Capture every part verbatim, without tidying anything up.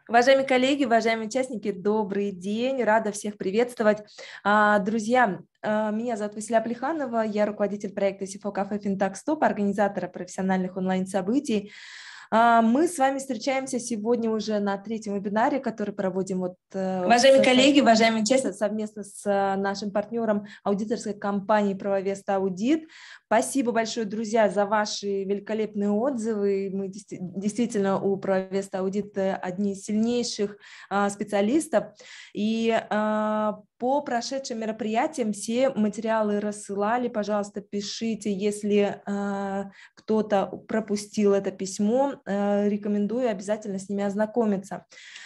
Уважаемые коллеги, уважаемые участники, добрый день, рада всех приветствовать. А, Друзья, а, меня зовут Василия Плеханова, я руководитель проекта СИФО Кафе Финтак Стоп, организатора профессиональных онлайн-событий. А, Мы с вами встречаемся сегодня уже на третьем вебинаре, который проводим вот, э, уважаемые со- коллеги, уважаемые участники, совместно с э, нашим партнером аудиторской компании «Правовест Аудит». Спасибо большое, друзья, за ваши великолепные отзывы. Мы действи- действительно у «Правовест Аудит» одни из сильнейших а, специалистов. И а, по прошедшим мероприятиям все материалы рассылали. Пожалуйста, пишите, если а, кто-то пропустил это письмо, э, рекомендую обязательно с ними ознакомиться.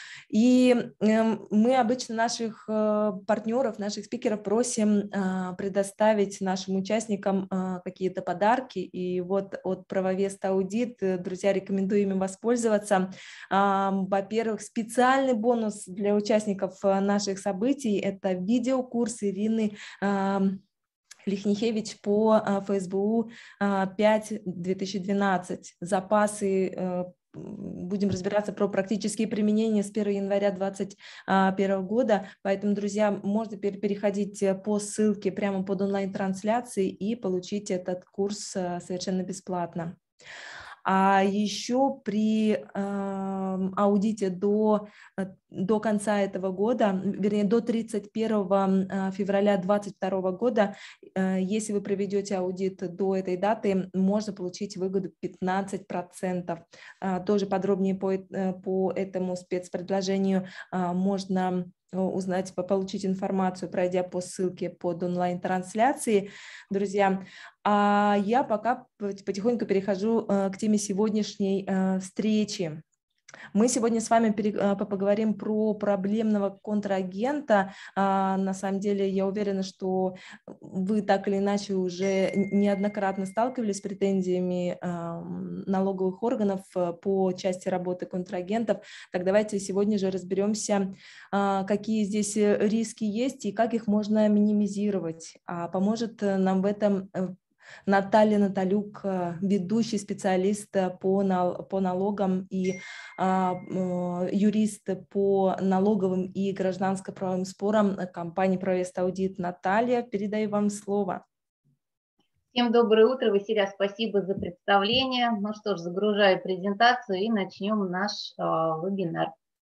И э, мы обычно наших э, партнеров, наших спикеров просим э, предоставить нашим участникам э, какие-то подарки. И вот от Правовест Аудит, э, друзья, рекомендую ими воспользоваться. Э, во-первых, специальный бонус для участников э, наших событий – это видеокурс Ирины э, Лихнихевич по а, ФСБУ а, пять две тысячи двенадцать. Запасы, э, будем разбираться про практические применения с первого января две тысячи двадцать первого года. Поэтому, друзья, можно теперь переходить по ссылке прямо под онлайн-трансляцией и получить этот курс э, совершенно бесплатно. А еще при э, аудите до, до конца этого года, вернее, до тридцать первого февраля две тысячи двадцать второго года, э, если вы проведете аудит до этой даты, можно получить выгоду пятнадцать процентов. Э, тоже подробнее по, э, по этому спецпредложению э, можно узнать, получить информацию, пройдя по ссылке под онлайн-трансляцией, друзья. А я пока потихоньку перехожу к теме сегодняшней встречи. Мы сегодня с вами поговорим про проблемного контрагента. На самом деле, я уверена, что вы так или иначе уже неоднократно сталкивались с претензиями налоговых органов по части работы контрагентов. Так давайте сегодня же разберемся, какие здесь риски есть и как их можно минимизировать. Поможет нам в этом Наталья Наталюк, ведущий специалист по, нал по налогам и а, юрист по налоговым и гражданско-правовым спорам компании «Правовест Аудит». Наталья, передаю вам слово. Всем доброе утро, Василия, спасибо за представление. Ну что ж, загружаю презентацию и начнем наш э, вебинар.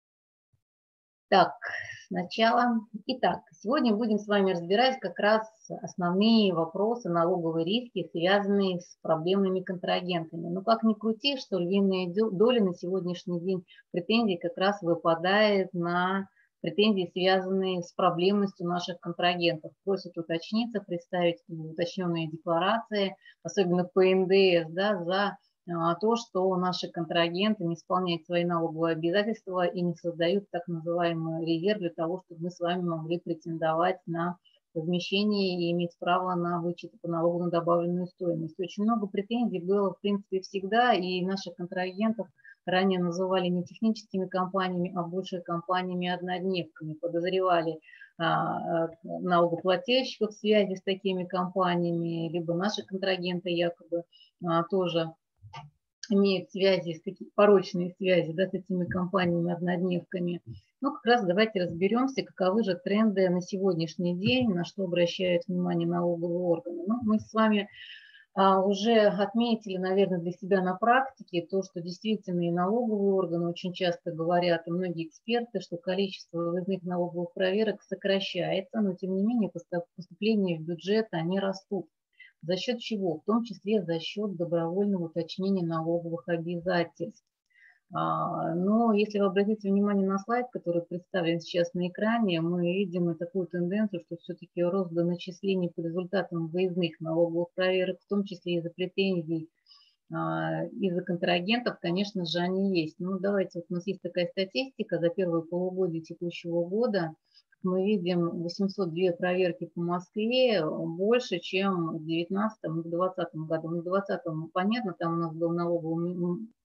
Так, сначала. Итак, сегодня будем с вами разбирать как раз основные вопросы, налоговые риски, связанные с проблемными контрагентами. Ну, как ни крути, что львиная доля на сегодняшний день претензий как раз выпадает на претензии, связанные с проблемностью наших контрагентов. Просят уточниться, представить уточненные декларации, особенно по эн дэ эс, да, за то, что наши контрагенты не исполняют свои налоговые обязательства и не создают так называемый резерв для того, чтобы мы с вами могли претендовать на возмещение и иметь право на вычет по налогу на добавленную стоимость. Очень много претензий было, в принципе, всегда, и наших контрагентов ранее называли не техническими компаниями, а больше компаниями-однодневками, подозревали а, налогоплательщиков в связи с такими компаниями, либо наши контрагенты якобы а, тоже имеют связи, порочные связи, да, с этими компаниями-однодневками. Ну, как раз давайте разберемся, каковы же тренды на сегодняшний день, на что обращают внимание налоговые органы. Ну, мы с вами а, уже отметили, наверное, для себя на практике то, что действительно и налоговые органы очень часто говорят, и многие эксперты, что количество выездных налоговых проверок сокращается, но тем не менее поступления в бюджет, они растут. За счет чего? В том числе за счет добровольного уточнения налоговых обязательств. Но если вы обратите внимание на слайд, который представлен сейчас на экране, мы видим такую тенденцию, что все-таки рост доначислений по результатам выездных налоговых проверок, в том числе из-за претензий из-за контрагентов, конечно же, они есть. Ну, давайте, вот у нас есть такая статистика за первое полугодие текущего года. Мы видим восемьсот две проверки по Москве, больше, чем в две тысячи девятнадцатом и две тысячи двадцатом году. Ну, в две тысячи двадцатом, понятно, там у нас был налоговый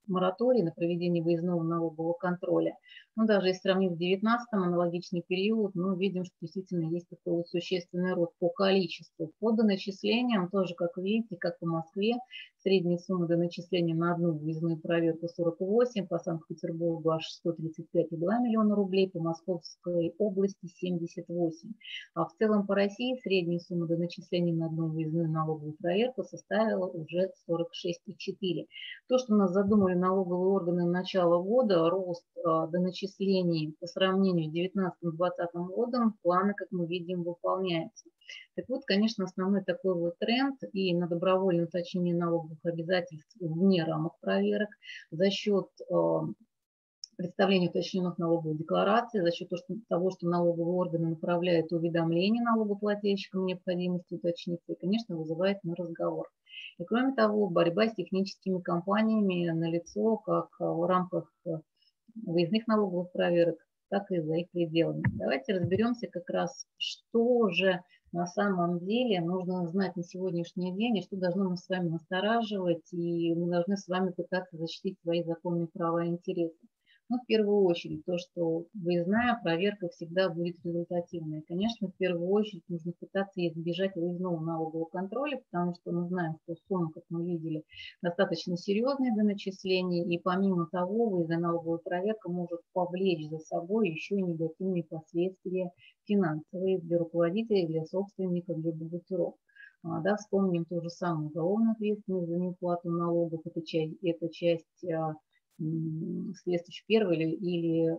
мораторий на проведение выездного налогового контроля. Но даже если сравнить с две тысячи девятнадцатым аналогичный период, мы видим, что действительно есть такой вот существенный рост по количеству. По доначислениям, тоже, как видите, как по Москве, средняя сумма доначисления на одну выездную проверку сорок восемь, по Санкт-Петербургу аж сто тридцать пять и два миллиона рублей, по Московской области семьдесят восемь. А в целом по России средняя сумма доначисления на одну выездную налоговую проверку составила уже сорок шесть и четыре. То, что нас задумали налоговые органы на начало года, рост а, доначислений по сравнению с две тысячи девятнадцатым-двадцатым годом, планы, как мы видим, выполняются. Так вот, конечно, основной такой вот тренд и на добровольное уточнение налоговых обязательств вне рамок проверок за счет а, представления уточненных налоговых деклараций, за счет того, что налоговые органы направляют уведомления налогоплательщикам о необходимости уточниться, и, конечно, вызывает на разговор. И кроме того, борьба с техническими компаниями налицо как в рамках выездных налоговых проверок, так и за их пределами. Давайте разберемся как раз, что же на самом деле нужно знать на сегодняшний день, и что должно нас с вами настораживать, и мы должны с вами пытаться защитить свои законные права и интересы. Ну, в первую очередь, то, что выездная проверка всегда будет результативной. Конечно, в первую очередь нужно пытаться избежать выездного налогового контроля, потому что мы знаем, что сумма, как мы видели, достаточно серьезная для начислений, и помимо того, выездная налоговая проверка может повлечь за собой еще и негативные последствия финансовые для руководителей, для собственников, для бухгалтеров. Да, вспомним ту же самую уголовную ответственность за неуплату налогов, это часть, это часть следствующий первый или, или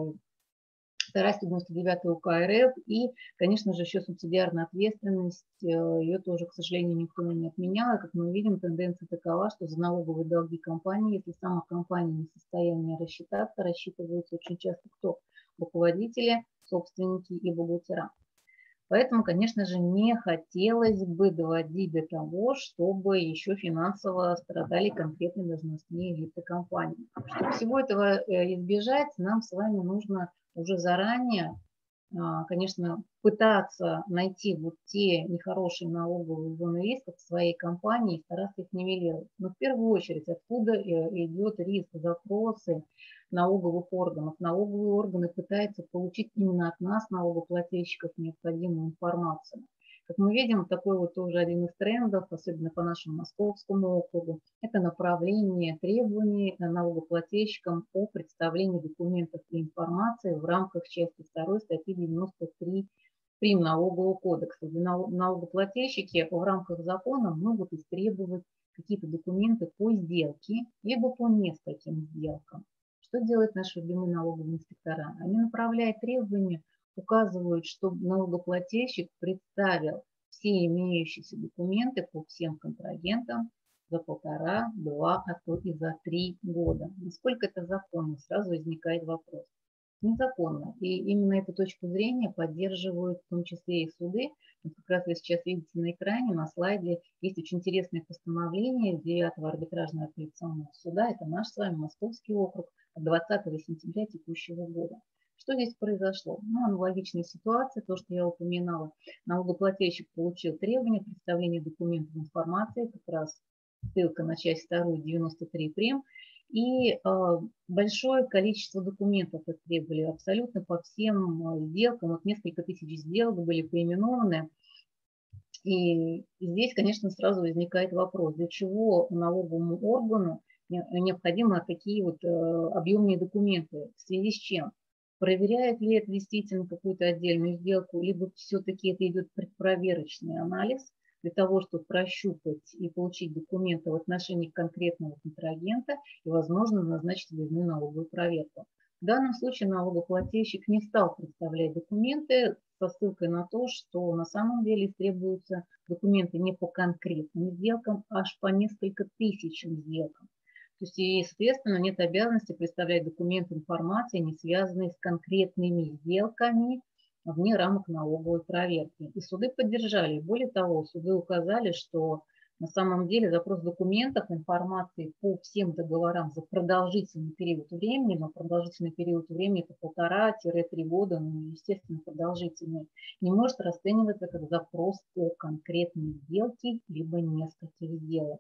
вторая сто девяносто девятая УК РФ, и, конечно же, еще субсидиарная ответственность, ее тоже, к сожалению, никто не отменял. И, как мы видим, тенденция такова, что за налоговые долги компании, если сама компания не в состоянии рассчитаться, рассчитываются очень часто кто? Руководители, собственники и бухгалтера. Поэтому, конечно же, не хотелось бы доводить до того, чтобы еще финансово страдали конкретные должностные лица компании. Чтобы всего этого избежать, нам с вами нужно уже заранее, конечно, пытаться найти вот те нехорошие налоговые зоны риска в своей компании и стараться их нивелировать. Но в первую очередь, откуда идет риск, запросы налоговых органов? Налоговые органы пытаются получить именно от нас, налогоплательщиков, необходимую информацию. Как мы видим, такой вот тоже один из трендов, особенно по нашему московскому округу, это направление требований налогоплательщикам о представлении документов и информации в рамках части второй статьи девяносто три прим. Налогового кодекса. Налогоплательщики в рамках закона могут истребовать какие-то документы по сделке, либо по нескольким сделкам. Что делают наши любимые налоговые инспектора? Они направляют требования, указывают, что налогоплательщик представил все имеющиеся документы по всем контрагентам за полтора, два, а то и за три года. Насколько это законно? Сразу возникает вопрос. Незаконно. И именно эту точку зрения поддерживают в том числе и суды. Вот как раз вы сейчас видите на экране, на слайде, есть очень интересное постановление девятого арбитражного апелляционного суда. Это наш с вами Московский округ от двадцатого сентября текущего года. Что здесь произошло? Ну, аналогичная ситуация, то, что я упоминала. Налогоплательщик получил требования представления документов информации, как раз ссылка на часть вторую девяносто три прим. И э, большое количество документов требовали абсолютно по всем сделкам. Вот несколько тысяч сделок были поименованы. И здесь, конечно, сразу возникает вопрос, для чего налоговому органу необходимы такие вот э, объемные документы, в связи с чем? Проверяет ли это действительно какую-то отдельную сделку, либо все-таки это идет предпроверочный анализ для того, чтобы прощупать и получить документы в отношении конкретного контрагента и, возможно, назначить выездную налоговую проверку. В данном случае налогоплательщик не стал представлять документы со ссылкой на то, что на самом деле требуются документы не по конкретным сделкам, а аж по несколько тысячам сделкам. То есть, и, соответственно, нет обязанности представлять документы информации, не связанные с конкретными сделками вне рамок налоговой проверки. И суды поддержали. Более того, суды указали, что на самом деле запрос документов, информации по всем договорам за продолжительный период времени, но продолжительный период времени это полтора-три года, ну, естественно, продолжительный, не может расцениваться как запрос по конкретной сделке, либо нескольких сделок.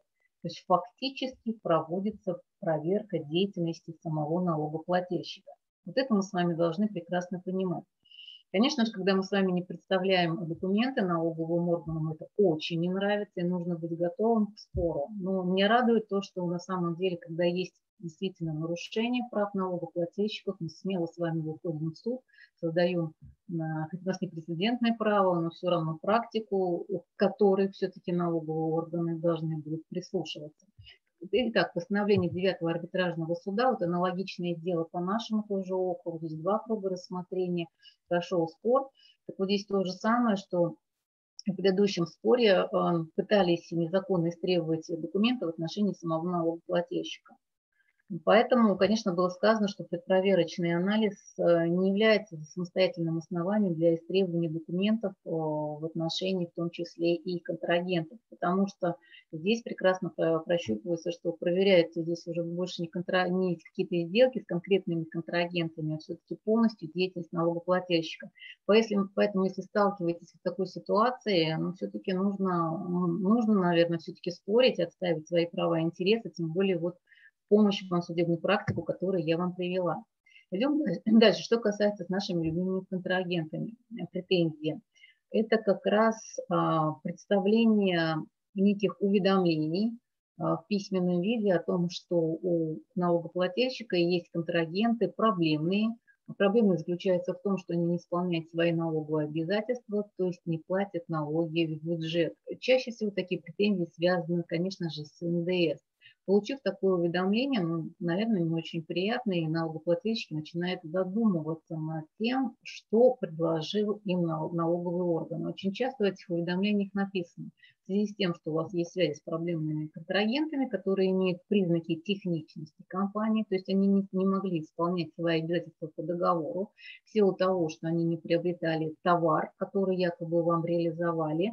То есть фактически проводится проверка деятельности самого налогоплательщика. Вот это мы с вами должны прекрасно понимать. Конечно же, когда мы с вами не представляем документы налоговым органам, это очень не нравится, и нужно быть готовым к спору. Но меня радует то, что на самом деле, когда есть действительно нарушение прав налогоплательщиков, мы смело с вами выходим в суд, создаем, хоть у нас не прецедентное право, но все равно практику, к которой все-таки налоговые органы должны будут прислушиваться. Итак, постановление девятого арбитражного суда, вот аналогичное дело по нашему тоже округу, здесь два круга рассмотрения, прошел спор. Так вот здесь то же самое, что в предыдущем споре пытались незаконно истребовать документы в отношении самого налогоплательщика. Поэтому, конечно, было сказано, что предпроверочный анализ не является самостоятельным основанием для истребования документов в отношении, в том числе и контрагентов, потому что здесь прекрасно прощупывается, что проверяются здесь уже больше не, контра... не какие-то сделки с конкретными контрагентами, а все-таки полностью деятельность налогоплательщика. Поэтому, поэтому если сталкиваетесь с такой ситуацией, ну, все-таки нужно, нужно, наверное, все-таки спорить, отставить свои права и интересы, тем более вот помощь вам судебную практику, которую я вам привела. Идем дальше. Что касается с нашими любимыми контрагентами, претензии. Это как раз а, представление неких уведомлений а, в письменном виде о том, что у налогоплательщика есть контрагенты проблемные. Проблема заключается в том, что они не исполняют свои налоговые обязательства, то есть не платят налоги в бюджет. Чаще всего такие претензии связаны, конечно же, с эн дэ эс. Получив такое уведомление, ну, наверное, не очень приятно, и налогоплательщики начинают задумываться над тем, что предложил им налоговый орган. Очень часто в этих уведомлениях написано: в связи с тем, что у вас есть связи с проблемными контрагентами, которые имеют признаки техничности компании, то есть они не, не могли исполнять свои обязательства по договору, в силу того, что они не приобретали товар, который якобы вам реализовали,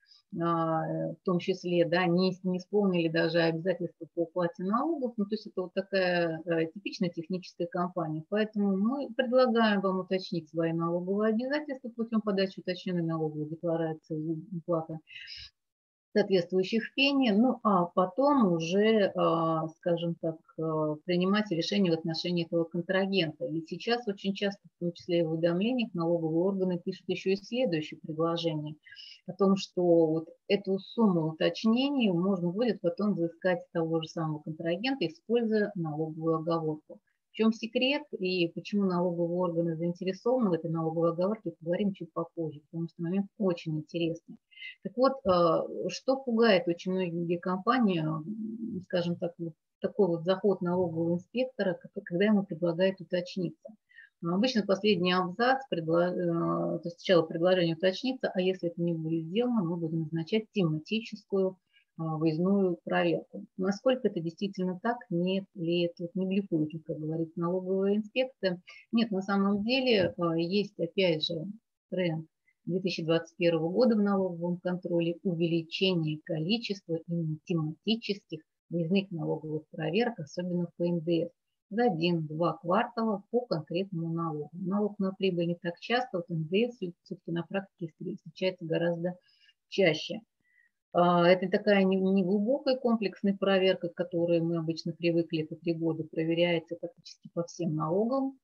в том числе, да, не, не исполнили даже обязательства по уплате налогов, ну, то есть это вот такая типичная техническая компания. Поэтому мы предлагаем вам уточнить свои налоговые обязательства путем подачи уточненной налоговой декларации уплаты соответствующих пений, ну а потом уже, скажем так, принимать решение в отношении этого контрагента. Ведь сейчас очень часто, в том числе и в уведомлениях, налоговые органы пишут еще и следующее предложение о том, что вот эту сумму уточнений можно будет потом взыскать с того же самого контрагента, используя налоговую оговорку. В чем секрет и почему налоговые органы заинтересованы в этой налоговой оговорке, поговорим чуть попозже, потому что момент очень интересный. Так вот, что пугает очень многие компании, скажем так, вот такой вот заход налогового инспектора, когда ему предлагают уточниться. Обычно последний абзац, предло... то есть сначала предложение уточниться, а если это не будет сделано, мы будем назначать тематическую выездную проверку. Насколько это действительно так, нет ли это не блефуют, как говорит налоговая инспекция. Нет, на самом деле есть опять же тренд две тысячи двадцать первого года в налоговом контроле увеличение количества именно тематических выездных налоговых проверок, особенно по эн дэ эс, за один-два квартала по конкретному налогу. Налог на прибыль не так часто, вот эн дэ эс все-таки на практике встречается гораздо чаще. Это такая неглубокая комплексная проверка, к которой мы обычно привыкли, это три года проверяется практически по всем налогам.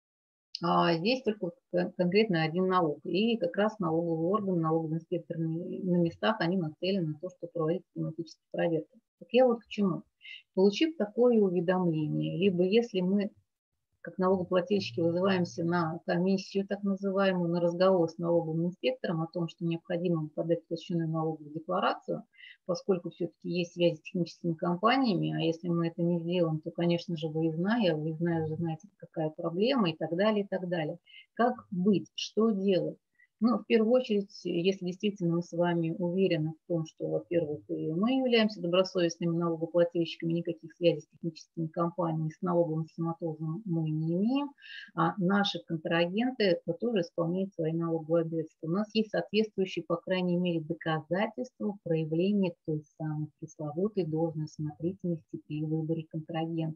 А здесь только конкретно один налог. И как раз налоговый орган, налоговый инспектор на местах, они нацелены на то, чтобы проводить тематические проверки. Так я вот к чему. Получив такое уведомление, либо если мы, как налогоплательщики, вызываемся на комиссию, так называемую, на разговор с налоговым инспектором о том, что необходимо подать уточненную налоговую декларацию, поскольку все-таки есть связи с техническими компаниями, а если мы это не сделаем, то, конечно же, выездная, выездная уже знаете, какая проблема и так далее, и так далее. Как быть, что делать? Ну, в первую очередь, если действительно мы с вами уверены в том, что, во-первых, мы являемся добросовестными налогоплательщиками, никаких связей с техническими компаниями, с налоговым схематозом мы не имеем, а наши контрагенты тоже исполняют свои налоговые обязательства. У нас есть соответствующие, по крайней мере, доказательства проявления той самой пресловутой должной осмотрительности при выборе контрагента.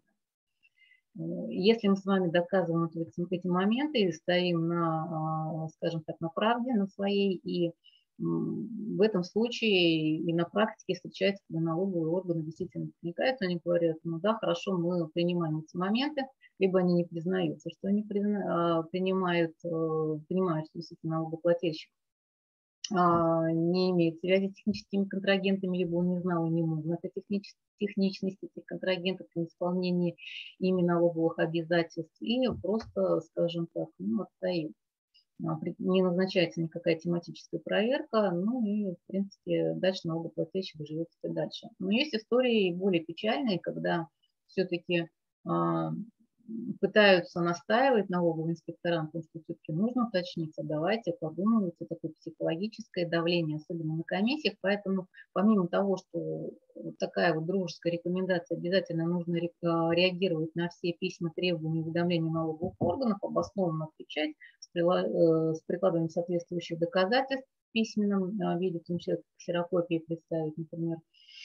Если мы с вами доказываем эти, эти моменты и стоим на, скажем так, на правде, на своей, и в этом случае и на практике встречается, когда налоговые органы действительно откликаются, они говорят, ну да, хорошо, мы принимаем эти моменты, либо они не признаются, что они призна, принимают, понимают, что действительно налогоплательщик не имеет связи с техническими контрагентами, либо он не знал и не мог знать о технических техничности этих контрагентов при исполнении ими налоговых обязательств, и просто, скажем так, ну, отстает. Не назначается никакая тематическая проверка, ну и, в принципе, дальше налогоплательщик живет и дальше. Но есть истории более печальные, когда все-таки пытаются настаивать налоговые инспектора на том, что все-таки нужно уточниться, давайте подумать, это такое психологическое давление, особенно на комиссиях, поэтому помимо того, что такая вот дружеская рекомендация, обязательно нужно реагировать на все письма, требования, уведомления налоговых органов, обоснованно отвечать с прикладыванием соответствующих доказательств в письменном виде, в том числе ксерокопии представить, например.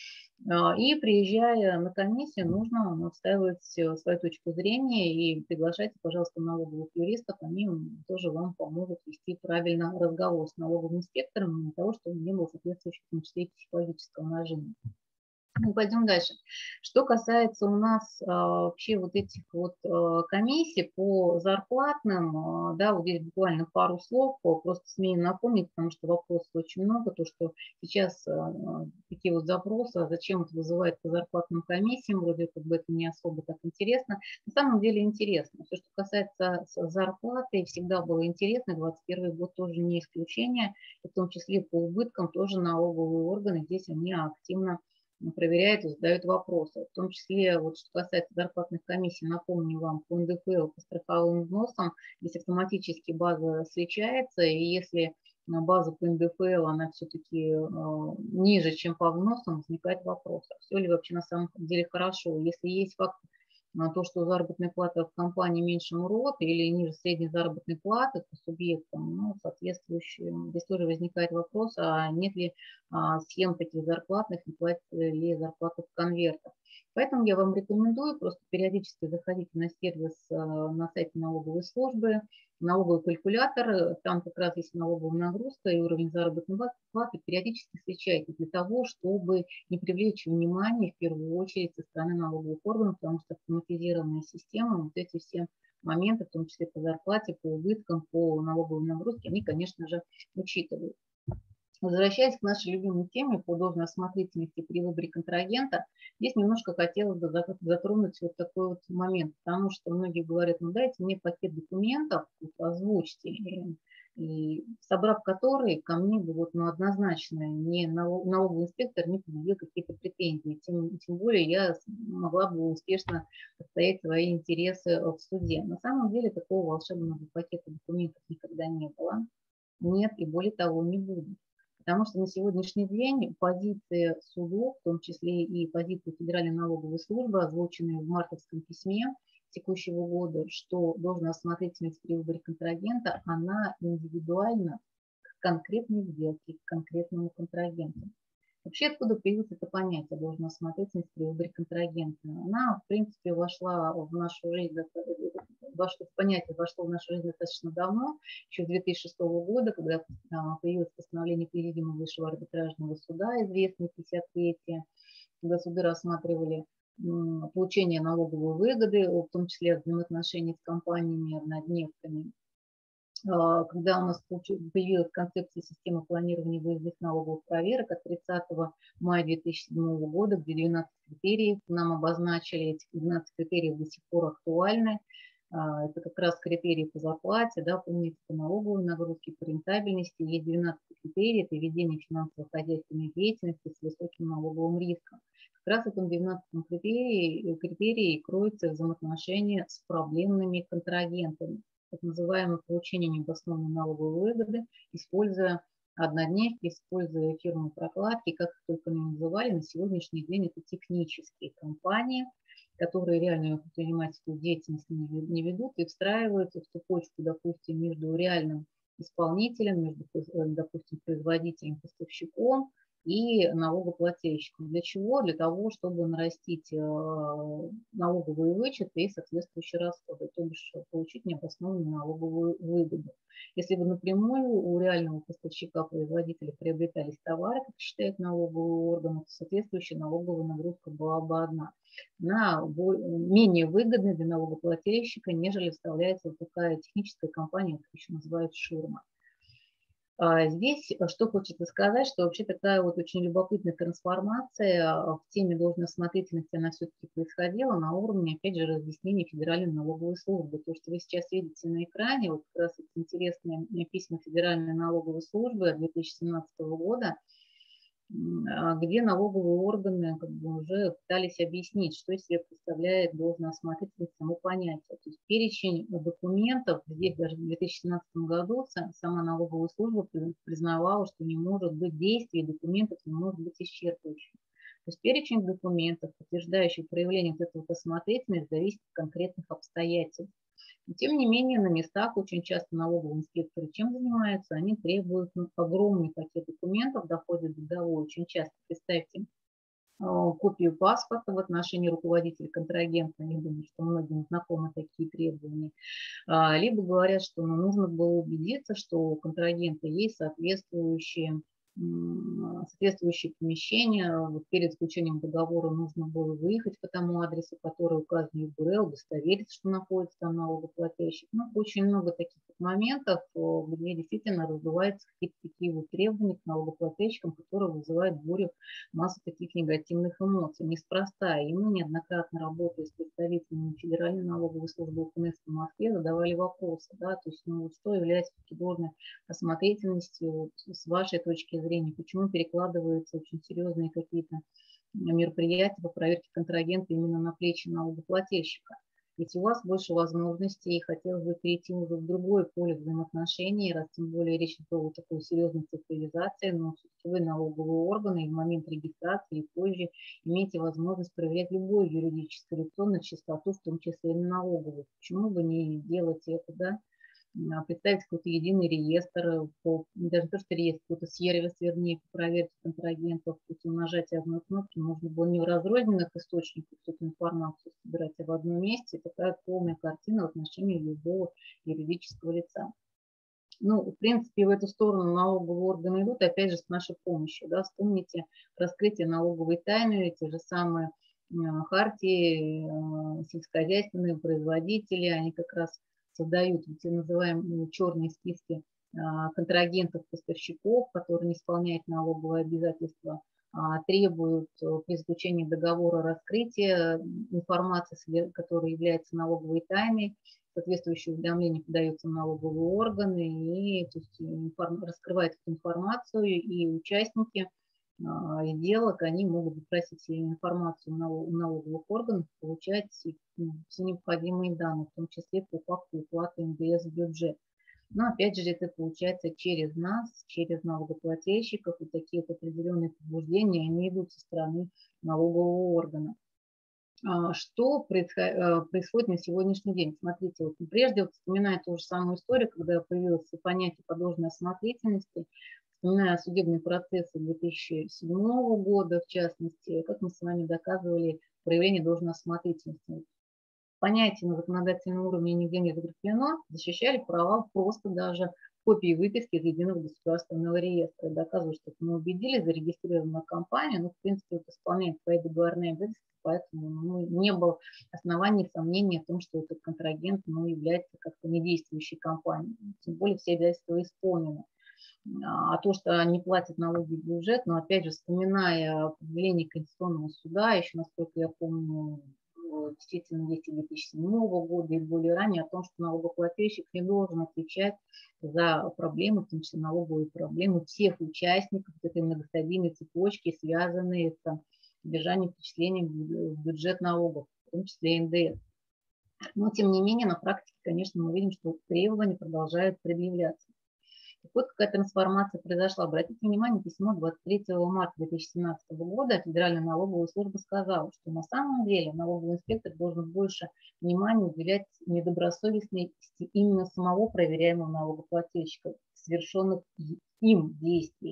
И приезжая на комиссию, нужно отстаивать свою точку зрения и приглашайте, пожалуйста, налоговых юристов, они тоже вам помогут вести правильно разговор с налоговым инспектором для того, чтобы не было соответствующего, в том числе и психологического нажима. Ну, пойдем дальше. Что касается у нас а, вообще вот этих вот а, комиссий по зарплатным, а, да, вот здесь буквально пару слов, просто смею напомнить, потому что вопросов очень много, то, что сейчас а, такие вот запросы, а зачем это вызывает по зарплатным комиссиям, вроде как бы это не особо так интересно. На самом деле интересно. Все, что касается зарплаты, всегда было интересно, двадцать первый год тоже не исключение, в том числе по убыткам тоже налоговые органы, здесь они активно проверяют и задают вопросы. В том числе, вот, что касается зарплатных комиссий, напомню вам, по эн дэ эф эл, по страховым взносам, здесь автоматически база сличается, и если база по эн дэ эф эл, она все-таки э, ниже, чем по взносам, возникает вопрос, а все ли вообще на самом деле хорошо. Если есть факт, на то, что заработная плата в компании меньше МРОТ или ниже средней заработной платы по субъектам, ну, соответствующие, здесь тоже возникает вопрос, а нет ли а, схем таких зарплатных, не платят ли зарплаты в конвертах. Поэтому я вам рекомендую просто периодически заходить на сервис на сайте налоговой службы, налоговый калькулятор, там как раз есть налоговая нагрузка и уровень заработной платы, периодически встречайте для того, чтобы не привлечь внимание в первую очередь со стороны налоговых органов, потому что автоматизированная система, вот эти все моменты, в том числе по зарплате, по убыткам, по налоговой нагрузке, они, конечно же, учитывают. Возвращаясь к нашей любимой теме по должной осмотрительности при выборе контрагента, здесь немножко хотелось бы затронуть вот такой вот момент, потому что многие говорят, ну дайте мне пакет документов, озвучьте, и, и собрав которые, ко мне бы вот, ну, однозначно не налоговый инспектор не предъявил какие-то претензии, тем, тем более я могла бы успешно отстоять свои интересы в суде. На самом деле такого волшебного пакета документов никогда не было, нет и более того не будет. Потому что на сегодняшний день позиции судов, в том числе и позиции Федеральной налоговой службы, озвученные в мартовском письме текущего года, что должностная-осмотрительность при выборе контрагента, она индивидуальна к конкретной сделке, к конкретному контрагенту. Вообще, откуда появилось это понятие должностная-осмотрительность при выборе контрагента? Она, в принципе, вошла в нашу жизнь, это понятие вошло в нашу жизнь достаточно давно, еще с две тысячи шестого года, когда появилось постановление Президиума Высшего арбитражного суда, известное пятьдесят третье, когда суды рассматривали получение налоговой выгоды, в том числе от взаимоотношений с компаниями-однодневками. Когда у нас появилась концепция системы планирования выездных налоговых проверок от тридцатого мая две тысячи седьмого года, где двенадцать критериев нам обозначили, эти двенадцать критериев до сих пор актуальны. Это как раз критерии по зарплате, да, помните, по налоговой нагрузке, по рентабельности. Есть двенадцать критериев, это ведение финансово-хозяйственной деятельности с высоким налоговым риском. Как раз в этом двенадцатом критерии, критерии кроются взаимоотношения с проблемными контрагентами, так называемое получение необоснованной налоговой выгоды, используя однодневки, используя фирмы прокладки, как их только не называли, на сегодняшний день это технические компании, которые реальную предпринимательскую деятельность не ведут и встраиваются в цепочку, допустим, между реальным исполнителем, между, допустим, производителем, поставщиком, и налогоплательщикам. Для чего? Для того, чтобы нарастить налоговые вычеты и соответствующие расходы, то бишь получить необоснованную налоговую выгоду. Если бы напрямую у реального поставщика-производителя приобретались товары, как считают налоговые органы, то соответствующая налоговая нагрузка была бы одна. Она менее выгодной для налогоплательщика, нежели вставляется вот такая техническая компания, как еще называют ширма. Здесь что хочется сказать, что вообще такая вот очень любопытная трансформация в теме должностно-смотрительности, она все-таки происходила на уровне, опять же, разъяснения Федеральной налоговой службы. То, что вы сейчас видите на экране, вот как раз эти интересные письма Федеральной налоговой службы две тысячи семнадцатого года, где налоговые органы как бы уже пытались объяснить, что из себя представляет должностно-смотрительность, само понятие. То есть перечень документов, здесь даже в две тысячи семнадцатом году сама налоговая служба признавала, что не может быть действий документов, не может быть исчерпывающим. То есть перечень документов, подтверждающих проявление вот этого осмотрительности, зависит от конкретных обстоятельств. Но, тем не менее, на местах очень часто налоговые инспекторы чем занимаются? Они требуют ну, огромный пакет документов, доходят до того, очень часто, представьте, копию паспорта в отношении руководителя контрагента, я думаю, что многим знакомы такие требования, либо говорят, что ну, нужно было убедиться, что у контрагента есть соответствующие соответствующие помещения. Вот перед заключением договора нужно было выехать по тому адресу, который указан в ЮБР, удостовериться, что находится там налогоплательщик. Ну, очень много таких моментов, где действительно раздуваются какие-то такие вот требования к налогоплательщикам, которые вызывают бурю массу таких негативных эмоций. Неспроста. И мы неоднократно, работая с представителями Федеральной налоговой службы ФНС в Москве, задавали вопросы, да, то есть, ну, что является должной осмотрительностью вот, с вашей точки зрения. Почему перекладываются очень серьезные какие-то мероприятия по проверке контрагента именно на плечи налогоплательщика. Ведь у вас больше возможностей, и хотелось бы перейти уже в другое поле взаимоотношений, раз тем более речь идет о такой серьезной цифровизации, но все-таки вы налоговые органы, и в момент регистрации, и позже имеете возможность проверять любое юридическое лицо на чистоту, в том числе и на налоговую. Почему бы не делать это, да? Представить какой-то единый реестр, по, даже не то, что реестр, какой-то сервис, вернее, по проверке контрагентов, путем нажатия одной кнопки можно было не в разрозненных источниках эту информацию собирать, а в одном месте. Такая полная картина в отношении любого юридического лица. Ну, в принципе, в эту сторону налоговые органы идут, опять же, с нашей помощью. Да, вспомните раскрытие налоговой тайны, те же самые хартии, сельскохозяйственные производители, они как раз создают те называемые черные списки контрагентов, поставщиков, которые не исполняют налоговые обязательства, требуют при заключении договора раскрытия информации, которая является налоговой тайной, соответствующие уведомления подаются в налоговые органы, и то есть, раскрывают эту информацию, и участники сделок, они могут запросить информацию у налоговых органов, получать все необходимые данные, в том числе по факту уплаты эн дэ эс в бюджет. Но опять же это получается через нас, через налогоплательщиков, и такие вот определенные побуждения, они идут со стороны налогового органа. Что происходит на сегодняшний день? Смотрите, вот прежде вот вспоминая ту же самую историю, когда появилось понятие подложной осмотрительности, вспоминая судебные процессы две тысячи седьмого года, в частности, как мы с вами доказывали проявление должной осмотрительности. Понятие на законодательном уровне нигде не закреплено, защищали права просто даже копии выписки из единого государственного реестра. Доказывают, что мы убедили, зарегистрирована компания, но в принципе это исполняет свои договорные обязательства, поэтому ну, не было оснований сомнений в том, что этот контрагент ну, является как-то недействующей компанией. Тем более все обязательства исполнены. А то, что они платят налоги в бюджет, но опять же, вспоминая определение Конституционного суда, еще, насколько я помню, действительно есть и две тысячи седьмого года, и более ранее, о том, что налогоплательщик не должен отвечать за проблемы, в том числе налоговые проблемы всех участников этой многостадийной цепочки, связанные с содержанием впечатлений в бюджет налогов, в том числе эн дэ эс. Но, тем не менее, на практике, конечно, мы видим, что требования продолжают предъявляться. Так вот, какая трансформация произошла. Обратите внимание, письмо двадцать третьего марта две тысячи семнадцатого года Федеральная налоговая служба сказала, что на самом деле налоговый инспектор должен больше внимания уделять недобросовестности именно самого проверяемого налогоплательщика, совершенных им действий.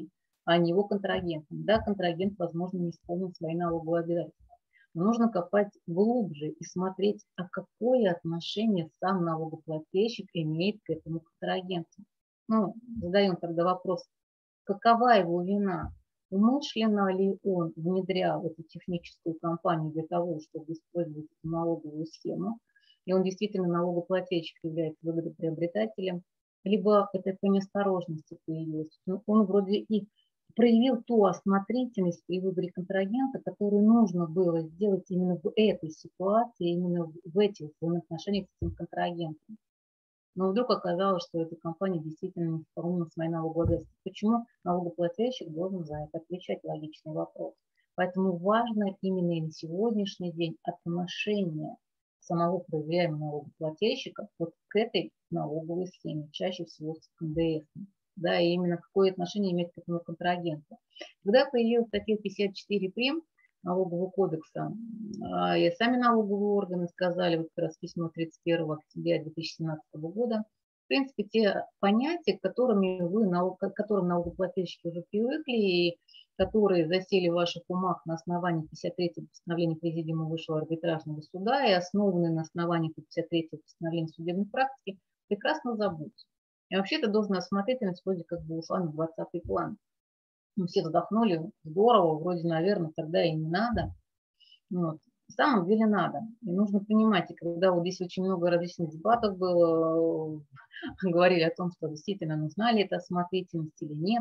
а не его контрагентом. Да, контрагент, возможно, не исполнил свои налоговые обязательства. Но нужно копать глубже и смотреть, а какое отношение сам налогоплательщик имеет к этому контрагенту. Ну, задаем тогда вопрос, какова его вина? Умышленно ли он внедрял эту техническую компанию для того, чтобы использовать эту налоговую схему, и он действительно налогоплательщик является выгодоприобретателем, либо это по неосторожности появилось. Он вроде и проявил ту осмотрительность при выборе контрагента, которую нужно было сделать именно в этой ситуации, именно в этих взаимоотношениях с этим контрагентом. Но вдруг оказалось, что эта компания действительно не исполнила свои налоговые обязательства. Почему налогоплательщик должен за это отвечать? Логичный вопрос. Поэтому важно именно на сегодняшний день отношение самого проверяемого налогоплательщика вот к этой налоговой схеме, чаще всего с ка эн дэ эс. Да, и именно какое отношение имеет к этому контрагенту. Когда появилась статья пятьдесят четыре прим. Налогового кодекса, и сами налоговые органы сказали, вот как раз письмо тридцать первого октября две тысячи семнадцатого года, в принципе, те понятия, к которыми вы, к которым налогоплательщики уже привыкли, и которые засели в ваших умах на основании пятьдесят третьего постановления Президиума Высшего арбитражного суда и основаны на основании пятьдесят третьего постановления судебной практики, прекрасно забудьте. И вообще это должна осмотрительность вроде как бы ушла на двадцатый план. Мы все вздохнули, здорово, вроде, наверное, тогда и не надо. Вот. На самом деле надо. И нужно понимать, и когда вот здесь очень много различных дебатов было, говорили о том, что действительно нужна ли эта осмотрительность или нет.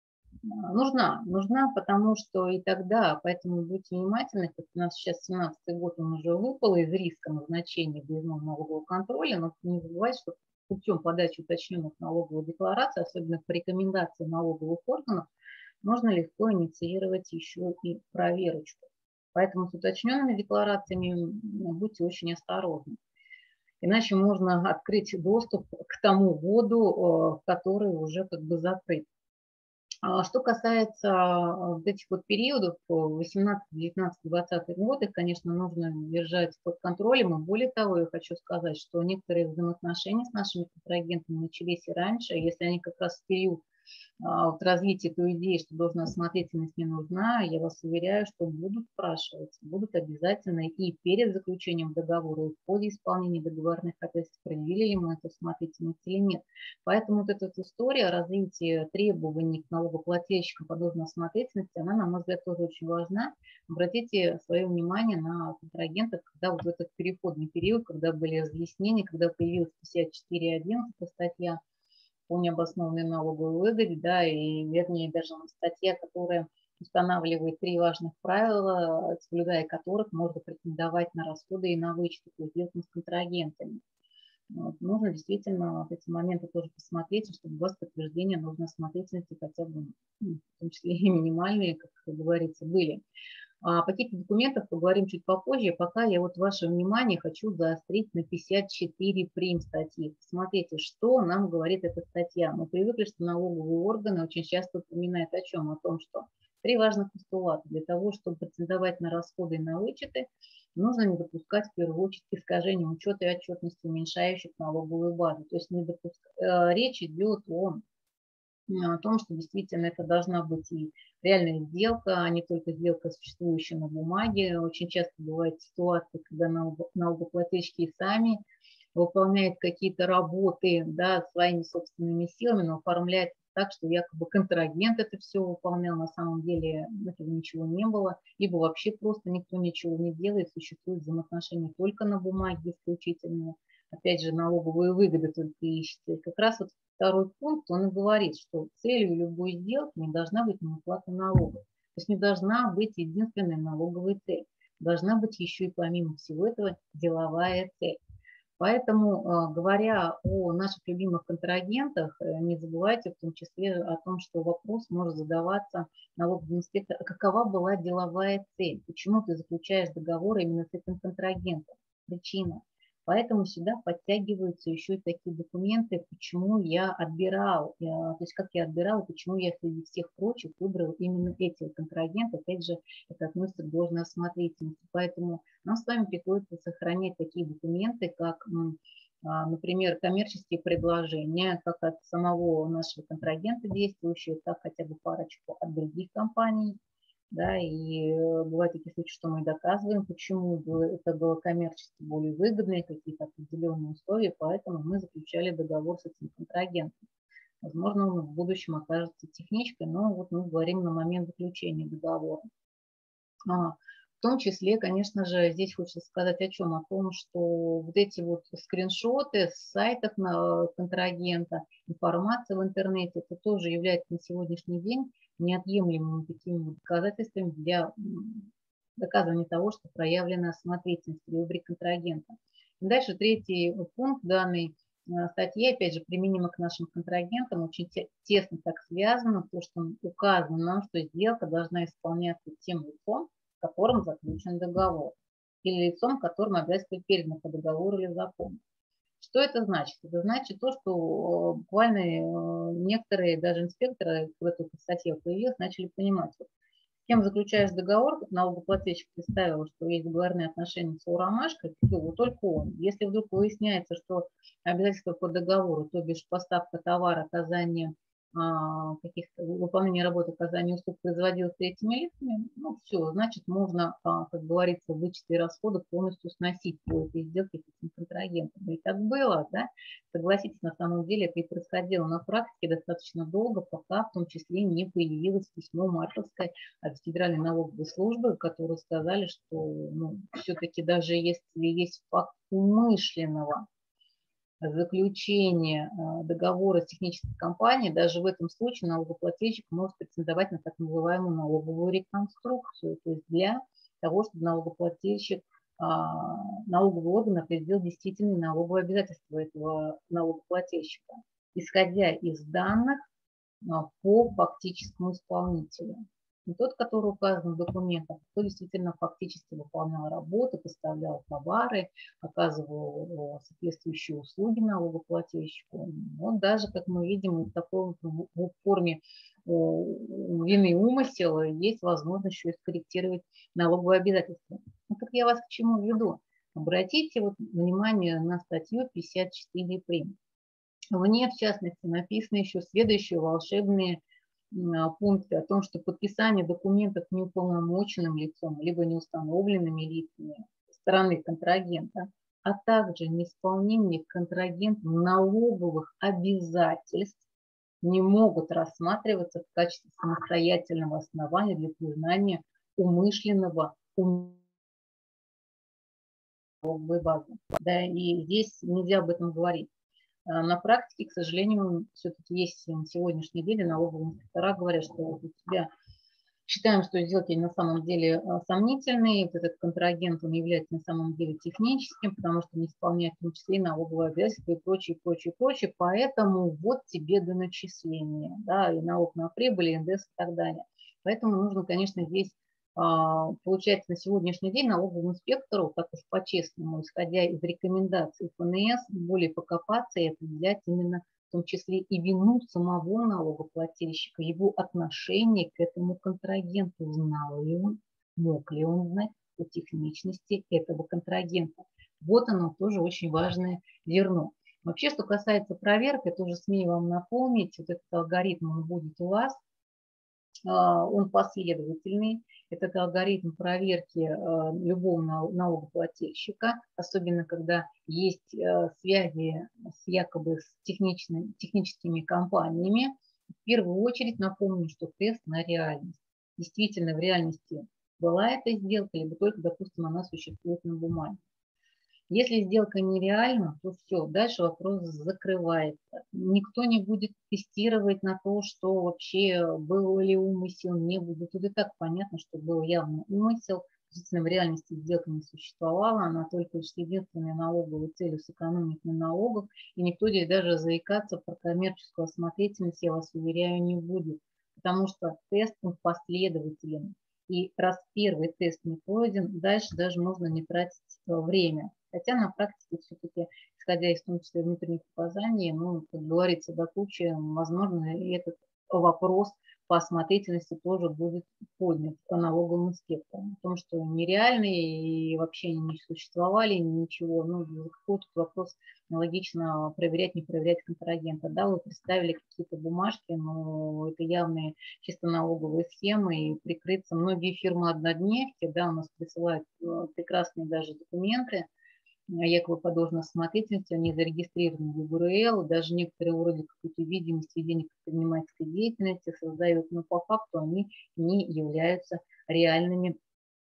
Нужна, нужна, потому что и тогда, поэтому будьте внимательны, как у нас сейчас семнадцатый год, он уже выпал из риска назначения выездного налогового контроля, но не забывайте, что путем подачи уточненных налоговых деклараций, особенно по рекомендации налоговых органов, можно легко инициировать еще и проверочку. Поэтому с уточненными декларациями будьте очень осторожны. Иначе можно открыть доступ к тому году, который уже как бы закрыт. Что касается вот этих вот периодов, восемнадцатый, девятнадцатый, двадцатый год, их, конечно, нужно держать под контролем. И более того, я хочу сказать, что некоторые взаимоотношения с нашими контрагентами начались и раньше, если они как раз в период вот развития той идеи, что должна осмотрительность не нужна, я вас уверяю, что будут спрашивать, будут обязательно и перед заключением договора, и в ходе исполнения договорных обязательств, проявили ли мы эту осмотрительность или нет. Поэтому вот эта вот история развития требований к налогоплательщикам по должной осмотрительности, она, на мой взгляд, тоже очень важна. Обратите свое внимание на контрагентов, когда вот в этот переходный период, когда были разъяснения, когда появилась пятьдесят четыре одиннадцать статья по необоснованной налоговой выгоде, да, и вернее даже статья, которая устанавливает три важных правила, соблюдая которых можно претендовать на расходы и на вычеты по сделкам с контрагентами. Вот. Нужно действительно вот эти моменты тоже посмотреть, чтобы у вас подтверждения нужной осмотрительности хотя бы, ну, в том числе и минимальные, как говорится, были. О пакете документов поговорим чуть попозже. Пока я вот ваше внимание хочу заострить на пятьдесят четыре прим статьи. Смотрите, что нам говорит эта статья. Мы привыкли, что налоговые органы очень часто упоминают о чем? О том, что три важных постулата. Для того, чтобы претендовать на расходы и на вычеты, нужно не допускать в первую очередь искажения учета и отчетности, уменьшающих налоговую базу. То есть не допуск... речь идет о о том, что действительно это должна быть и реальная сделка, а не только сделка, существующая на бумаге. Очень часто бывают ситуации, когда налогоплательщики сами выполняют какие-то работы, да, своими собственными силами, но оформляют так, что якобы контрагент это все выполнял, на самом деле этого ничего не было, либо вообще просто никто ничего не делает, существуют взаимоотношения только на бумаге исключительно. Опять же, налоговые выгоды только ищутся. И как раз вот второй пункт, он и говорит, что целью любой сделки не должна быть неуплата налогов. То есть не должна быть единственная налоговая цель. Должна быть еще и помимо всего этого деловая цель. Поэтому, говоря о наших любимых контрагентах, не забывайте в том числе о том, что вопрос может задаваться налоговому инспектору, какова была деловая цель, почему ты заключаешь договор именно с этим контрагентом, причина. Поэтому сюда подтягиваются еще и такие документы, почему я отбирал, то есть как я отбирал, почему я среди всех прочих выбрал именно эти контрагенты. Опять же, это относится к должной осмотрительности. Поэтому нам с вами приходится сохранять такие документы, как например, коммерческие предложения, как от самого нашего контрагента действующего, так хотя бы парочку от других компаний. Да, и бывают такие случаи, что мы доказываем, почему это было коммерчески более выгодно, какие-то определенные условия, поэтому мы заключали договор с этим контрагентом. Возможно, он в будущем окажется техничкой, но вот мы говорим на момент заключения договора. А, в том числе, конечно же, здесь хочется сказать о чем? О том, что вот эти вот скриншоты с сайтов на контрагента, информация в интернете, это тоже является на сегодняшний день неотъемлемыми такими доказательствами для доказывания того, что проявлена осмотрительность при выборе контрагента. И дальше третий пункт данной статьи, опять же, применимо к нашим контрагентам, очень тесно так связано, то, что указано, что сделка должна исполняться тем лицом, с которым заключен договор, или лицом, которым обязательно передано по договору или закону. Что это значит? Это значит то, что буквально некоторые, даже инспекторы, в этой статье появилось, начали понимать, вот, с кем заключаешь договор, налогоплательщик представил, что есть договорные отношения с ромашкой, вот только он. Если вдруг выясняется, что обязательства по договору, то бишь поставка товара, оказание каких-то выполнения работы, оказания услуг производилось третьими лицами, ну все, значит, можно, как говорится, вычеты и расходы полностью сносить по этой сделке с этим контрагентом. И так было, да? Согласитесь, на самом деле это и происходило на практике достаточно долго, пока в том числе не появилось письмо мартовское от Федеральной налоговой службы, которые сказали, что ну, все-таки даже если есть факт умышленного заключение договора с технической компанией, даже в этом случае налогоплательщик может претендовать на так называемую налоговую реконструкцию, то есть для того, чтобы налогоплательщик, налоговый орган определил действительные налоговые обязательства этого налогоплательщика, исходя из данных по фактическому исполнителю. Не тот, который указан в документах, кто действительно фактически выполнял работу, поставлял товары, оказывал соответствующие услуги налогоплательщику. Вот даже, как мы видим, в такой в форме вины и умысела есть возможность еще и скорректировать налоговые обязательства. Ну, так я вас к чему веду? Обратите вот внимание на статью пятьдесят четыре прим. В ней, в частности, написаны еще следующие волшебные пункты о том, что подписание документов неуполномоченным лицом, либо неустановленными лицами стороны контрагента, а также неисполнение контрагентом налоговых обязательств не могут рассматриваться в качестве самостоятельного основания для признания умышленного налоговой базы. Да, и здесь нельзя об этом говорить. На практике, к сожалению, все-таки есть на сегодняшний день налоговые инспектора говорят, что у тебя считаем, что сделки на самом деле сомнительные, этот контрагент он является на самом деле техническим, потому что не исполняет в том числе и налоговые обязательства и прочее, прочее, прочее, поэтому вот тебе до начисления, да, и налог на прибыль, и эн дэ эс и так далее. Поэтому нужно, конечно, здесь получается на сегодняшний день налоговому инспектору, так уж по-честному, исходя из рекомендаций эф эн эс, более покопаться и определять именно в том числе и вину самого налогоплательщика, его отношение к этому контрагенту, знал ли он, мог ли он знать о техничности этого контрагента. Вот оно тоже очень важное зерно. Вообще, что касается проверок, я тоже смею вам напомнить, вот этот алгоритм он будет у вас, он последовательный. Это алгоритм проверки любого налогоплательщика, особенно когда есть связи с якобы с техническими компаниями. В первую очередь напомню, что тест на реальность. Действительно, в реальности была эта сделка, либо только, допустим, она существует на бумаге. Если сделка нереальна, то все, дальше вопрос закрывается. Никто не будет тестировать на то, что вообще был ли умысел, не будет. Тут и так понятно, что был явно умысел. Действительно, в реальности сделка не существовала, она только лишь единственной налоговой целью сэкономить на налогах. И никто здесь даже заикаться про коммерческую осмотрительность, я вас уверяю, не будет. Потому что тест он последователен. И раз первый тест не пройден, дальше даже можно не тратить время. Хотя на практике все-таки, исходя из в том числе внутренних показаний, ну, как говорится, до кучи, возможно, и этот вопрос по осмотрительности тоже будет поднят по налоговым инспекторам. О том, что нереальные и вообще они не существовали, ничего. Ну, какой тут вопрос логично проверять, не проверять контрагента. Да, вы представили какие-то бумажки, но это явные чисто налоговые схемы, и прикрыться. Многие фирмы однодневки, да, у нас присылают прекрасные даже документы, якобы по должности осмотрительности, они зарегистрированы в ю эр эл, даже некоторые вроде какой-то видимости ведения предпринимательской деятельности создают, но по факту они не являются реальными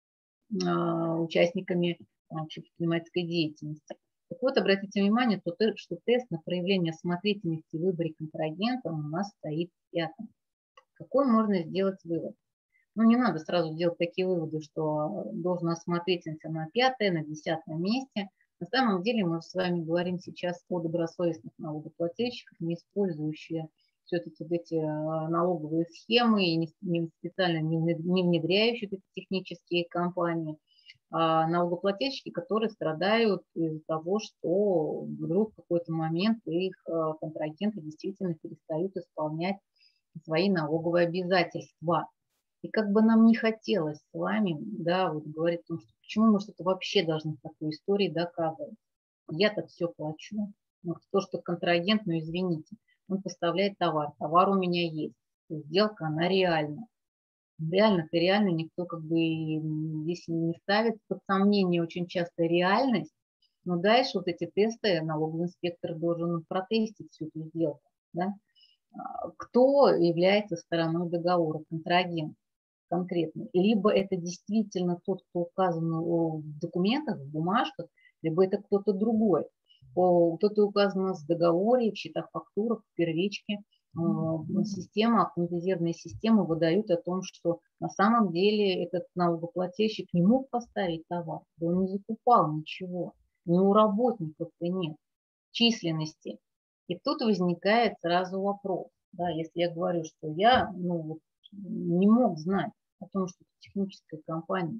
а, участниками вообще предпринимательской деятельности. Так вот, обратите внимание, что тест на проявление осмотрительности в выборе контрагента у нас стоит пятым. Какой можно сделать вывод? Ну, не надо сразу делать такие выводы, что должна осмотрительность на пятое, на десятом месте. На самом деле мы с вами говорим сейчас о добросовестных налогоплательщиках, не использующих все-таки эти налоговые схемы и не специально не внедряющие эти технические компании, а налогоплательщики, которые страдают из-за того, что вдруг в какой-то момент их контрагенты действительно перестают исполнять свои налоговые обязательства. И как бы нам не хотелось с вами, да, вот говорить о том, что почему мы что-то вообще должны в такой истории доказывать. Я-то все плачу. Но то, что контрагент, ну извините, он поставляет товар, товар у меня есть, сделка, она реальна. Реально-то реально никто как бы здесь не ставит под сомнение очень часто реальность, но дальше вот эти тесты налоговый инспектор должен протестить всю эту сделку. Да? Кто является стороной договора, контрагент конкретно. Либо это действительно тот, кто указан в документах, в бумажках, либо это кто-то другой. Кто-то указан в договоре, в счетах, фактурах, в первичке. Система, автоматизированные системы выдают о том, что на самом деле этот налогоплательщик не мог поставить товар, он не закупал ничего, ни у работников-то нет численности. И тут возникает сразу вопрос, да, если я говорю, что я ну, не мог знать о том, что это техническая компания.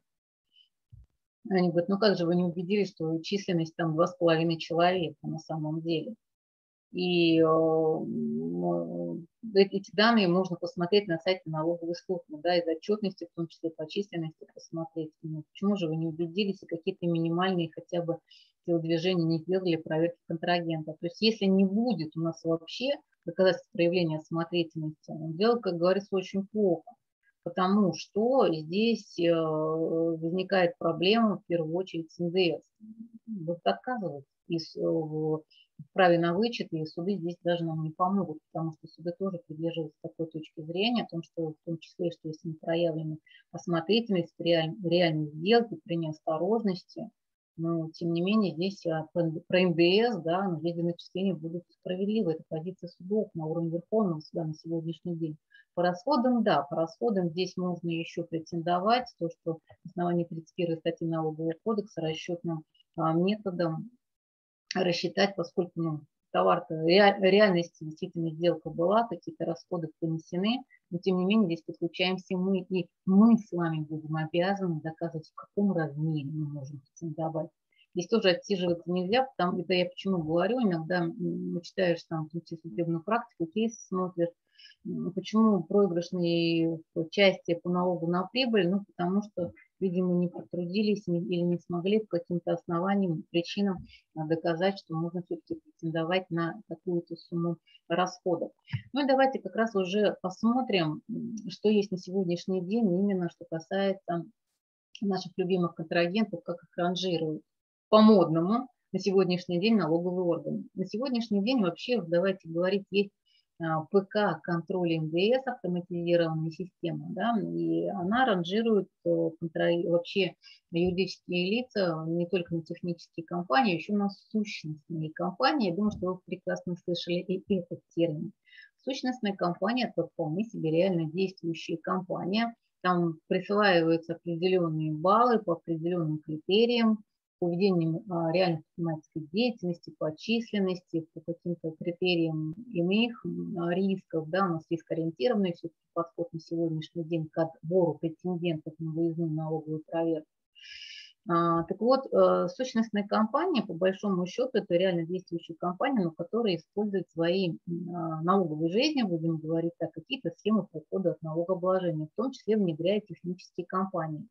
Они говорят, ну как же вы не убедились, что численность там два с половиной человека на самом деле. И э, эти данные можно посмотреть на сайте налоговой службы, да, из отчетности, в том числе по численности посмотреть. Ну, почему же вы не убедились и какие-то минимальные хотя бы телодвижения не сделали проверки контрагента. То есть если не будет у нас вообще доказательств проявления осмотрительности, дело, как говорится, очень плохо. Потому что здесь возникает проблема, в первую очередь, с эн дэ эс. Вот доказывать из, в праве на вычет, и суды здесь даже нам не помогут, потому что суды тоже придерживаются такой точки зрения, о том, что в том числе, что если не проявлена осмотрительность при реальной сделке, при неосторожности, но тем не менее здесь про эн дэ эс, да, но здесь начисления будут справедливы. Это позиция судов на уровне Верховного суда на сегодняшний день. По расходам, да, по расходам здесь можно еще претендовать, то, что на основании тридцать первой статьи Налогового кодекса расчетным а, методом рассчитать, поскольку ну, товар-то реаль, реальности действительно сделка была, какие-то расходы понесены, но тем не менее здесь подключаемся мы, и мы с вами будем обязаны доказывать, в каком размере мы можем претендовать. Здесь тоже отсиживаться нельзя, потому это я почему говорю, иногда читаешь там судебную практику, кейсы смотришь, почему проигрышные части по налогу на прибыль, ну потому что, видимо, не потрудились или не смогли по каким-то основаниям, причинам доказать, что можно все-таки претендовать на какую-то сумму расходов. Ну и давайте как раз уже посмотрим, что есть на сегодняшний день, именно что касается наших любимых контрагентов, как их ранжируют по-модному на сегодняшний день налоговые органы. На сегодняшний день вообще, давайте говорить, есть пэ ка контроля эн дэ эс, автоматизированная система, да, и она ранжирует вообще юридические лица не только на технические компании, а еще на сущностные компании. Я думаю, что вы прекрасно слышали и этот термин. Сущностная компания – это вполне себе реально действующая компания. Там присваиваются определенные баллы по определенным критериям, по ведению реальной предпринимательской деятельности, по численности, по каким-то критериям иных рисков. Да, у нас рискоориентированный все-таки подход на сегодняшний день к отбору претендентов на выездную налоговую проверку. А, так вот, э, сущностная компания, по большому счету, это реально действующая компания, но которая использует свои м, а, налоговые жизни, будем говорить так, какие-то схемы по уходу от налогообложения, в том числе внедряя технические компании.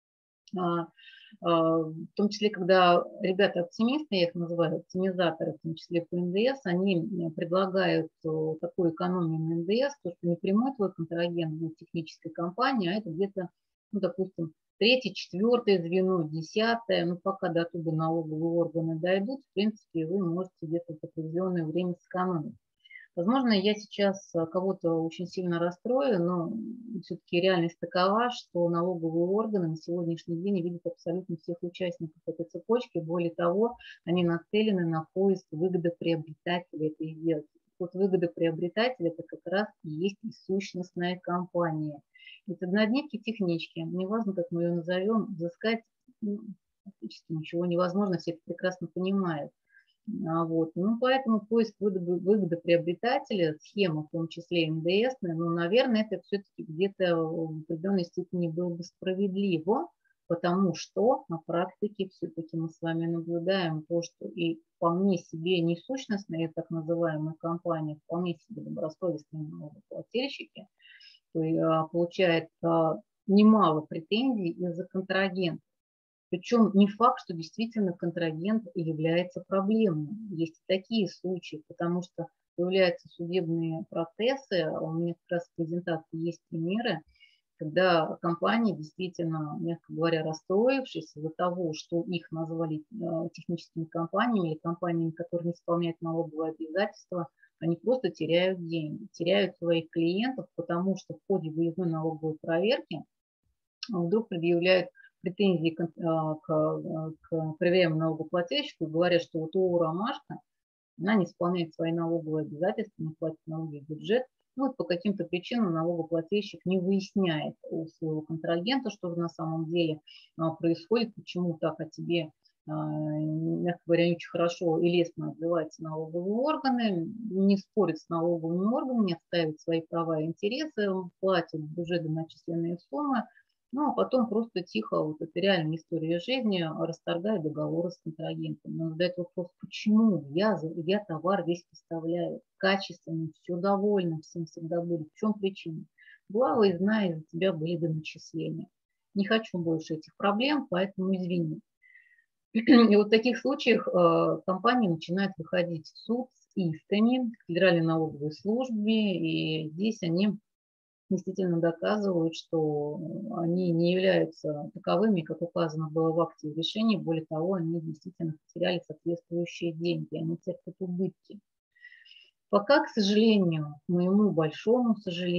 А, а, В том числе, когда ребята-оптимисты, я их называю оптимизаторы, в том числе по эн дэ эс, они м, предлагают э, такую экономию на эн дэ эс, то, что не прямой твой контрагент будет технической компании, а это где-то, ну, допустим, третье, четвертое звено, десятое, ну, пока до туда налоговые органы дойдут, в принципе, вы можете где-то в определенное время сэкономить. Возможно, я сейчас э, кого-то очень сильно расстрою, но все-таки реальность такова, что налоговые органы на сегодняшний день видят абсолютно всех участников этой цепочки. Более того, они нацелены на поиск выгодоприобретателя этой сделки. Вот выгодоприобретатель – это как раз и есть и сущностная компания. Это однодневки технички, неважно, как мы ее назовем, взыскать ну, практически ничего невозможно, все это прекрасно понимают. А, Вот. Ну, поэтому поиск выгодоприобретателя, схема, в том числе эн дэ эс, ну, наверное, это все-таки где-то в определенной степени было бы справедливо, потому что на практике все-таки мы с вами наблюдаем то, что и вполне себе несущностные, так называемые компании, вполне себе добросовестные налогоплательщики, то есть, а, получают а, немало претензий из-за контрагентов. Причем не факт, что действительно контрагент является проблемой. Есть и такие случаи, потому что появляются судебные процессы, а у меня как раз в презентации есть примеры, когда компании действительно, мягко говоря, расстроившись из-за того, что их назвали э, техническими компаниями или компаниями, которые не исполняют налоговые обязательства, они просто теряют деньги, теряют своих клиентов, потому что в ходе выездной налоговой проверки вдруг предъявляют претензии к, а, к, а, к проверяемому налогоплательщику, говорят, что вот ООО «Ромашка», она не исполняет свои налоговые обязательства, не платит налоги в бюджет. Ну, вот по каким-то причинам налогоплательщик не выясняет у своего контрагента, что же на самом деле а, происходит, почему так о тебе, а, мягко говоря, не очень хорошо и лестно отзываются налоговые органы, не спорят с налоговыми органами, не отстаивают свои права и интересы, платят в бюджет начисленные суммы. Ну, а потом просто тихо, вот это реальная история жизни, расторгаю договоры с контрагентом. Но задает вопрос, почему я, я товар весь поставляю, качественно, все довольно, всем всегда будет. В чем причина? Была выездная, из-за тебя были доначисления. Не хочу больше этих проблем, поэтому извини. И вот в таких случаях э, компании начинают выходить в суд с исками к Федеральной налоговой службе, и здесь они действительно доказывают, что они не являются таковыми, как указано было в акте решения. Более того, они действительно потеряли соответствующие деньги, они терпят убытки. Пока, к сожалению, к моему большому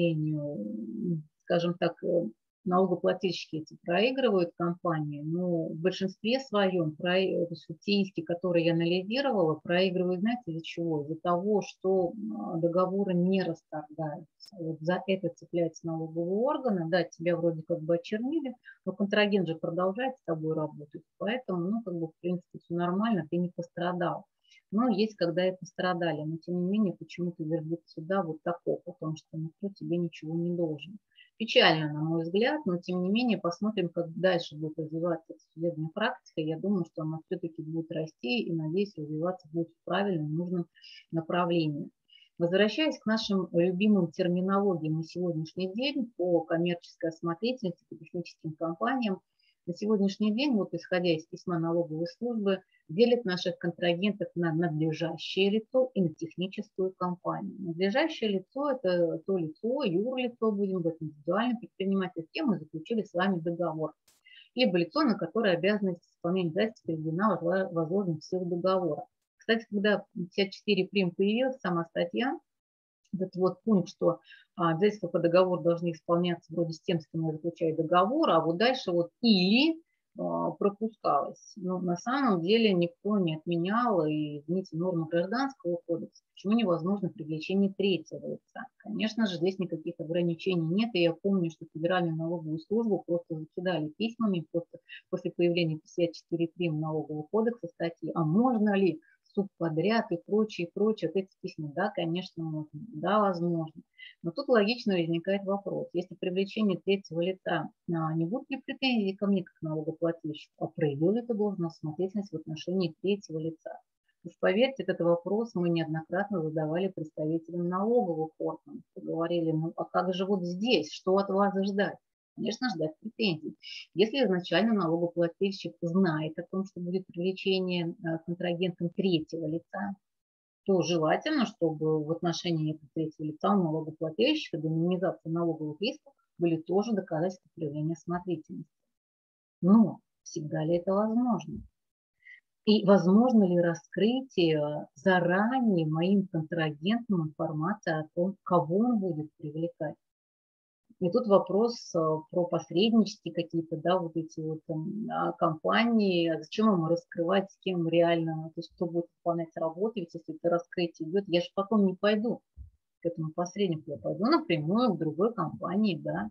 сожалению, скажем так, налогоплательщики эти проигрывают компании, но в большинстве своем, то есть те иски, которые я анализировала, проигрывают, знаете, из-за чего? Из-за того, что договоры не расторгаются. Вот за это цепляются налоговые органы, да, тебя вроде как бы очернили, но контрагент же продолжает с тобой работать, поэтому, ну, как бы, в принципе, все нормально, ты не пострадал. Но есть, когда и пострадали, но тем не менее почему-то вердикт суда вот такой, потому что никто тебе ничего не должен. Печально, на мой взгляд, но тем не менее посмотрим, как дальше будет развиваться судебная практика. Я думаю, что она все-таки будет расти и, надеюсь, развиваться будет в правильном, нужном направлении. Возвращаясь к нашим любимым терминологиям на сегодняшний день по коммерческой осмотрительности, по техническим компаниям, на сегодняшний день, вот исходя из письма налоговой службы, делят наших контрагентов на надлежащее лицо и на техническую компанию. Надлежащее лицо – это то лицо, юрлицо, будем говорить, индивидуальный предприниматель, с кем мы заключили с вами договор. Либо лицо, на которое обязанность исполнения обязательств переведена возложена в силу договора. Кстати, когда пятьдесят четыре прим появилась, сама статья, этот вот пункт, что а, обязательства по договору должны исполняться вроде с тем, с кем я заключаю договор, а вот дальше вот или а, пропускалось. Но на самом деле никто не отменял, и, извините, нормы гражданского кодекса, почему невозможно привлечение третьего лица. Конечно же, здесь никаких ограничений нет, и я помню, что Федеральную налоговую службу просто закидали письмами после, после появления пятьдесят четыре прим налогового кодекса статьи, а можно ли субподряд и прочее, и прочее. Вот эти письма, да, конечно, можно, да, возможно. Но тут логично возникает вопрос. Если привлечение третьего лица, а, не будут ли претензии ко мне как налогоплательщику, а проявил ли ты должность смотрительность в отношении третьего лица? Уж поверьте, этот вопрос мы неоднократно задавали представителям налоговых органов. Говорили, ну а как же вот здесь, что от вас ждать? Конечно, ждать претензий. Если изначально налогоплательщик знает о том, что будет привлечение контрагентом третьего лица, то желательно, чтобы в отношении этого третьего лица у налогоплательщика для минимизации налоговых рисков были тоже доказательства проявления смотрительности. Но всегда ли это возможно? И возможно ли раскрытие заранее моим контрагентам информации о том, кого он будет привлекать? И тут вопрос про посреднические какие-то, да, вот эти вот там, компании, а зачем им раскрывать, с кем реально, то есть кто будет выполнять работу, ведь если это раскрытие идет, я же потом не пойду к этому посреднику, я пойду напрямую к другой компании, да.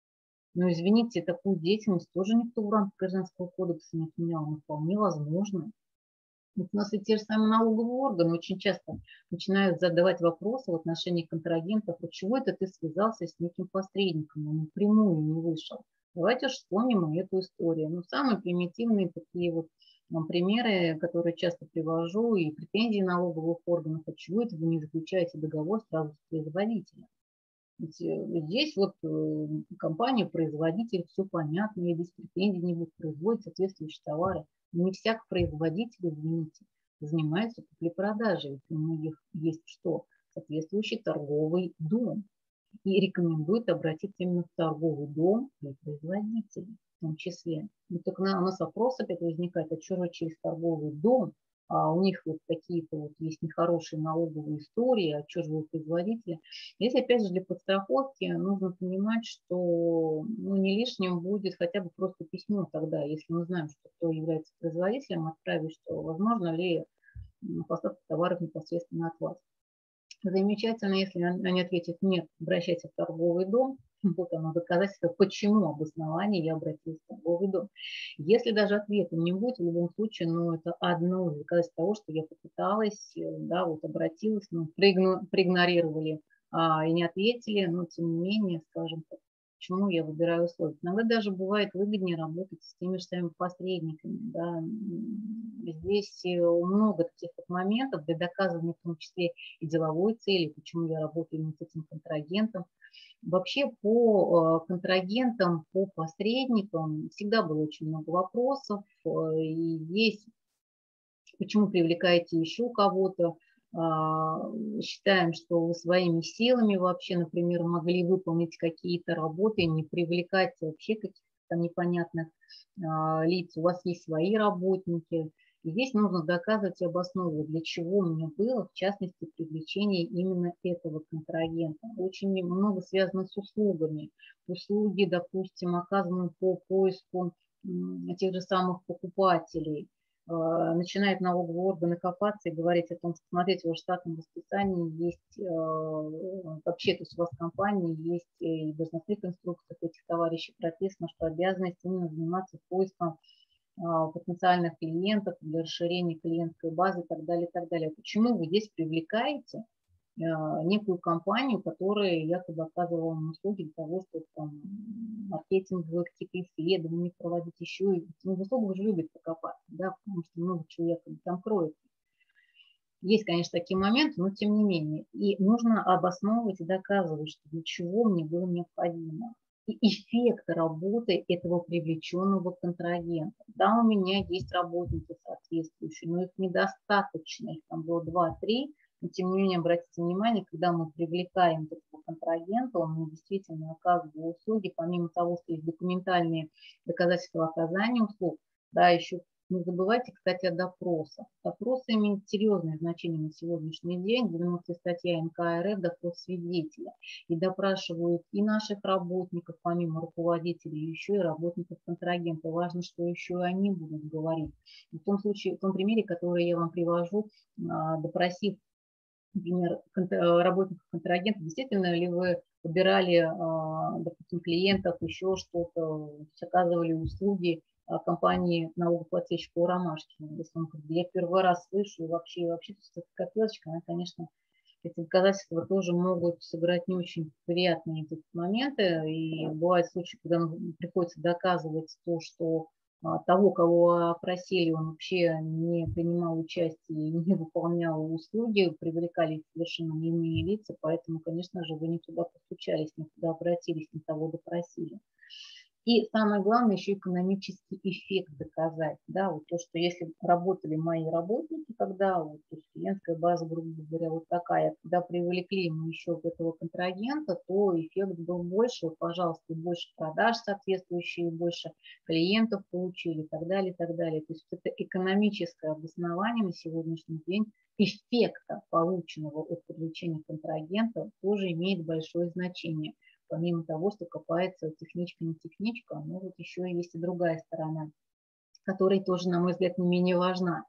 Но извините, такую деятельность тоже никто в рамках Гражданского кодекса не отменял, но вполне возможно. У нас и те же самые налоговые органы очень часто начинают задавать вопросы в отношении контрагентов, а чего это ты связался с неким посредником, он напрямую не вышел. Давайте же вспомним эту историю. Ну, самые примитивные такие вот ну, примеры, которые часто привожу, и претензии налоговых органов, а чего это вы не заключаете договор сразу с производителем. Ведь здесь вот компания-производитель, все понятно, и без претензий не будет производить соответствующие товары. Не всяк производитель, извините, занимается куплей-продажей. У многих есть что? Соответствующий торговый дом. И рекомендует обратиться именно в торговый дом для производителей в том числе. Но только у нас вопрос опять возникает, а что же через торговый дом? А у них вот какие-то вот есть нехорошие налоговые истории, а что же вы производители? Здесь опять же для подстраховки нужно понимать, что ну, не лишним будет хотя бы просто письмо тогда, если мы знаем, что кто является производителем, отправить, что возможно ли поставка товаров непосредственно от вас. Замечательно, если они ответят нет, обращайся в торговый дом. Вот оно доказательство, почему обоснование я обратилась в торговый дом. Если даже ответа не будет, в любом случае, ну, это одно из доказательств того, что я попыталась, да, вот обратилась, ну, проигнорировали а, и не ответили, но тем не менее, скажем так, почему я выбираю условия. Иногда даже бывает выгоднее работать с теми же самыми посредниками. Да. Здесь много таких вот моментов для доказывания, в том числе и деловой цели, почему я работаю именно с этим контрагентом. Вообще по контрагентам, по посредникам всегда было очень много вопросов. И есть, почему привлекаете еще кого-то, считаем, что вы своими силами вообще, например, могли выполнить какие-то работы, не привлекать вообще каких-то там непонятных лиц, у вас есть свои работники. И здесь нужно доказывать и обосновывать, для чего мне было, в частности, привлечение именно этого контрагента. Очень много связано с услугами. Услуги, допустим, оказанные по поиску тех же самых покупателей. Начинает налоговые органы копаться и говорить о том, что, смотрите, в штатном расписании есть вообще, то есть у вас в компании есть и в должностных инструкциях этих товарищей прописано, что обязанность именно заниматься поиском потенциальных клиентов для расширения клиентской базы и так далее, и так далее. Почему вы здесь привлекаете некую компанию, которая якобы оказывала вам услуги для того, чтобы там маркетинговые какие-то исследования проводить еще. И в услугах же любят покопаться, да, потому что много чего якобы там кроется. Есть, конечно, такие моменты, но тем не менее. И нужно обосновывать и доказывать, что для чего мне было необходимо. И эффект работы этого привлеченного контрагента. Да, у меня есть работники соответствующие, но их недостаточно, их там было два-три. Но тем не менее, обратите внимание, когда мы привлекаем этого контрагента, он мне действительно оказывает услуги, помимо того, что есть документальные доказательства оказания услуг, да, еще не забывайте, кстати, о допросах. Допросы имеют серьезное значение на сегодняшний день. девяностая статья эн ка эр эф «Допрос свидетеля». И допрашивают и наших работников, помимо руководителей, еще и работников контрагента. Важно, что еще и они будут говорить. В том случае, в том примере, который я вам привожу, допросив, например, работников контрагента, действительно ли вы выбирали, допустим, клиентов, еще что-то, оказывали услуги компании налогоплательщика у Ромашки. Если он, я первый раз слышу, и вообще, вообще эта копилочка, она, конечно, эти доказательства тоже могут сыграть не очень приятные моменты. И бывают случаи, когда приходится доказывать то, что того, кого опросили, он вообще не принимал участие, не выполнял услуги, привлекали совершенно иные лица, поэтому, конечно же, вы не туда постучались, не туда обратились, не того допросили. И самое главное, еще экономический эффект доказать. Да, вот то, что если работали мои работники, когда вот, то есть клиентская база, грубо говоря, вот такая, когда привлекли мы еще этого контрагента, то эффект был больше, пожалуйста, больше продаж соответствующие, больше клиентов получили и так далее, и так далее. То есть это экономическое обоснование на сегодняшний день эффекта, полученного от привлечения контрагента, тоже имеет большое значение. Помимо того, что копается техничка, не техничка, но вот еще есть и другая сторона, которая тоже, на мой взгляд, не менее важна.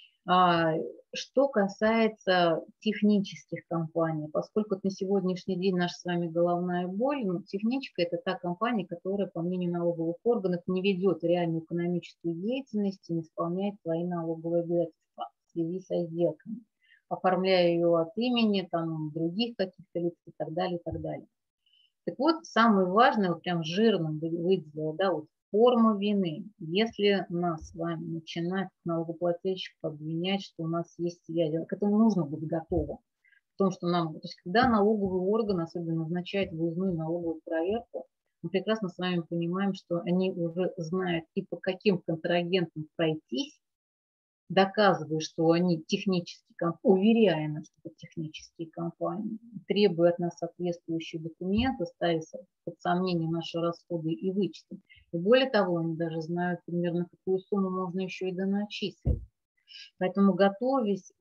Что касается технических компаний, поскольку на сегодняшний день наша с вами головная боль, ну, техничка – это та компания, которая, по мнению налоговых органов, не ведет реальную экономическую деятельность и не исполняет свои налоговые обязательства в связи со сделками, оформляя ее от имени там, других каких-то лиц и так далее, и так далее. Так вот, самое важное, вот прям жирно выделила, да, вот форма вины. Если нас с вами начинает налогоплательщик обвинять, что у нас есть связи, к этому нужно быть готовым. В том, что нам, то есть когда налоговый орган особенно назначает выездную налоговую проверку, мы прекрасно с вами понимаем, что они уже знают и по каким контрагентам пройтись, доказывая, что они технические, уверяя нас, что это технические компании, требуя от нас соответствующие документы, ставя под сомнение наши расходы и вычеты. И более того, они даже знают примерно, какую сумму можно еще и доначислить. Поэтому, готовясь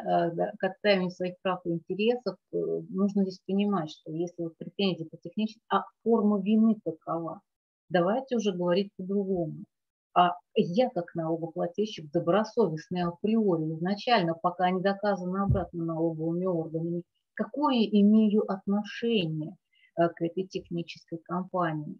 к отстаиванию своих прав и интересов, нужно здесь понимать, что если вот претензии по технически, а форма вины такова, давайте уже говорить по-другому. А я, как налогоплательщик, добросовестный априори, изначально, пока не доказано обратно налоговыми органами, какое имею отношение к этой технической компании.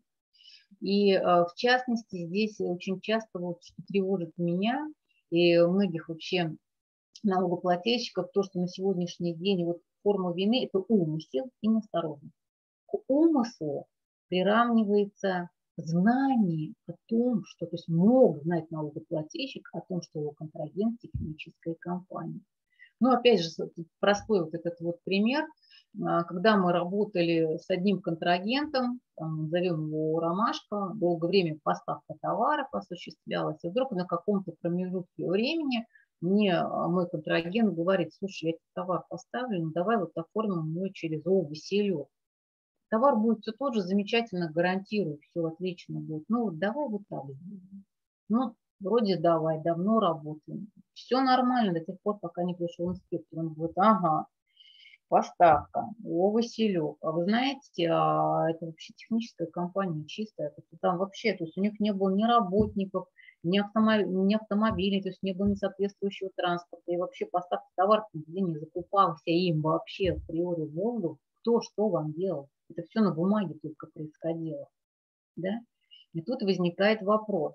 И в частности, здесь очень часто вот, что тревожит меня и многих вообще налогоплательщиков, то, что на сегодняшний день вот форма вины – это умысел и неосторожность. К умыслу приравнивается знание о том, что, то есть мог знать налогоплательщик о том, что его контрагент технической компании. Ну, опять же, простой вот этот вот пример, когда мы работали с одним контрагентом, там, назовем его Ромашка, долгое время поставка товаров осуществлялась, и вдруг на каком-то промежутке времени мне мой контрагент говорит: слушай, я этот товар поставлю, ну давай вот оформим его через ООО «Василек». Товар будет все тот же, замечательно, гарантирую, все отлично будет. Ну, вот давай вот так сделаем. Ну, вроде давай, давно работаем. Все нормально до тех пор, пока не пришел инспектор. Он говорит: ага, поставка, о, Василек. А вы знаете, а это вообще техническая компания чистая. Там вообще, то есть у них не было ни работников, ни, автомобиль, ни автомобилей, то есть не было ни соответствующего транспорта. И вообще поставка товара нигде не закупался им вообще априори в воздух. Кто что вам делал? Это все на бумаге только происходило. Да? И тут возникает вопрос,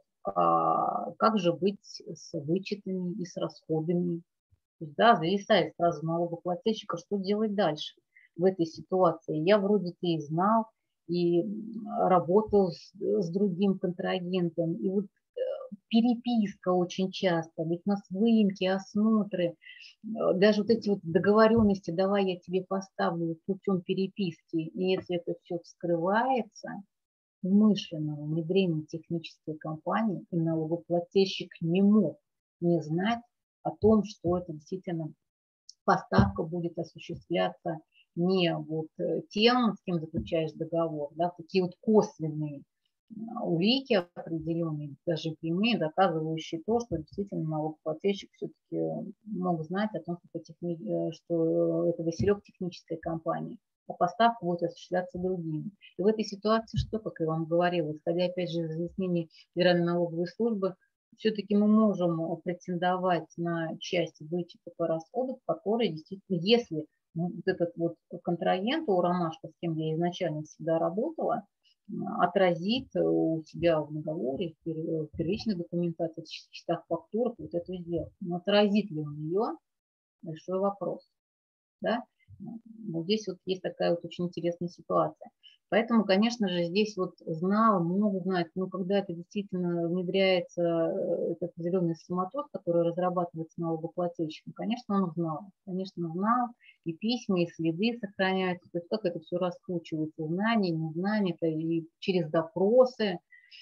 а как же быть с вычетами и с расходами? То есть, да, зависает сразу налогоплательщика, что делать дальше в этой ситуации. Я вроде-то и знал, и работал с, с другим контрагентом, и вот переписка очень часто, ведь у нас выемки, осмотры, даже вот эти вот договоренности, давай я тебе поставлю путем переписки, и если это все вскрывается, умышленного внедрения технической компании, и налогоплательщик не мог не знать о том, что это действительно поставка будет осуществляться не вот тем, с кем заключаешь договор, да, такие вот косвенные улики определенные, даже прямые, доказывающие то, что действительно налогоплательщик все-таки мог знать о том, что это, техни... что это Василек техническая компания, а поставка будет осуществляться другими. И в этой ситуации, что, как я вам говорила, исходя опять же из разъяснений Федеральной налоговой службы, все-таки мы можем претендовать на часть вычета по расходам, которые действительно, если вот этот вот контрагент у Ромашка, с кем я изначально всегда работала, отразит у себя в договоре, в первичной документации, в счетах фактурах вот эту сделку. Но отразит ли он ее, большой вопрос. Да? Вот здесь вот есть такая вот очень интересная ситуация. Поэтому, конечно же, здесь вот знал, могут знать, но когда это действительно внедряется, этот зеленый схематоз, который разрабатывается налогоплательщиком, конечно, он знал. Конечно, знал, и письма, и следы сохраняются. То есть как это все раскручивается, знания, незнания, это и через допросы,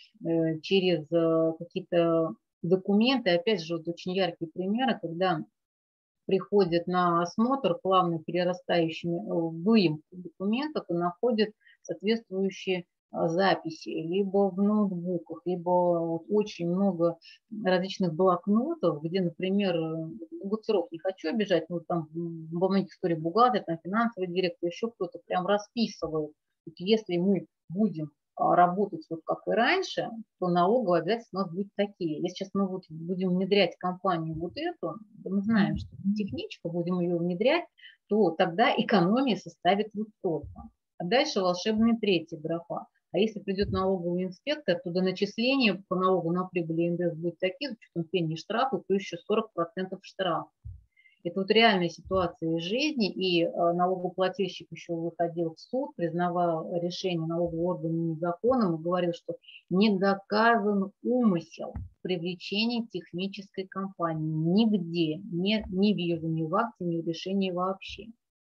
через какие-то документы. Опять же, вот очень яркие примеры, когда приходит на осмотр, плавно перерастающими в выемку документов и находит соответствующие записи либо в ноутбуках, либо вот очень много различных блокнотов, где, например, бухгалтеров не хочу обижать, но там во многих историях бухгалтер, там финансовый директор, еще кто-то прям расписывает. Если мы будем работать вот как и раньше, то налоговые обязательства у нас будут такие. Если сейчас мы вот будем внедрять компанию вот эту, то мы знаем, что техничку, будем ее внедрять, то тогда экономия составит вот столько. А дальше волшебная третья графа. А если придет налоговый инспектор, то до начисления по налогу на прибыль и эн дэ эс будет такие, с учетом пени штрафа, то еще сорок процентов штраф. Это вот реальная ситуация из жизни, и налогоплательщик еще выходил в суд, признавал решение налогового органа незаконным и говорил, что не доказан умысел привлечения технической компании нигде, ни, ни в ее ни в акте, ни в решении вообще.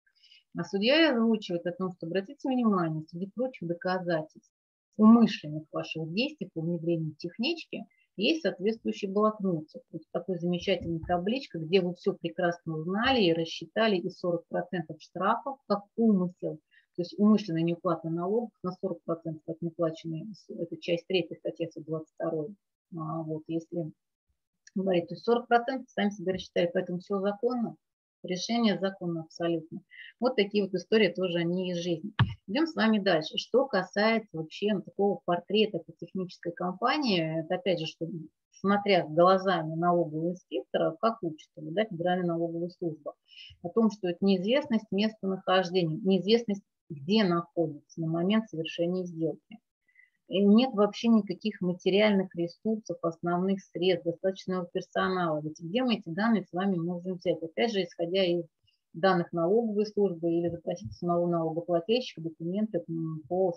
А судья озвучивает о том, что обратите внимание, среди прочих доказательств умышленных ваших действий по внедрению технички есть соответствующий блокнотик. Вот такой замечательный табличка, где вы все прекрасно узнали и рассчитали и сорок процентов штрафов как умысел. То есть умышленная неуплата налогов на сорок процентов от неуплаченной, это часть третья статьи сто двадцать два. А, вот, если говорить, то есть сорок процентов сами себе рассчитали, поэтому все законно. Решение законно абсолютно. Вот такие вот истории тоже они из жизни. Идем с вами дальше. Что касается вообще такого портрета по технической компании, это опять же, что смотря глазами налогового инспектора, как учится, да, Федеральная налоговая служба, о том, что это неизвестность местонахождения, неизвестность, где находится на момент совершения сделки. И нет вообще никаких материальных ресурсов, основных средств, достаточного персонала. Ведь где мы эти данные с вами можем взять? Опять же, исходя из данных налоговой службы или запросить самого налогоплательщика документы по,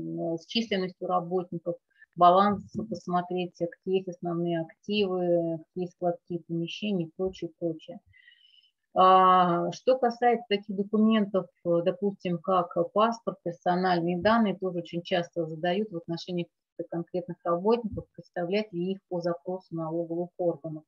с численностью работников, баланс посмотреть, какие есть основные активы, какие складские помещения и прочее, прочее. Что касается таких документов, допустим, как паспорт, персональные данные, тоже очень часто задают в отношении конкретных работников, представлять ли их по запросу налоговых органов.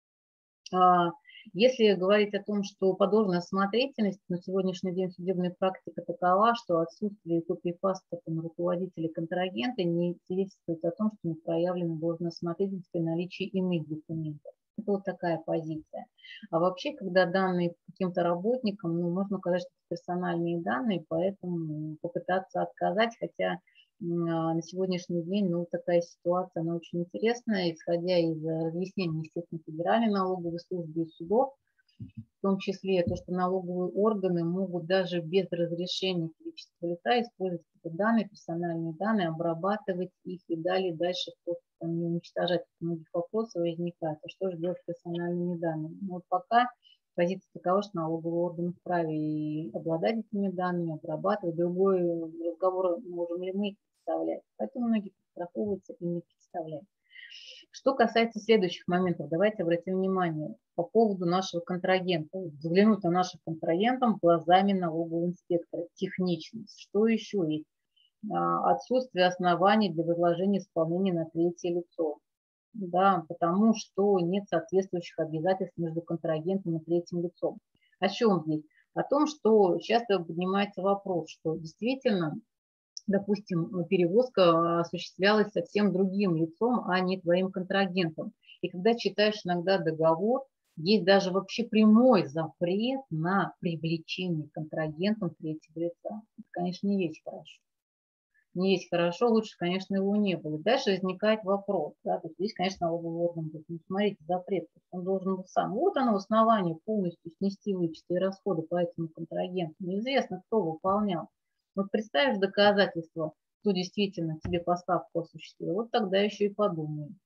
Если говорить о том, что по должной осмотрительности, на сегодняшний день судебная практика такова, что отсутствие копии паспорта на руководителя контрагента не свидетельствует о том, что не проявлена должная осмотрительность при наличии иных документов. Это вот такая позиция. А вообще, когда данные каким-то работникам, ну, можно сказать, что это персональные данные, поэтому попытаться отказать, хотя на сегодняшний день, ну, такая ситуация, она очень интересная, исходя из разъяснений, естественно, Федеральной налоговой службы и судов, в том числе то, что налоговые органы могут даже без разрешения физического лица использовать эти данные, персональные данные, обрабатывать их и далее дальше просто там, не уничтожать. Многих вопросов возникает, а что же делать с персональными данными? Но вот пока позиция такова, что налоговые органы вправе и обладать этими данными, обрабатывать. Другой разговор, можем ли мы их представлять. Поэтому многие подстраховываются и не представляют. Что касается следующих моментов, давайте обратим внимание по поводу нашего контрагента. Взглянуть на наших контрагентов глазами налогового инспектора. Техничность. Что еще есть? Отсутствие оснований для возложения исполнения на третье лицо. Да, потому что нет соответствующих обязательств между контрагентом и третьим лицом. О чем здесь? О том, что часто поднимается вопрос, что действительно, допустим, перевозка осуществлялась совсем другим лицом, а не твоим контрагентом. И когда читаешь иногда договор, есть даже вообще прямой запрет на привлечение контрагентом третьего лица. Это, конечно, не есть хорошо. Не есть хорошо, лучше, конечно, его не было. Дальше возникает вопрос. Да, то есть здесь, конечно, налоговый орган говорит, ну, смотрите, запрет, он должен быть сам. Вот оно основание полностью снести вычеты и расходы по этому контрагенту. Неизвестно, кто выполнял. Вот представишь доказательства, кто действительно тебе поставку осуществил, вот тогда еще и подумаем.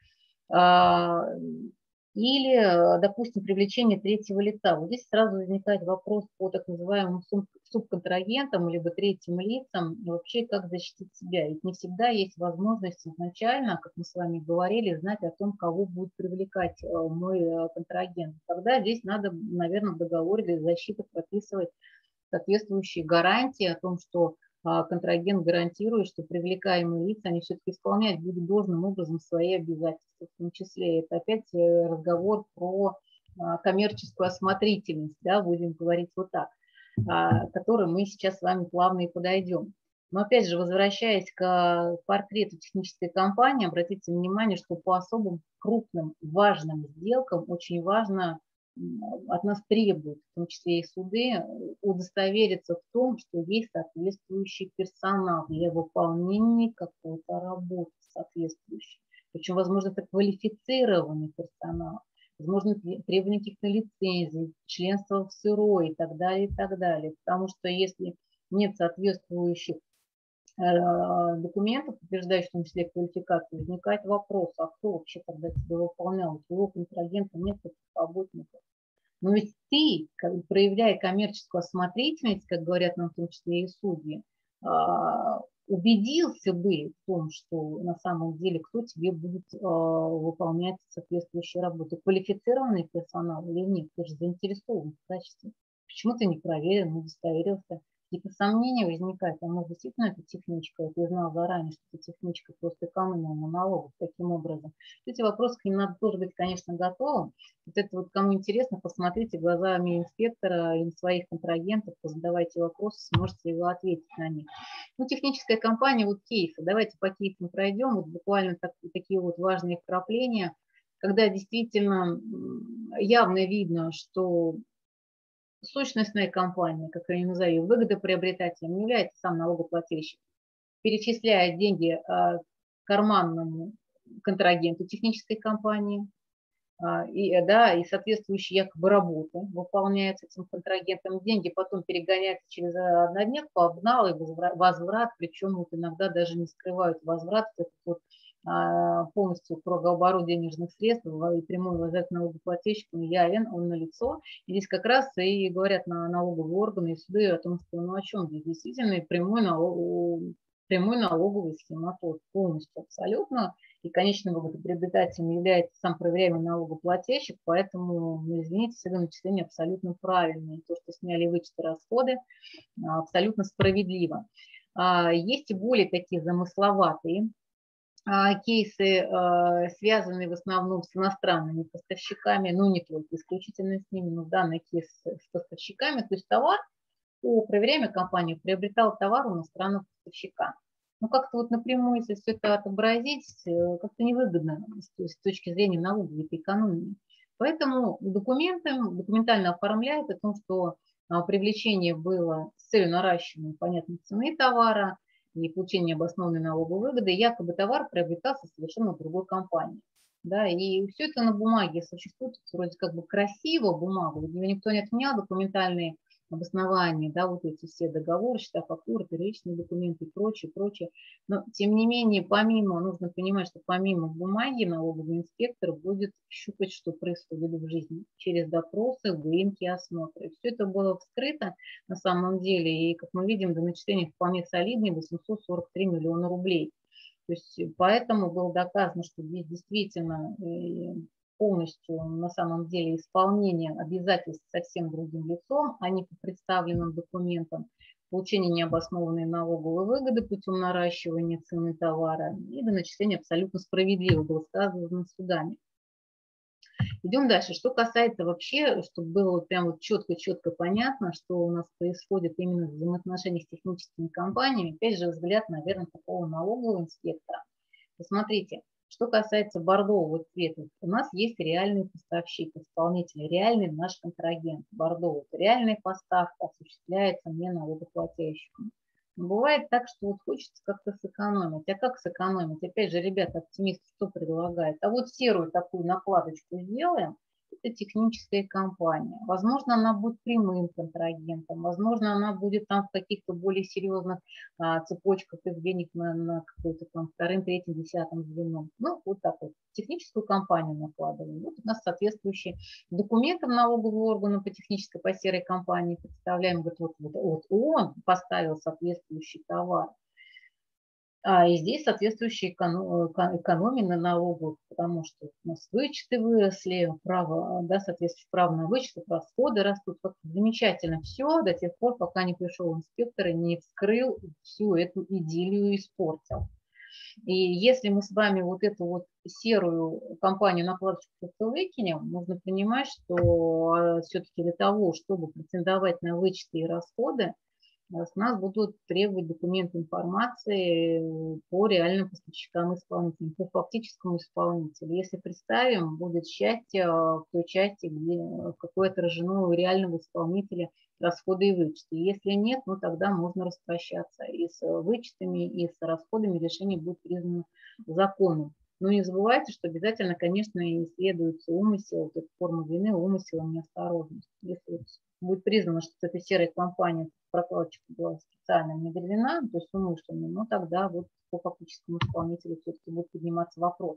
Или, допустим, привлечение третьего лица. Вот здесь сразу возникает вопрос по так называемым субконтрагентам, либо третьим лицам, и вообще как защитить себя. Ведь не всегда есть возможность изначально, как мы с вами говорили, знать о том, кого будет привлекать мой контрагент. Тогда здесь надо, наверное, в договоре для защиты прописывать соответствующие гарантии о том, что контрагент гарантирует, что привлекаемые лица, они все-таки исполнять будут должным образом свои обязательства, в том числе. Это опять разговор про коммерческую осмотрительность, да, будем говорить вот так, к которой мы сейчас с вами плавно и подойдем. Но опять же, возвращаясь к портрету технической компании, обратите внимание, что по особым крупным важным сделкам очень важно от нас требуют, в том числе и суды, удостовериться в том, что есть соответствующий персонал для выполнения какой-то работы соответствующей. Причем, возможно, это квалифицированный персонал, возможно, требования каких-то лицензий, членство в СРО и так далее, и так далее. Потому что если нет соответствующих документов, подтверждающих в том числе квалификацию, возникает вопрос, а кто вообще тогда тебя выполнял? У твоего контрагента нет таких работников. Но ведь ты, как бы, проявляя коммерческую осмотрительность, как говорят нам в том числе и судьи, убедился бы в том, что на самом деле кто тебе будет выполнять соответствующие работы. Квалифицированный персонал или нет? Ты же заинтересован в качестве. Почему ты не проверил, не удостоверился? Какие-то сомнения возникают, а может действительно это техничка, ты знал заранее, что это техничка, просто экономила на налогах таким образом. Эти вопросы, к ним надо тоже быть, конечно, готовым. Вот это вот, кому интересно, посмотрите глазами инспектора или своих контрагентов, задавайте вопросы, сможете его ответить на них. Ну, техническая компания, вот кейсы, давайте по кейсам пройдем, вот буквально так, такие вот важные вкрапления, когда действительно явно видно, что сущностная компания, как я ее назову, выгодоприобретателем, не является сам налогоплательщик, перечисляет деньги карманному контрагенту технической компании, и, да, и соответствующие якобы работы выполняются этим контрагентом, деньги потом перегоняются через однодневку, обнал и возврат, причем вот иногда даже не скрывают возврат, это вот полностью кругооборот денежных средств и прямой возврат налогоплательщику явен, он налицо. И здесь как раз и говорят на налоговые органы и суды о том, что ну о чем здесь действительно прямой, налог, прямой налоговый схематоз полностью абсолютно. И конечным выгодоприобретателем является сам проверяемый налогоплательщик, поэтому, ну, извините, все начисления абсолютно правильные. То, что сняли вычеты расходы, абсолютно справедливо. Есть и более такие замысловатые кейсы, связанные в основном с иностранными поставщиками, ну не только исключительно с ними, но в данный кейс с поставщиками, то есть товар у проверяемой компании приобретал товар у иностранного поставщика. Ну как-то вот напрямую, если все это отобразить, как-то невыгодно с точки зрения налоговой экономии. Поэтому документы документально оформляют о том, что привлечение было с целью наращивания понятной цены товара и получения обоснованной налоговой выгоды, якобы товар приобретался совершенно в другой компании. Да, и все это на бумаге существует, вроде как бы красиво бумага, никто не отменял документальные обоснования, да, вот эти все договоры, счета, фактуры, первичные документы и прочее, прочее. Но, тем не менее, помимо, нужно понимать, что помимо бумаги налоговый инспектор будет щупать, что происходит в жизни, через допросы, выемки, осмотры. Все это было вскрыто на самом деле, и, как мы видим, до начисления вполне солидные восемьсот сорок три миллиона рублей. То есть поэтому было доказано, что здесь действительно полностью на самом деле исполнение обязательств совсем другим лицом, а не по представленным документам, получение необоснованной налоговой выгоды путем наращивания цены товара и до начисления абсолютно справедливо было сказано судами. Идем дальше. Что касается вообще, чтобы было вот прям вот четко-четко понятно, что у нас происходит именно в взаимоотношениях с техническими компаниями, опять же взгляд, наверное, такого налогового инспектора. Посмотрите, что касается бордового цвета, у нас есть реальный поставщик, исполнитель, реальный наш контрагент, бордовый. Реальная поставка осуществляется не налогоплательщиком. Но бывает так, что вот хочется как-то сэкономить. А как сэкономить? Опять же, ребята, оптимисты что предлагают? А вот серую такую накладочку сделаем, это техническая компания. Возможно, она будет прямым контрагентом, возможно, она будет там в каких-то более серьезных а, цепочках из денег на, на какой-то там вторым, третьим, десятым звеном. Ну, вот так вот. Техническую компанию накладываем. Вот у нас соответствующие документы в налоговый орган по технической, по серой компании представляем. Говорит, вот, вот, вот он поставил соответствующий товар. А и здесь соответствующие экономии на налогах, потому что у нас вычеты выросли, право, да, соответствующее право на вычеты, расходы растут. Как замечательно все до тех пор, пока не пришел инспектор и не вскрыл всю эту идиллию, испортил. И если мы с вами вот эту вот серую компанию накладочку выкинем, нужно понимать, что все-таки для того, чтобы претендовать на вычеты и расходы, с нас будут требовать документы информации по реальным поставщикам исполнителям, по фактическому исполнителю. Если представим, будет счастье в той части, где какое отражено у реального исполнителя расходы и вычеты. Если нет, ну тогда можно распрощаться и с вычетами, и с расходами, решение будет признано законным. Но не забывайте, что обязательно, конечно, исследуется умысел, вот эта форма вины, умысел, а неосторожность. Если будет признано, что эта серая компания, прокладчика была специально внедрена, то есть умышленно, но тогда вот по фактическому исполнителю все-таки будет подниматься вопрос.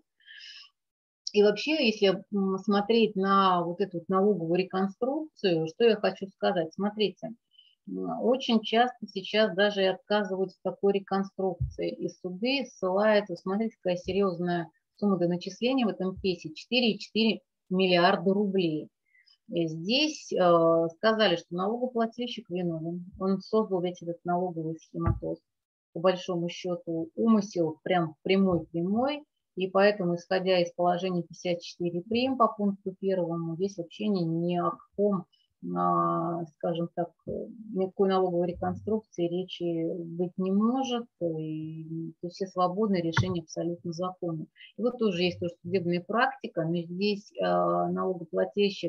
И вообще, если смотреть на вот эту вот налоговую реконструкцию, что я хочу сказать? Смотрите, очень часто сейчас даже и отказывают в такой реконструкции. И суды ссылаются, смотрите, какая серьезная сумма до начисления в этом кейсе, четыре и четыре миллиарда рублей. И здесь э, сказали, что налогоплательщик виновен. Он создал ведь этот налоговый схематоз. По большому счету умысел прям прямой-прямой. И поэтому, исходя из положения пятьдесят четыре прим по пункту первому, здесь вообще ни, ни о каком, а, скажем так, никакой налоговой реконструкции речи быть не может. И, то есть все свободные, решения абсолютно законны. И вот тоже есть тоже судебная практика, но здесь а, налогоплательщик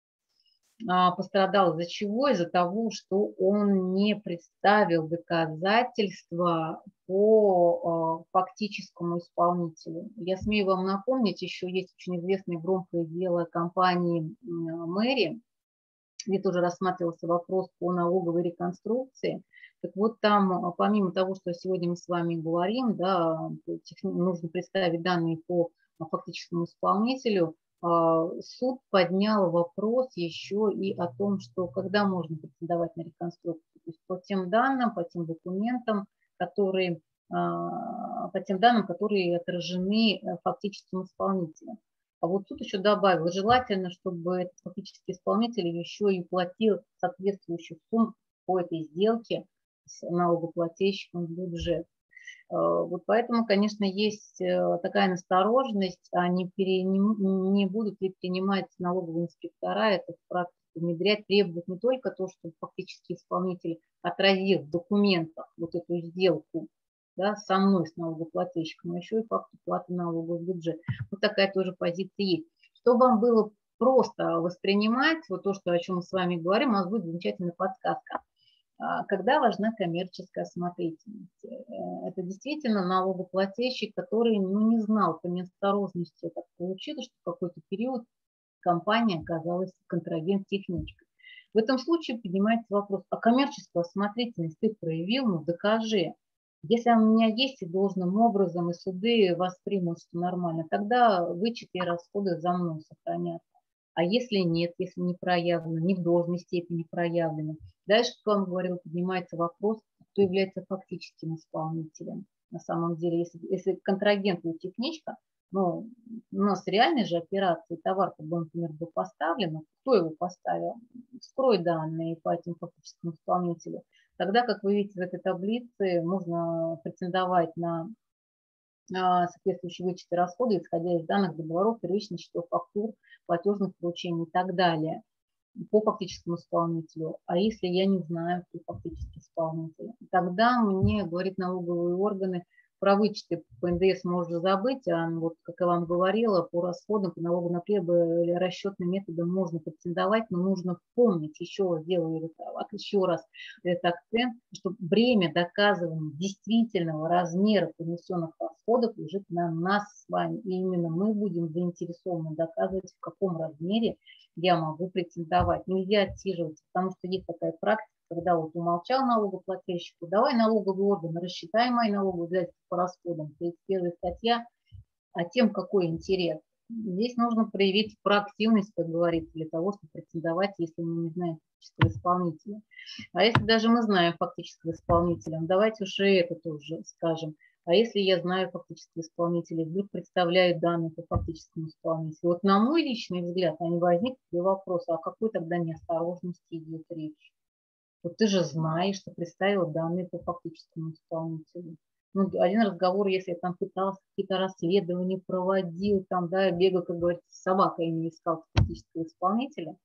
пострадал из-за чего? Из-за того, что он не представил доказательства по фактическому исполнителю. Я смею вам напомнить, еще есть очень известное громкое дело компании Мэри, где тоже рассматривался вопрос по налоговой реконструкции. Так вот там, помимо того, что сегодня мы с вами говорим, да, нужно представить данные по фактическому исполнителю, суд поднял вопрос еще и о том, что когда можно претендовать на реконструкцию. То есть по тем данным, по тем документам, которые, по тем данным, которые отражены фактическим исполнителем. А вот тут еще добавил, желательно, чтобы этот фактический исполнитель еще и платил соответствующую сумму по этой сделке с налогоплательщиком в бюджет. Вот поэтому, конечно, есть такая настороженность, а не, пере, не, не будут ли принимать налоговые инспектора эту практику внедрять, требовать не только то, чтобы фактически исполнитель отразил в документах вот эту сделку, да, со мной, с налогоплательщиком, но еще и факт уплаты налогов в бюджет. Вот такая тоже позиция есть. Чтобы вам было просто воспринимать вот то, что, о чем мы с вами говорим, у нас будет замечательная подсказка. Когда важна коммерческая осмотрительность? Это действительно налогоплательщик, который ну, не знал по неосторожности, так получилось, что в какой-то период компания оказалась контрагент-техничкой. В этом случае поднимается вопрос, а коммерческую осмотрительность ты проявил, ну докажи. Если у меня есть и должным образом, и суды воспримут, что нормально, тогда вычеты и расходы за мной сохранятся. А если нет, если не проявлено, не в должной степени проявлено, дальше, как вам говорил, поднимается вопрос, кто является фактическим исполнителем. На самом деле, если, если контрагент или техничка, ну, у нас реальные же операции, товар, как бы, например, был поставлен, кто его поставил? Вскрой данные по этим фактическим исполнителю. Тогда, как вы видите в этой таблице, можно претендовать на соответствующие вычеты расходы, исходя из данных договоров, первичных счетов, фактур, платежных поручений и так далее по фактическому исполнителю. А если я не знаю, кто фактический исполнитель, тогда мне, говорит, налоговые органы, про вычеты по эн дэ эс можно забыть, а вот, как я вам говорила, по расходам, по налогу на прибыль расчетным методом можно претендовать, но нужно помнить, еще раз делаю еще раз этот акцент, что бремя доказывания действительного размера понесенных расходов расходов лежит на нас с вами. И именно мы будем заинтересованы доказывать, в каком размере я могу претендовать. Нельзя отсиживаться, потому что есть такая практика, когда вот умолчал налогоплательщику, давай налоговый орган, рассчитай мои налоговые обязательства по расходам. тридцать первая статья, а тем какой интерес. Здесь нужно проявить проактивность, как говорится, для того, чтобы претендовать, если мы не знаем фактического исполнителя. А если даже мы знаем фактического исполнителя, ну, давайте уж и это тоже скажем. А если я знаю фактического исполнителя, вдруг представляю данные по фактическому исполнителю, вот на мой личный взгляд, они возникли вопросы, а о какой тогда неосторожности идет речь? Вот ты же знаешь, что представил данные по фактическому исполнителю. Ну, один разговор, если я там пытался какие-то расследования проводил, там, да, бегал, как говорится, с собакой, не искал фактического исполнителя,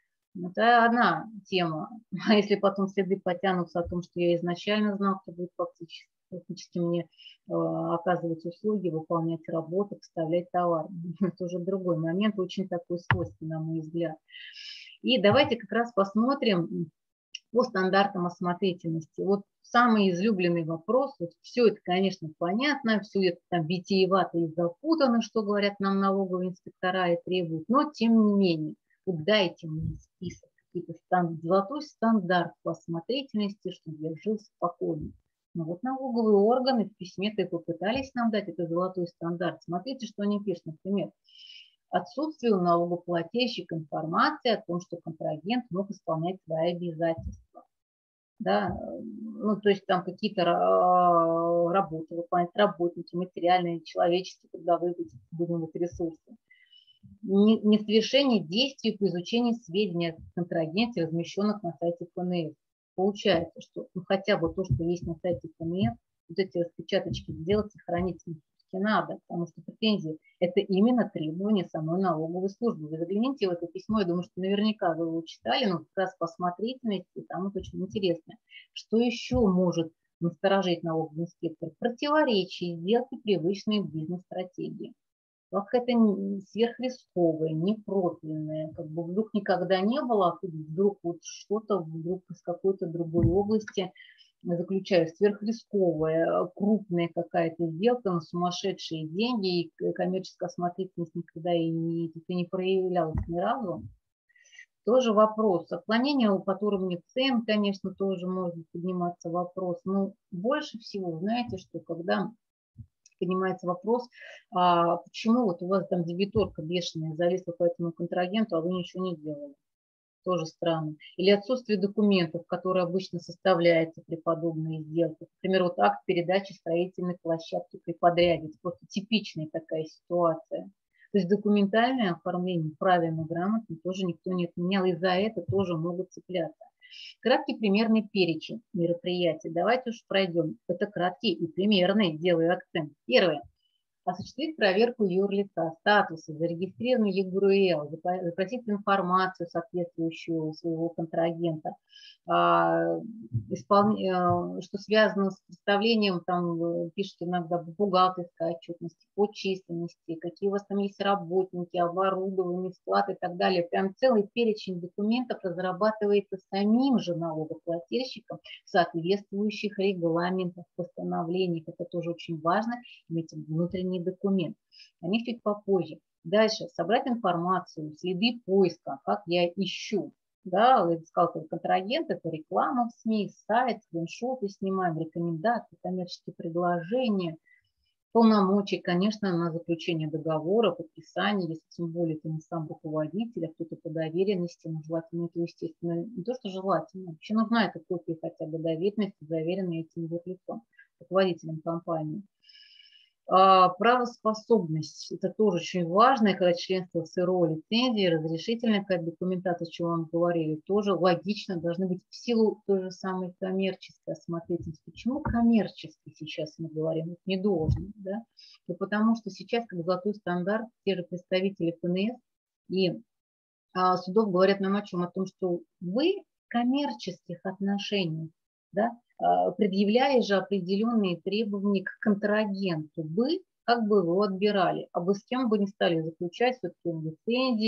это одна тема. А если потом следы потянутся о том, что я изначально знал, кто будет фактически, фактически мне э, оказывать услуги, выполнять работу, поставлять товар, это уже другой момент, очень такой свойственный, на мой взгляд. И давайте как раз посмотрим по стандартам осмотрительности. Вот самый излюбленный вопрос, вот все это, конечно, понятно, все это там витиевато и запутано, что говорят нам налоговые инспектора и требуют, но тем не менее, вот дайте мне список, какой-то стан, золотой стандарт по осмотрительности, чтобы я жил спокойно. Ну вот налоговые органы в письме-то и попытались нам дать этот золотой стандарт. Смотрите, что они пишут, например. Отсутствие у налогоплательщика информации о том, что контрагент мог исполнять свои обязательства. Да, ну, то есть там какие-то работы выполнять, работники, материальные, человеческие, трудовые, будем вот ресурсы. Несовершение действий по изучению сведений о контрагенте, размещенных на сайте эф эн эс. Получается, что ну, хотя бы то, что есть на сайте эф эн эс, вот эти распечаточки сделать, сохранить надо, потому что претензии – это именно требования самой налоговой службы. Вы загляните в это письмо, я думаю, что наверняка вы его читали, но как раз по осмотрительности, там это очень интересно. Что еще может насторожить налоговый инспектор? Противоречие сделки привычной бизнес-стратегии. Как это сверхрисковое, непрофильное, как бы вдруг никогда не было, а тут вдруг вот что-то вдруг из какой-то другой области заключаю, сверхрисковая, крупная какая-то сделка на сумасшедшие деньги, и коммерческая осмотрительность никогда и не, и не проявлялась ни разу. Тоже вопрос. Отклонение по уровню цен, конечно, тоже может подниматься вопрос. Но больше всего, знаете, что когда поднимается вопрос, а почему вот у вас там дебиторка бешеная зависла по этому контрагенту, а вы ничего не делали. Тоже странно. Или отсутствие документов, которые обычно составляются при подобной сделке. Например, вот акт передачи строительной площадки при подряде. Это просто типичная такая ситуация. То есть документальное оформление правильно, грамотно тоже никто не отменял. И за это тоже могут цепляться. Краткий примерный перечень мероприятий. Давайте уж пройдем. Это краткий и примерный, делаю акцент. Первое. Осуществить проверку юрлица, статуса, зарегистрированный ЕГРУЭЛ, запросить информацию соответствующую своего контрагента, что связано с представлением, там пишут иногда бухгалтерской отчетности, по численности, какие у вас там есть работники, оборудование, склад и так далее. Прям целый перечень документов разрабатывается самим же налогоплательщиком в соответствующих регламентах, постановлениях. Это тоже очень важно, иметь внутренний документ. О них чуть попозже. Дальше. Собрать информацию, следы поиска, как я ищу. Да, искал контрагент, это реклама в СМИ, сайт, скриншоты снимаем, рекомендации, коммерческие предложения, полномочия, конечно, на заключение договора, подписание, если тем более ты не сам руководитель, а кто-то по доверенности, ну, желательно это, естественно, не то, что желательно, вообще нужна эта копия хотя бы доверенности, заверенная этим лицом, руководителем компании. Правоспособность – это тоже очень важно, когда членство в СРО, лицензии, разрешительная какая-то документация, о чем вам говорили, тоже логично должны быть в силу той же самой коммерческой осмотрительности. Почему коммерческий сейчас мы говорим, не должен, да? Да потому что сейчас, как золотой стандарт, те же представители эф эн эс и а, судов говорят нам о чем? О том, что вы в коммерческих отношениях, да, предъявляя же определенные требования к контрагенту, вы как бы его отбирали, а вы с кем бы не стали заключать все-таки лицензии,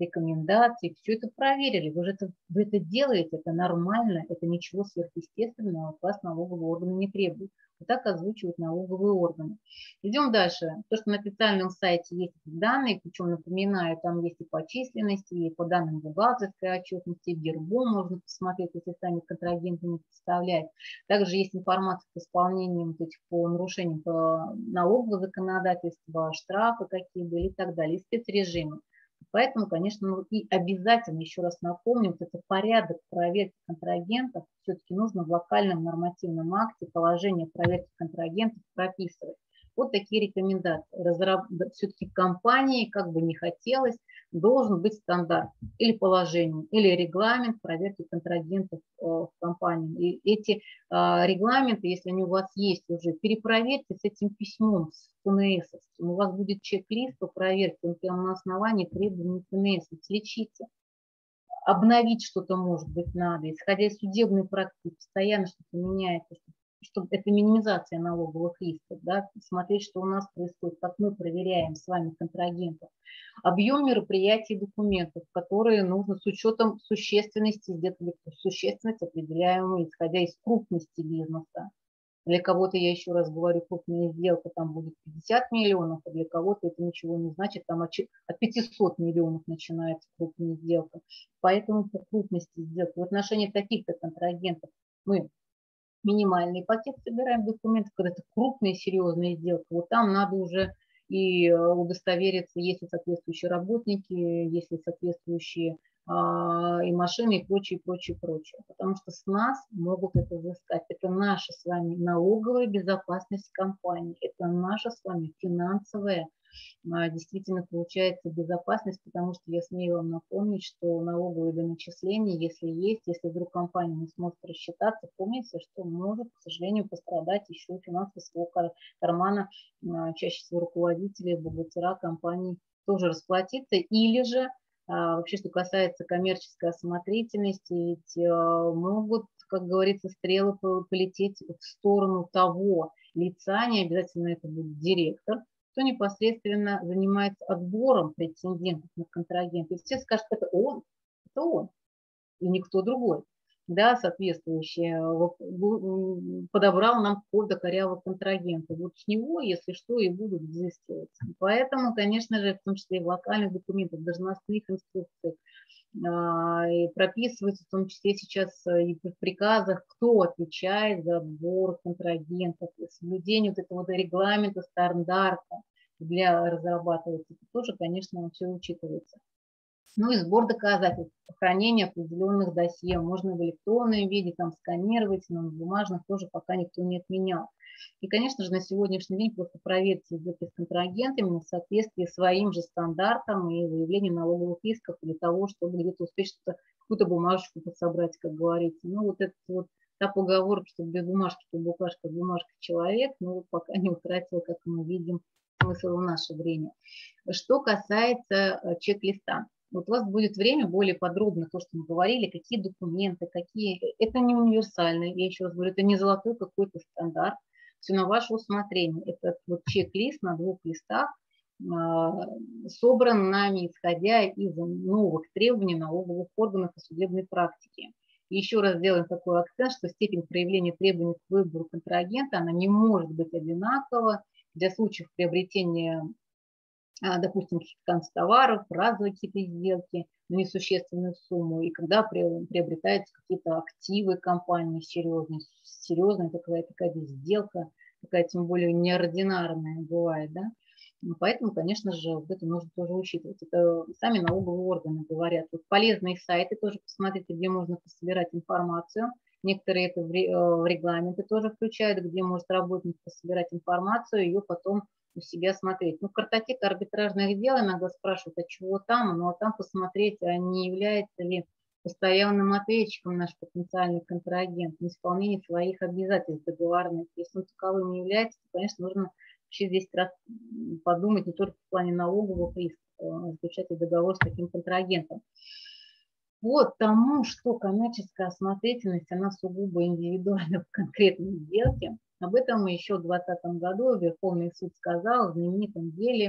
рекомендаций, все это проверили. Вы же это, вы это делаете, это нормально, это ничего сверхъестественного от вас налоговые органы не требуют. Вот так озвучивают налоговые органы. Идем дальше. То, что на официальном сайте есть данные, причем, напоминаю, там есть и по численности, и по данным бухгалтерской отчетности, гербом можно посмотреть, если сами контрагенты не представляют. Также есть информация по исполнению вот этих, по нарушениям по налогового законодательства, штрафы какие были и так далее, и спецрежимы. Поэтому, конечно, ну и обязательно, еще раз напомню, вот это порядок проверки контрагентов все-таки нужно в локальном нормативном акте положение проверки контрагентов прописывать. Вот такие рекомендации. Разраб... Все-таки в компании, как бы не хотелось, должен быть стандарт или положение, или регламент проверки контрагентов в компании. И эти э, регламенты, если они у вас есть уже, перепроверьте с этим письмом, с ФНС. У вас будет чек-лист по проверке, он прямо на основании требований ФНС. Слечите. Обновить что-то, может быть, надо. Исходя из судебной практики, постоянно что-то меняется, чтобы это минимизация налоговых рисков, да, смотреть, что у нас происходит, как мы проверяем с вами контрагентов. Объем мероприятий и документов, которые нужно с учетом существенности, где-то существенность определяемая, исходя из крупности бизнеса. Для кого-то, я еще раз говорю, крупная сделка там будет пятьдесят миллионов, а для кого-то это ничего не значит, там от пятисот миллионов начинается крупная сделка. Поэтому по крупности сделки в отношении таких-то контрагентов мы минимальный пакет собираем документов, когда это крупные серьезные сделки, вот там надо уже и удостовериться, есть ли соответствующие работники, есть ли соответствующие и машины, и прочее, прочее, прочее. Потому что с нас могут это взыскать. Это наша с вами налоговая безопасность компании. Это наша с вами финансовая действительно получается безопасность, потому что я смею вам напомнить, что налоговые доначисления, если есть, если вдруг компания не сможет рассчитаться, помните, что может, к сожалению, пострадать еще финансово своего кармана, чаще всего руководители, бухгалтера компаний тоже расплатиться, или же вообще, что касается коммерческой осмотрительности, ведь могут, как говорится, стрелы полететь в сторону того лица, не обязательно это будет директор, кто непосредственно занимается отбором претендентов на контрагента. И все скажут, это он, это он, и никто другой. Да, соответствующий подобрал нам какого-то корявого контрагента. Вот с него, если что, и будут взыскивать. Поэтому, конечно же, в том числе и в локальных документах, должностных инструкциях, и прописывается, в том числе сейчас и в приказах, кто отвечает за отбор контрагентов, соблюдение вот этого регламента, стандарта для разрабатывать. Это тоже, конечно, все учитывается. Ну и сбор доказательств, хранение определенных досье. Можно в электронном виде там сканировать, но в бумажных тоже пока никто не отменял. И, конечно же, на сегодняшний день просто проверьте сделки с контрагентами в соответствии с своим же стандартом и выявление налоговых рисков для того, чтобы где-то успеть что-то, какую-то бумажку подсобрать, как говорится. Ну вот это вот та поговорка, что без бумажки, то букашка, бумажка человек, но вот пока не утратила, как мы видим, смысл в наше время. Что касается чек-листа. Вот у вас будет время более подробно, то, что мы говорили, какие документы, какие... Это не универсально, я еще раз говорю, это не золотой какой-то стандарт. Все на ваше усмотрение. Это вот чек-лист на двух листах собран нами, исходя из новых требований налоговых органов и судебной практики. И еще раз делаем такой акцент, что степень проявления требований к выбору контрагента, она не может быть одинакова для случаев приобретения, допустим, товаров, разовые какие-то сделки на несущественную сумму, и когда приобретаются какие-то активы компании серьезные, серьезная такая, такая сделка, такая тем более неординарная бывает, да. Поэтому, конечно же, вот это нужно тоже учитывать. Это сами налоговые органы говорят. Вот полезные сайты тоже посмотрите, где можно пособирать информацию. Некоторые это в регламенты тоже включают, где может работник пособирать информацию, ее потом у себя смотреть. Ну, картотека арбитражных дел иногда спрашивают, а чего там, ну, а там посмотреть, а не является ли постоянным ответчиком наш потенциальный контрагент на исполнение своих обязательств договорных. Если он таковым не является, то, конечно, нужно вообще десять раз подумать не только в плане налоговых рисков, а заключать договор с таким контрагентом. Вот тому, что коммерческая осмотрительность, она сугубо индивидуальна в конкретной сделке. Об этом еще в двадцатом году Верховный суд сказал в знаменитом деле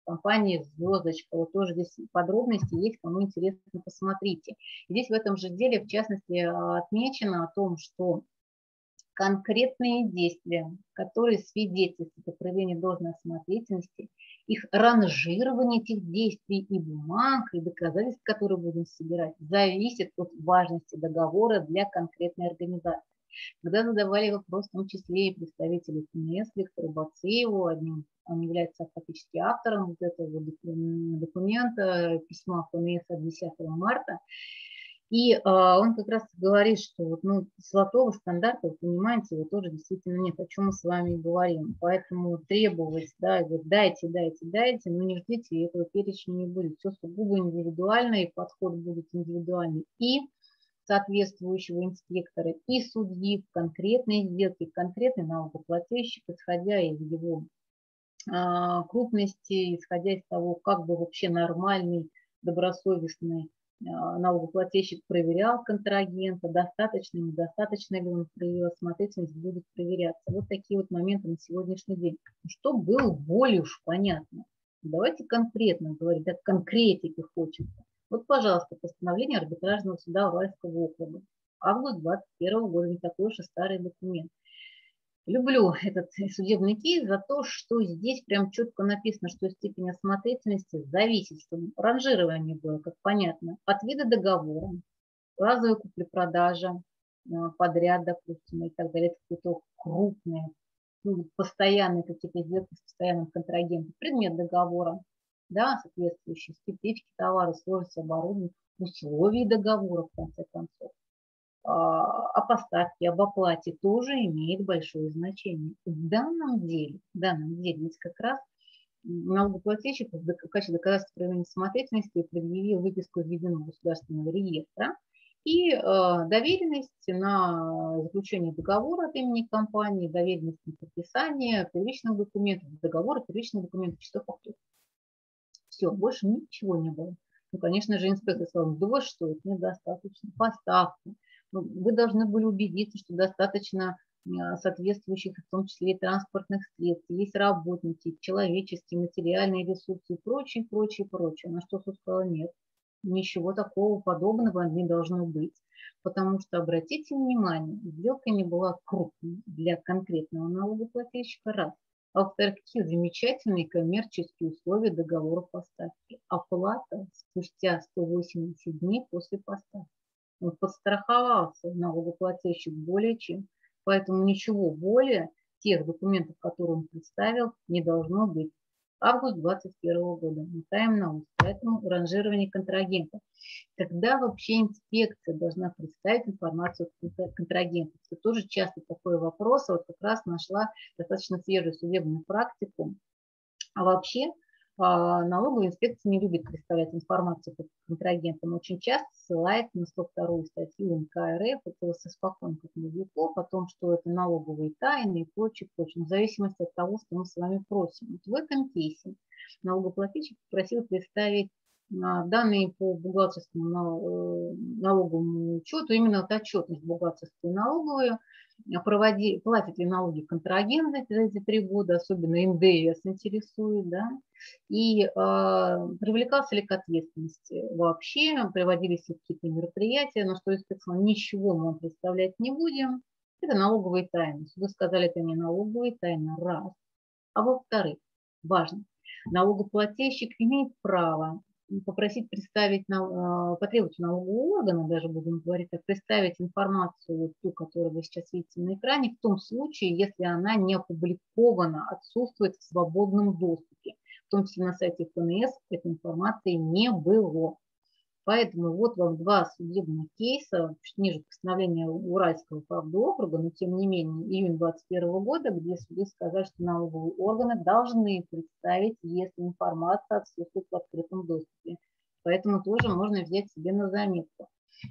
компании «Звездочка». Вот тоже здесь подробности есть, кому интересно, посмотрите. Здесь в этом же деле, в частности, отмечено о том, что конкретные действия, которые свидетельствуют о проявлении должной осмотрительности, их ранжирование этих действий и бумаг, и доказательств, которые будем собирать, зависит от важности договора для конкретной организации. Когда задавали вопрос, в том числе и представители ФНС, Виктору Бацееву, одним, он является фактически автором вот этого документа, письма ФНС от десятого марта, и э, он как раз говорит, что вот, ну, золотого стандарта, вы понимаете, его тоже действительно нет, о чем мы с вами говорим. Поэтому требовать, да, вот, дайте, дайте, дайте, но не ждите, и этого перечня не будет. Все сугубо индивидуально, и подход будет индивидуальный. И соответствующего инспектора, и судьи в конкретной сделке, конкретный налогоплательщик, исходя из его э, крупности, исходя из того, как бы вообще нормальный, добросовестный налогоплательщик проверял контрагента, достаточно, недостаточно ли он проявил осмотрительность, будет проверяться. Вот такие вот моменты на сегодняшний день. Что было более уж понятно. Давайте конкретно говорить, от конкретики хочется. Вот, пожалуйста, постановление арбитражного суда Уральского округа. Август двадцать первого года, не такой уж и старый документ. Люблю этот судебный кейс за то, что здесь прям четко написано, что степень осмотрительности зависит, чтобы ранжирование было, как понятно, от вида договора, разовая купли-продажа, подряд, допустим, и так далее, это какое-то крупное, ну, постоянные какие-то сделки с постоянным контрагентом, предмет договора, да, соответствующие специфики товара, сложность оборудования, условия договора, в конце концов. О поставке, об оплате тоже имеет большое значение. В данном деле, в данном деле здесь как раз налогоплательщик в качестве доказательства проявления смотрительности предъявил выписку из единого государственного реестра и э, доверенность на заключение договора от имени компании, доверенность на подписание первичных документов, договора, первичных документов, часов фактур. Все, больше ничего не было. Ну, конечно же, инспектор сказал, да вот что, это недостаточно, поставка. Вы должны были убедиться, что достаточно соответствующих, в том числе и транспортных средств, есть работники, человеческие, материальные ресурсы и прочее, прочее, прочее. На что суд сказал, нет, ничего такого подобного не должно быть, потому что, обратите внимание, сделка не была крупной для конкретного налогоплательщика, раз. А во-вторых, какие замечательные коммерческие условия договора поставки. Оплата спустя сто восемьдесят дней после поставки. Он подстраховался, налогоплательщик, более чем. Поэтому ничего более тех документов, которые он представил, не должно быть. Август двадцать первого года. Мотаем на ус. Поэтому ранжирование контрагентов. Когда вообще инспекция должна представить информацию о контрагентах? Это тоже часто такой вопрос. Вот как раз нашла достаточно свежую судебную практику. А вообще налоговая инспекция не любит представлять информацию по контрагентам. Очень часто ссылается на сто вторую статью УНК РФ, это с испокон веков, о том, что это налоговые тайны и прочее, прочее, в зависимости от того, что мы с вами просим. Вот в этом кейсе налогоплательщик попросил представить данные по бухгалтерскому налоговому учету, именно вот отчетность бухгалтерскую и налоговую, проводи, платят ли налоги контрагенты за эти три года, особенно эн дэ эс интересует, да, и э, привлекался ли к ответственности вообще, приводились ли какие-то мероприятия, но что инспекция, ничего мы вам представлять не будем, это налоговые тайны. Вы сказали, это не налоговые тайны, раз. А во-вторых, важно, налогоплательщик имеет право попросить представить, потребовать у налогового органа, даже будем говорить, так, представить информацию, вот ту, которую вы сейчас видите на экране, в том случае, если она не опубликована, отсутствует в свободном доступе. В том числе на сайте эф эн эс этой информации не было. Поэтому вот вам два судебных кейса, чуть ниже постановления Уральского правового округа, но тем не менее июнь двадцать первого года, где суды сказали, что налоговые органы должны представить, если информация отсутствует в открытом доступе. Поэтому тоже можно взять себе на заметку.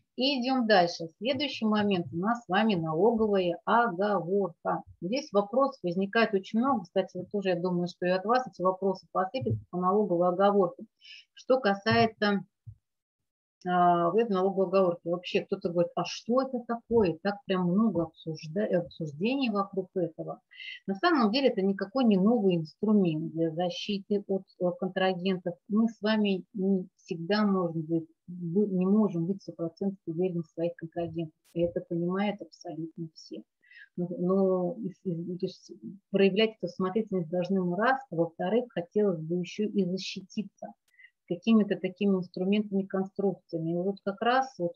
И идем дальше. Следующий момент у нас с вами налоговая оговорка. Здесь вопросов возникает очень много. Кстати, вот тоже я думаю, что и от вас эти вопросы посыпятся по налоговой оговорке. Что касается вот это налоговые оговорки. Вообще кто-то говорит, а что это такое? Так прям много обсужда... обсуждений вокруг этого. На самом деле это никакой не новый инструмент для защиты от контрагентов. Мы с вами не всегда можем быть, не можем быть сто процентов уверены в своих контрагентах. И это понимают абсолютно все. Но проявлять эту осмотрительность должны мы раз, а во-вторых, хотелось бы еще и защититься какими-то такими инструментами, конструкциями. И вот как раз вот,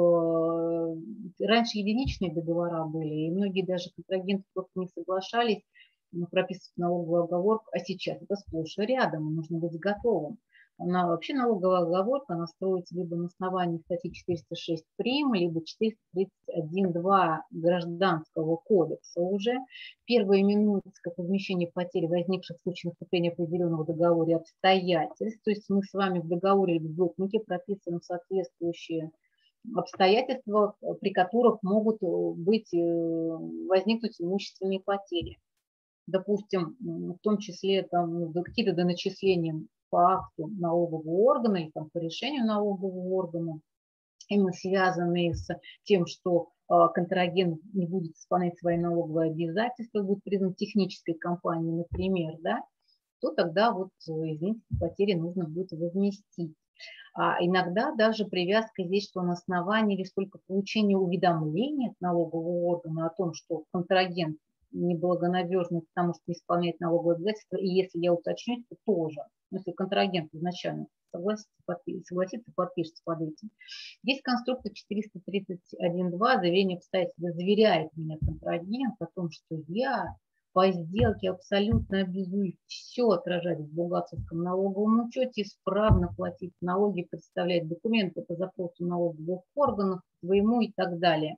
в, раньше единичные договора были, и многие даже контрагенты просто не соглашались прописывать налоговую оговорку, а сейчас это сплошь и рядом, нужно быть готовым. Она, вообще налоговая оговорка, она строится либо на основании статьи четыреста шесть прим, либо четыреста тридцать один точка два Гражданского кодекса уже. Первое именуется как возмещение потерь, возникших в случае наступления определенного в договоре обстоятельств. То есть мы с вами в договоре или в блокнике прописываем соответствующие обстоятельства, при которых могут быть, возникнуть имущественные потери. Допустим, в том числе там, какие-то доначисления по акту налогового органа или там, по решению налогового органа, именно связанные с тем, что э, контрагент не будет исполнять свои налоговые обязательства, будет признан технической компанией, например, да, то тогда вот, извините, потери нужно будет возместить. А иногда даже привязка здесь, что на основании лишь только получения уведомления от налогового органа о том, что контрагент неблагонадежный, потому что не исполняет налоговые обязательства, и если я уточню, то тоже. Если контрагент изначально согласится, подпишется, согласится, подпишется под этим. Здесь конструкция четыреста тридцать один точка два, заверение обстоятельств, заверяет меня контрагент о том, что я по сделке абсолютно обязуюсь все отражать в бухгалтерском налоговом учете, исправно платить налоги, представлять документы по запросу налоговых органов, своему и так далее.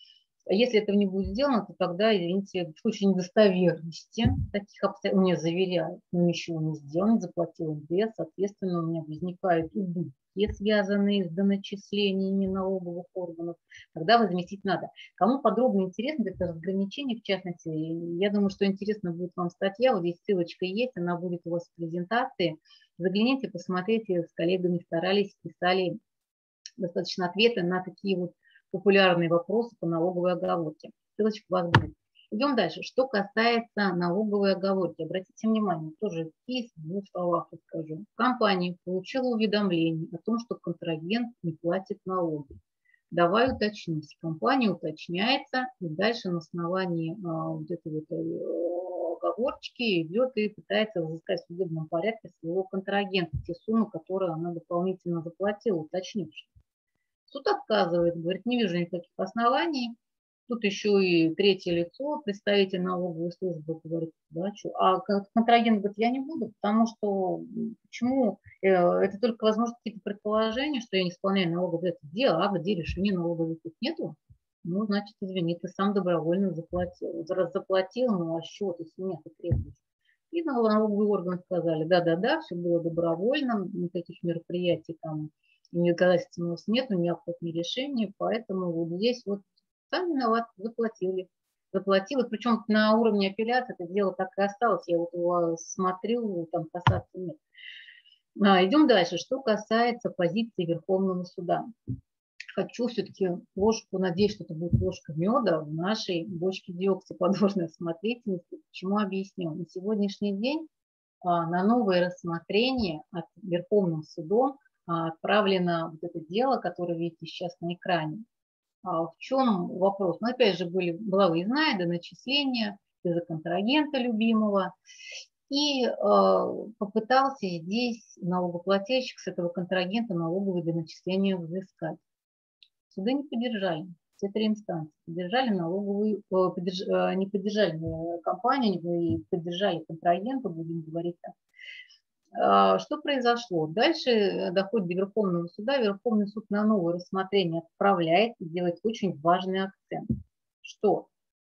Если этого не будет сделано, то тогда, извините, в случае недостоверности таких обстоятельств, мне заверяют, но ничего не сделано, заплатил эн дэ эс, соответственно, у меня возникают убытки, связанные с доначислениями налоговых органов, тогда возместить надо. Кому подробно интересно это разграничение, в частности, я думаю, что интересно будет вам статья, вот здесь ссылочка есть, она будет у вас в презентации. Загляните, посмотрите, с коллегами старались, писали достаточно ответы на такие вот популярные вопросы по налоговой оговорке. Ссылочка у вас будет. Идем дальше. Что касается налоговой оговорки, обратите внимание, тоже есть в двух словах расскажу. Компания получила уведомление о том, что контрагент не платит налоги. Давай уточнить. Компания уточняется, и дальше на основании а, вот этой вот оговорочки идет и пытается разыскать в судебном порядке своего контрагента, те суммы, которые она дополнительно заплатила, уточнившись. Суд отказывает, говорит, не вижу никаких оснований. Тут еще и третье лицо, представитель налоговой службы, говорит, да, что? А контрагент говорит, я не буду, потому что почему? Это только возможно какие-то предположения, что я не исполняю налоговые обязательства. Где а, где решение налоговых нету? Ну, значит, извини, ты сам добровольно заплатил. Раз заплатил, ну а что ты с меня требуешь? И налоговые органы сказали, да-да-да, все было добровольно, никаких мероприятий там, доказательств у нас нет, ни охот, ни решения, поэтому вот здесь вот сами виноваты, заплатили. Заплатила, причем на уровне апелляции это дело так и осталось, я вот его смотрел, там касаться нет. А, идем дальше, что касается позиции Верховного суда. Хочу все-таки ложку, надеюсь, что это будет ложка меда в нашей бочке дегтя подложной осмотрительности. Почему объясню? На сегодняшний день а, на новое рассмотрение от Верховным судом а, отправлено вот это дело, которое видите сейчас на экране. А, в чем вопрос? Ну, опять же, были, была выездная доначисления из-за контрагента любимого. И э, попытался здесь налогоплательщик с этого контрагента налоговые доначисления взыскать. Суды не поддержали, все три инстанции поддержали налоговую, поддерж, не поддержали компанию, не поддержали контрагента, будем говорить так. Что произошло? Дальше доходит до Верховного суда, Верховный суд на новое рассмотрение отправляет и делает очень важный акцент, что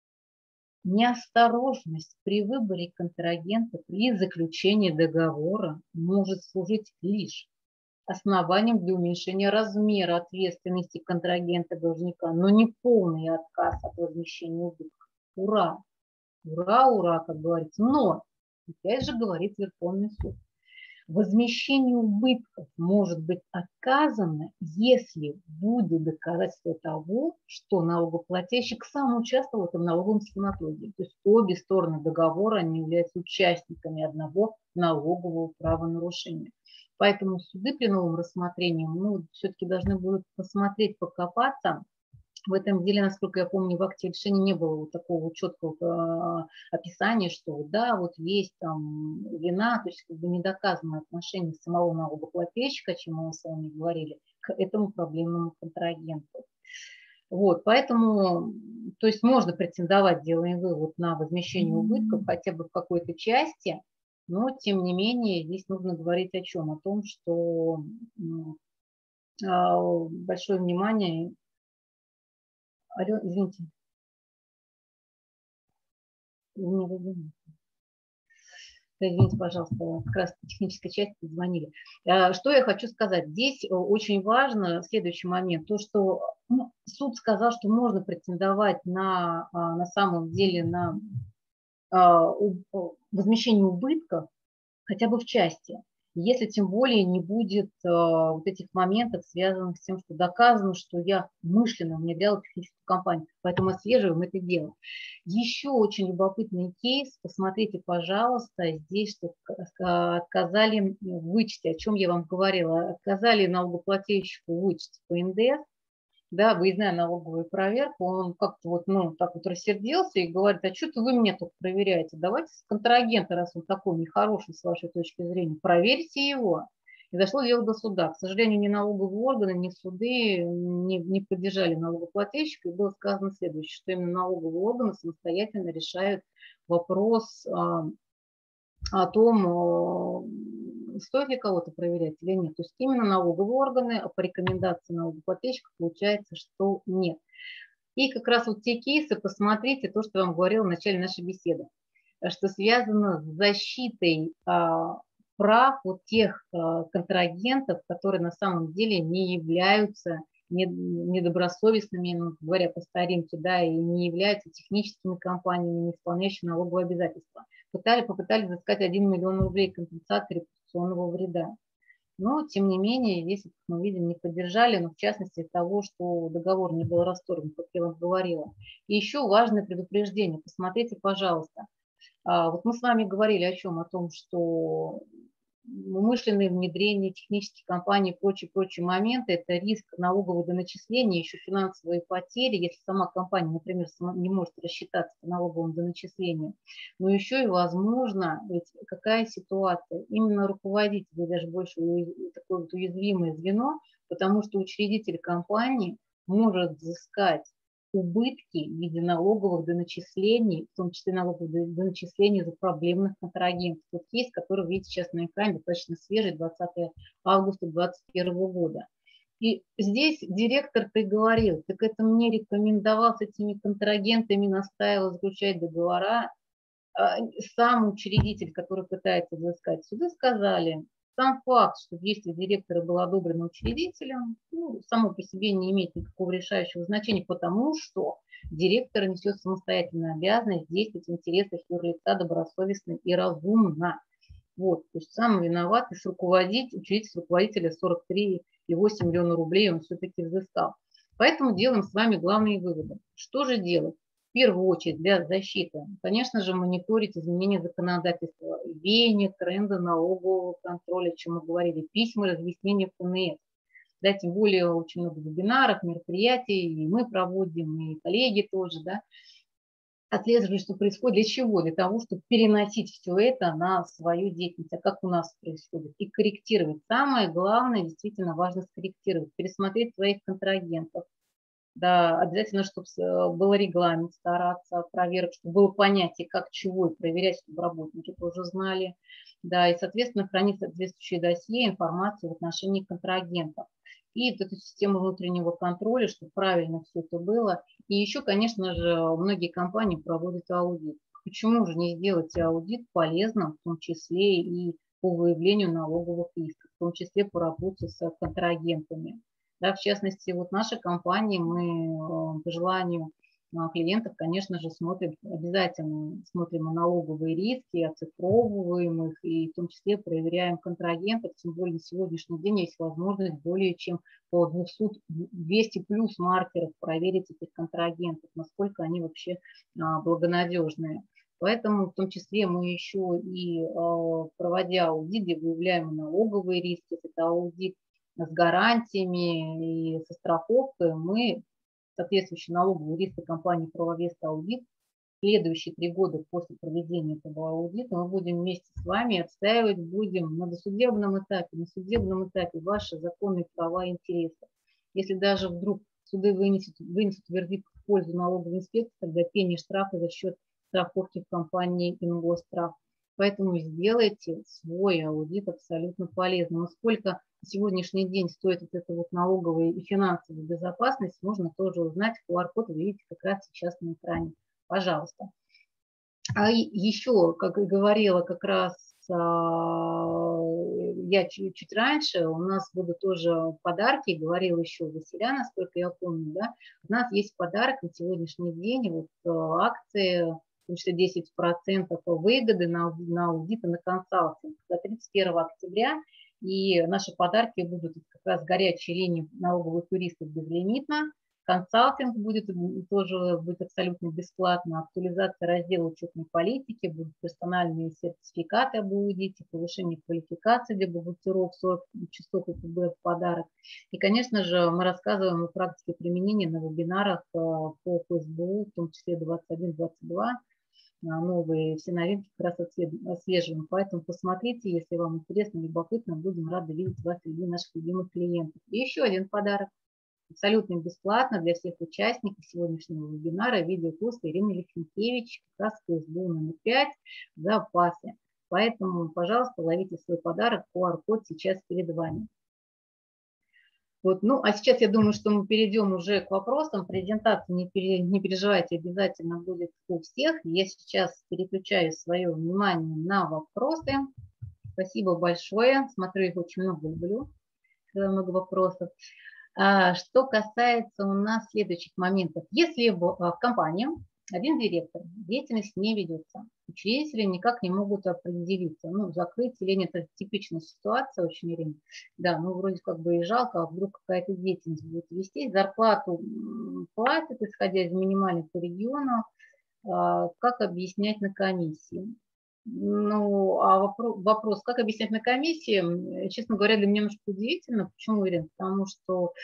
неосторожность при выборе контрагента при заключении договора может служить лишь основанием для уменьшения размера ответственности контрагента-должника, но не полный отказ от возмещения убытков. Ура! Ура, ура, как говорится. Но, опять же, говорит Верховный суд, Возмещение убытков может быть отказано, если будет доказательство того, что налогоплательщик сам участвовал в этом налоговом схематозе. То есть обе стороны договора они являются участниками одного налогового правонарушения. Поэтому суды при новом рассмотрении ну, все-таки должны будут посмотреть, покопаться. В этом деле, насколько я помню, в акте решения не было вот такого четкого описания, что да, вот есть там вина, то есть как бы недоказанное отношение самого налогоплательщика, о чем мы с вами говорили, к этому проблемному контрагенту. Вот, поэтому, то есть можно претендовать, делаем вывод, на возмещение убытков хотя бы в какой-то части, но тем не менее здесь нужно говорить о чем? О том, что большое внимание... Алло, извините. Извините, извините, пожалуйста, как раз в технической части позвонили. Что я хочу сказать? Здесь очень важно следующий момент. То, что ну, суд сказал, что можно претендовать на, на самом деле на возмещение убытков хотя бы в части. Если тем более не будет э, вот этих моментов, связанных с тем, что доказано, что я умышленно внедряла техническую компанию. Поэтому отслеживаем это дело. Еще очень любопытный кейс. Посмотрите, пожалуйста, здесь что отказали в вычете, о чем я вам говорила. Отказали налогоплательщику в вычете по эн дэ эс. Да, выездная налоговая проверка, он как-то вот, ну, так вот рассердился и говорит, а что-то вы меня тут проверяете, давайте с контрагента, раз он такой нехороший с вашей точки зрения, проверьте его. И дошло дело до суда. К сожалению, ни налоговые органы, ни суды не, не поддержали налогоплательщика, и было сказано следующее, что именно налоговые органы самостоятельно решают вопрос а, о том, стоит ли кого-то проверять или нет. То есть именно налоговые органы, а по рекомендации налогоплательщика получается, что нет. И как раз вот те кейсы, посмотрите, то, что я вам говорила в начале нашей беседы, что связано с защитой а, прав вот тех а, контрагентов, которые на самом деле не являются недобросовестными, ну, говоря по старинке, да, и не являются техническими компаниями, не исполняющими налоговые обязательства. Пытались, попытались взыскать один миллион рублей компенсации репутационного вреда. Но, тем не менее, здесь, как мы видим, не поддержали, но в частности того, что договор не был расторгнут, как я вам говорила. И еще важное предупреждение. Посмотрите, пожалуйста. Вот мы с вами говорили о чем? О том, что умышленное внедрение технических компаний и прочие-прочие моменты – это риск налогового доначисления, еще финансовые потери, если сама компания, например, не может рассчитаться по налоговому доначислению. Но еще и возможно, ведь какая ситуация? Именно руководитель, даже больше такое вот уязвимое звено, потому что учредитель компании может взыскать убытки в виде налоговых доначислений, в том числе налоговых доначислений за проблемных контрагентов. Вот кейс, который вы видите сейчас на экране, достаточно свежий, двадцатого августа две тысячи двадцать первого года. И здесь директор-то и говорил, так это мне рекомендовал с этими контрагентами, настаивал заключать договора. Сам учредитель, который пытается взыскать, суды сказали, сам факт, что действие директора было одобрено учредителем, ну, само по себе не имеет никакого решающего значения, потому что директор несет самостоятельную обязанность действовать в интересах юрлица добросовестно и разумно. Вот, то есть сам виноват, и руководитель, учредитель руководителя сорок три и восемь миллиона рублей он все-таки взыскал. Поэтому делаем с вами главные выводы. Что же делать? В первую очередь для защиты, конечно же, мониторить изменения законодательства, веяния, тренды налогового контроля, о чем мы говорили, письма, разъяснения эф эн эс. Да, тем более очень много вебинаров, мероприятий, и мы проводим, и коллеги тоже, да, отслеживать, что происходит, для чего? Для того, чтобы переносить все это на свою деятельность, а как у нас происходит, и корректировать. Самое главное, действительно важно скорректировать, пересмотреть своих контрагентов. Да, обязательно, чтобы был регламент, стараться проверок, чтобы было понятие, как, чего, и проверять, чтобы работники тоже знали. Да, и, соответственно, хранить соответствующие досье, информацию в отношении контрагентов. И вот эту систему внутреннего контроля, чтобы правильно все это было. И еще, конечно же, многие компании проводят аудит. Почему же не сделать аудит полезным, в том числе и по выявлению налоговых рисков, в том числе по работе с контрагентами? Да, в частности, вот наша компания, мы по желанию клиентов, конечно же, смотрим, обязательно смотрим на налоговые риски, оцифровываем их и в том числе проверяем контрагентов. Тем более на сегодняшний день есть возможность более чем по двухсот плюс маркеров проверить этих контрагентов, насколько они вообще благонадежные. Поэтому в том числе мы еще и, проводя аудит, выявляем налоговые риски, это аудит с гарантиями и со страховкой, мы соответствующие налоговые риски компании «Правовест Аудит» следующие три года после проведения этого аудита мы будем вместе с вами отстаивать будем на досудебном этапе, на судебном этапе ваши законные права и интересы. Если даже вдруг суды вынесут, вынесут вердикт в пользу налоговой инспекции, тогда пени штрафа за счет страховки в компании «Ингострах». Поэтому сделайте свой аудит абсолютно полезным. Насколько на сегодняшний день стоит вот эта вот налоговая и финансовая безопасность, можно тоже узнать. ку ар код вы видите как раз сейчас на экране. Пожалуйста. А еще, как и говорила как раз а, я чуть, чуть раньше, у нас будут тоже подарки, говорила еще Василя, насколько я помню, да, у нас есть подарок на сегодняшний день, вот акции, потому что десять процентов выгоды на, на аудит и на консалтинг до тридцать первого октября. И наши подарки будут как раз горячей линии налоговых юристов безлимитно. Консалтинг будет тоже будет абсолютно бесплатно. Актуализация раздела учетной политики, будут персональные сертификаты об аудите, повышение квалификации для бухгалтеров, сорок часов ИПБ в подарок. И, конечно же, мы рассказываем о практике применения на вебинарах по эф эс бэ у, в том числе двадцать один двадцать два. Новые все новинки как раз отслеживаем. Поэтому посмотрите, если вам интересно, любопытно, будем рады видеть вас среди наших любимых клиентов. И еще один подарок. Абсолютно бесплатно для всех участников сегодняшнего вебинара видеокурс Ирины Лихенкевич, как раз эф эс бэ у номер пять в запасе. Поэтому, пожалуйста, ловите свой подарок, ку ар код сейчас перед вами. Вот, ну, а сейчас я думаю, что мы перейдем уже к вопросам. Презентация, не, пере, не переживайте, обязательно будет у всех. Я сейчас переключаю свое внимание на вопросы. Спасибо большое. Смотрю, их очень много, люблю, когда много вопросов. А, что касается у нас следующих моментов. Если в, в компании один директор, деятельность не ведется, учредители никак не могут определиться, ну, закрыть или нет, это типичная ситуация очень, Ирина. Да, ну, вроде как бы и жалко, а вдруг какая-то деятельность будет вести, зарплату платят, исходя из минимальных по региону, а, как объяснять на комиссии? Ну, а вопрос, вопрос, как объяснять на комиссии, честно говоря, для меня немножко удивительно. Почему, Ирина? Потому что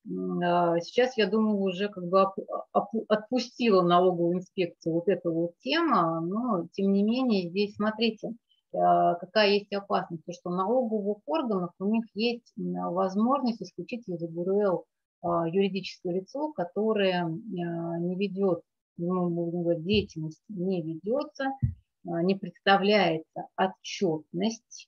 сейчас, я думаю, уже как бы отпустила налоговую инспекцию вот эта вот тема, но тем не менее здесь, смотрите, какая есть опасность, то что у налоговых органов у них есть возможность исключить из эй гэ эр эл юридическое лицо, которое не ведет, ну, будем говорить, деятельность не ведется, не представляется отчетность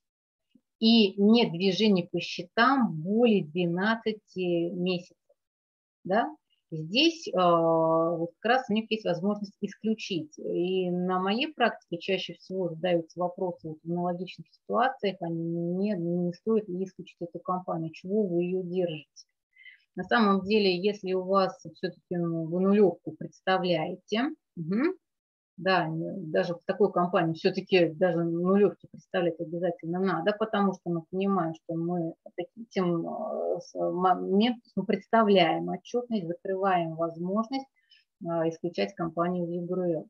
и нет движения по счетам более двенадцати месяцев. Да? Здесь э, вот как раз у них есть возможность исключить. И на моей практике чаще всего задаются вопросы вот в аналогичных ситуациях, они не, не стоит ли исключить эту компанию, чего вы ее держите. На самом деле, если у вас все-таки ну, вы нулевку представляете, угу, да, даже в такой компании все-таки даже нулевки представлять обязательно надо, потому что мы понимаем, что мы тем моментом мы представляем отчетность, закрываем возможность исключать компанию в ю гэ эр эл.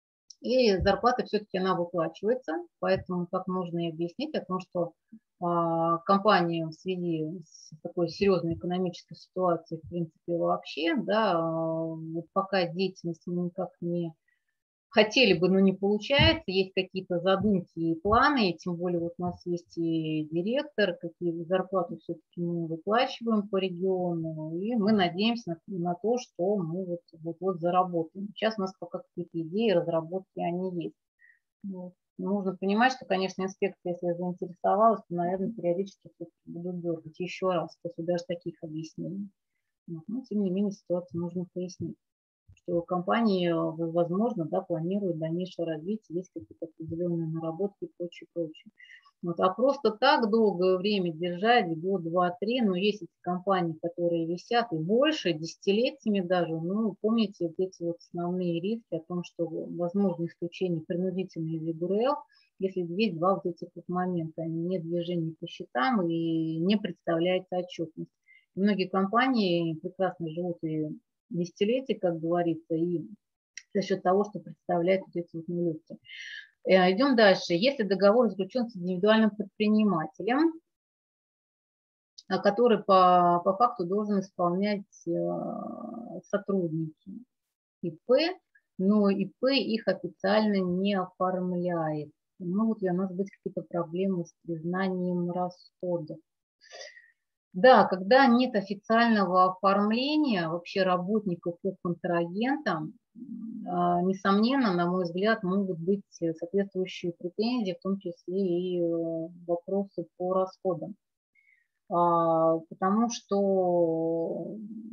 И зарплата все-таки она выплачивается, поэтому как можно и объяснить о том, что а, компания в связи с такой серьезной экономической ситуацией, в принципе, вообще, да, вот пока деятельность никак не хотели бы, но не получается, есть какие-то задумки и планы, и тем более вот у нас есть и директор, какие зарплаты все-таки мы выплачиваем по региону, и мы надеемся на, на то, что мы вот, вот, вот заработаем. Сейчас у нас пока какие-то идеи, разработки, они есть. Вот. Нужно понимать, что, конечно, инспекция, если я заинтересовалась, то, наверное, периодически будут дергать еще раз после даже таких объяснений. Вот. Но, тем не менее, ситуацию нужно пояснить, что компании, возможно, да, планируют дальнейшее развитие, есть какие-то определенные наработки и прочее, прочее. Вот, а просто так долгое время держать, год, два, три, но есть эти компании, которые висят и больше, десятилетиями даже, ну, помните вот эти вот основные риски о том, что возможно исключение принудительной из ЕГРЛ, если есть два вот этих вот момента, нет движения по счетам и не представляется отчетность. Многие компании прекрасно живут и десятилетия, как говорится, и за счет того, что представляют вот эти вот нулевки. Идем дальше. Если договор заключен с индивидуальным предпринимателем, который по, по факту должен исполнять сотрудники ИП, но ИП их официально не оформляет. Могут ли у нас быть какие-то проблемы с признанием расходов? Да, когда нет официального оформления вообще работников по контрагентам, несомненно, на мой взгляд, могут быть соответствующие претензии, в том числе и вопросы по расходам. Потому что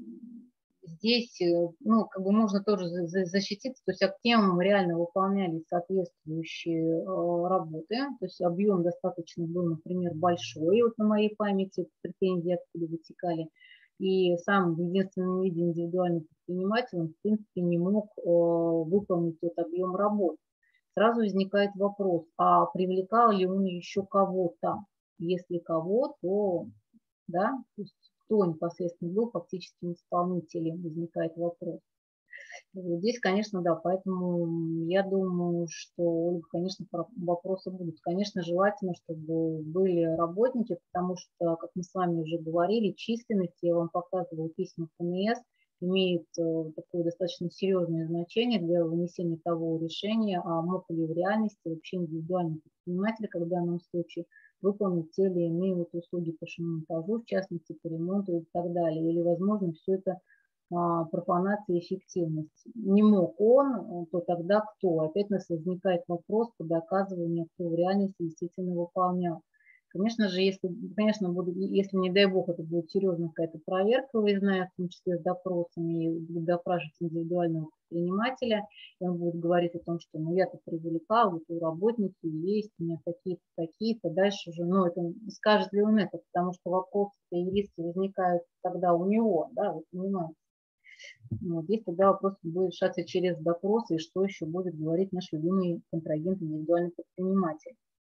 здесь, ну, как бы можно тоже защититься, то есть активом реально выполнялись соответствующие работы, то есть объем достаточно был, например, большой, вот на моей памяти претензии откуда вытекали, и сам в единственном виде индивидуальный предприниматель, он, в принципе, не мог выполнить тот объем работ. Сразу возникает вопрос, а привлекал ли он еще кого-то? Если кого, то, да, то есть кто непосредственно был фактическим исполнителем, возникает вопрос. Здесь, конечно, да, поэтому я думаю, что, конечно, вопросы будут. Конечно, желательно, чтобы были работники, потому что, как мы с вами уже говорили, численность, я вам показывала письма ФНС, имеет такое достаточно серьезное значение для вынесения того решения, а мог ли в реальности вообще индивидуальный предприниматель, как в данном случае, выполнить те или иные вот услуги по шиномонтажу, в частности, по ремонту и так далее. Или, возможно, все это профанация и эффективность. Не мог он, то тогда кто? Опять у нас возникает вопрос по доказыванию, кто в реальности действительно выполнял. Конечно же, если, конечно, буду, если, не дай бог, это будет серьезная какая-то проверка выездная, в том числе с допросами, и будет допрашивать индивидуального предпринимателя, и он будет говорить о том, что ну я-то привлекал, вот у работники есть, у меня какие-то, такие-то, дальше уже, ну это скажет ли он это, потому что вопросы и риски возникают тогда у него, да, вы понимаете. Вот здесь тогда вопрос будет решаться через допросы, и что еще будет говорить наш любимый контрагент, индивидуальный предприниматель.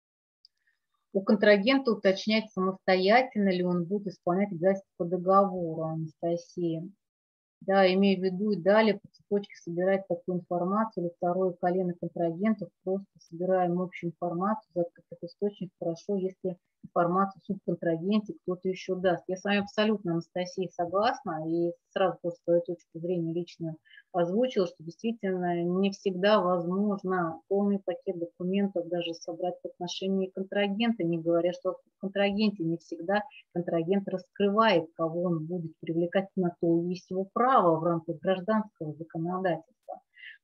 У контрагента уточнять самостоятельно ли он будет исполнять обязательства по договору, Анастасия. Да, имею в виду и далее по цепочке собирать такую информацию, или второе колено контрагентов, просто собираем общую информацию за этот источник. Хорошо, если информацию в субконтрагенте кто-то еще даст. Я с вами абсолютно, Анастасия, согласна, и сразу тоже свою точку зрения лично озвучила, что действительно не всегда возможно полный пакет документов даже собрать в отношении контрагента, не говоря, что в контрагенте не всегда контрагент раскрывает, кого он будет привлекать, на то есть его право в рамках гражданского законодательства.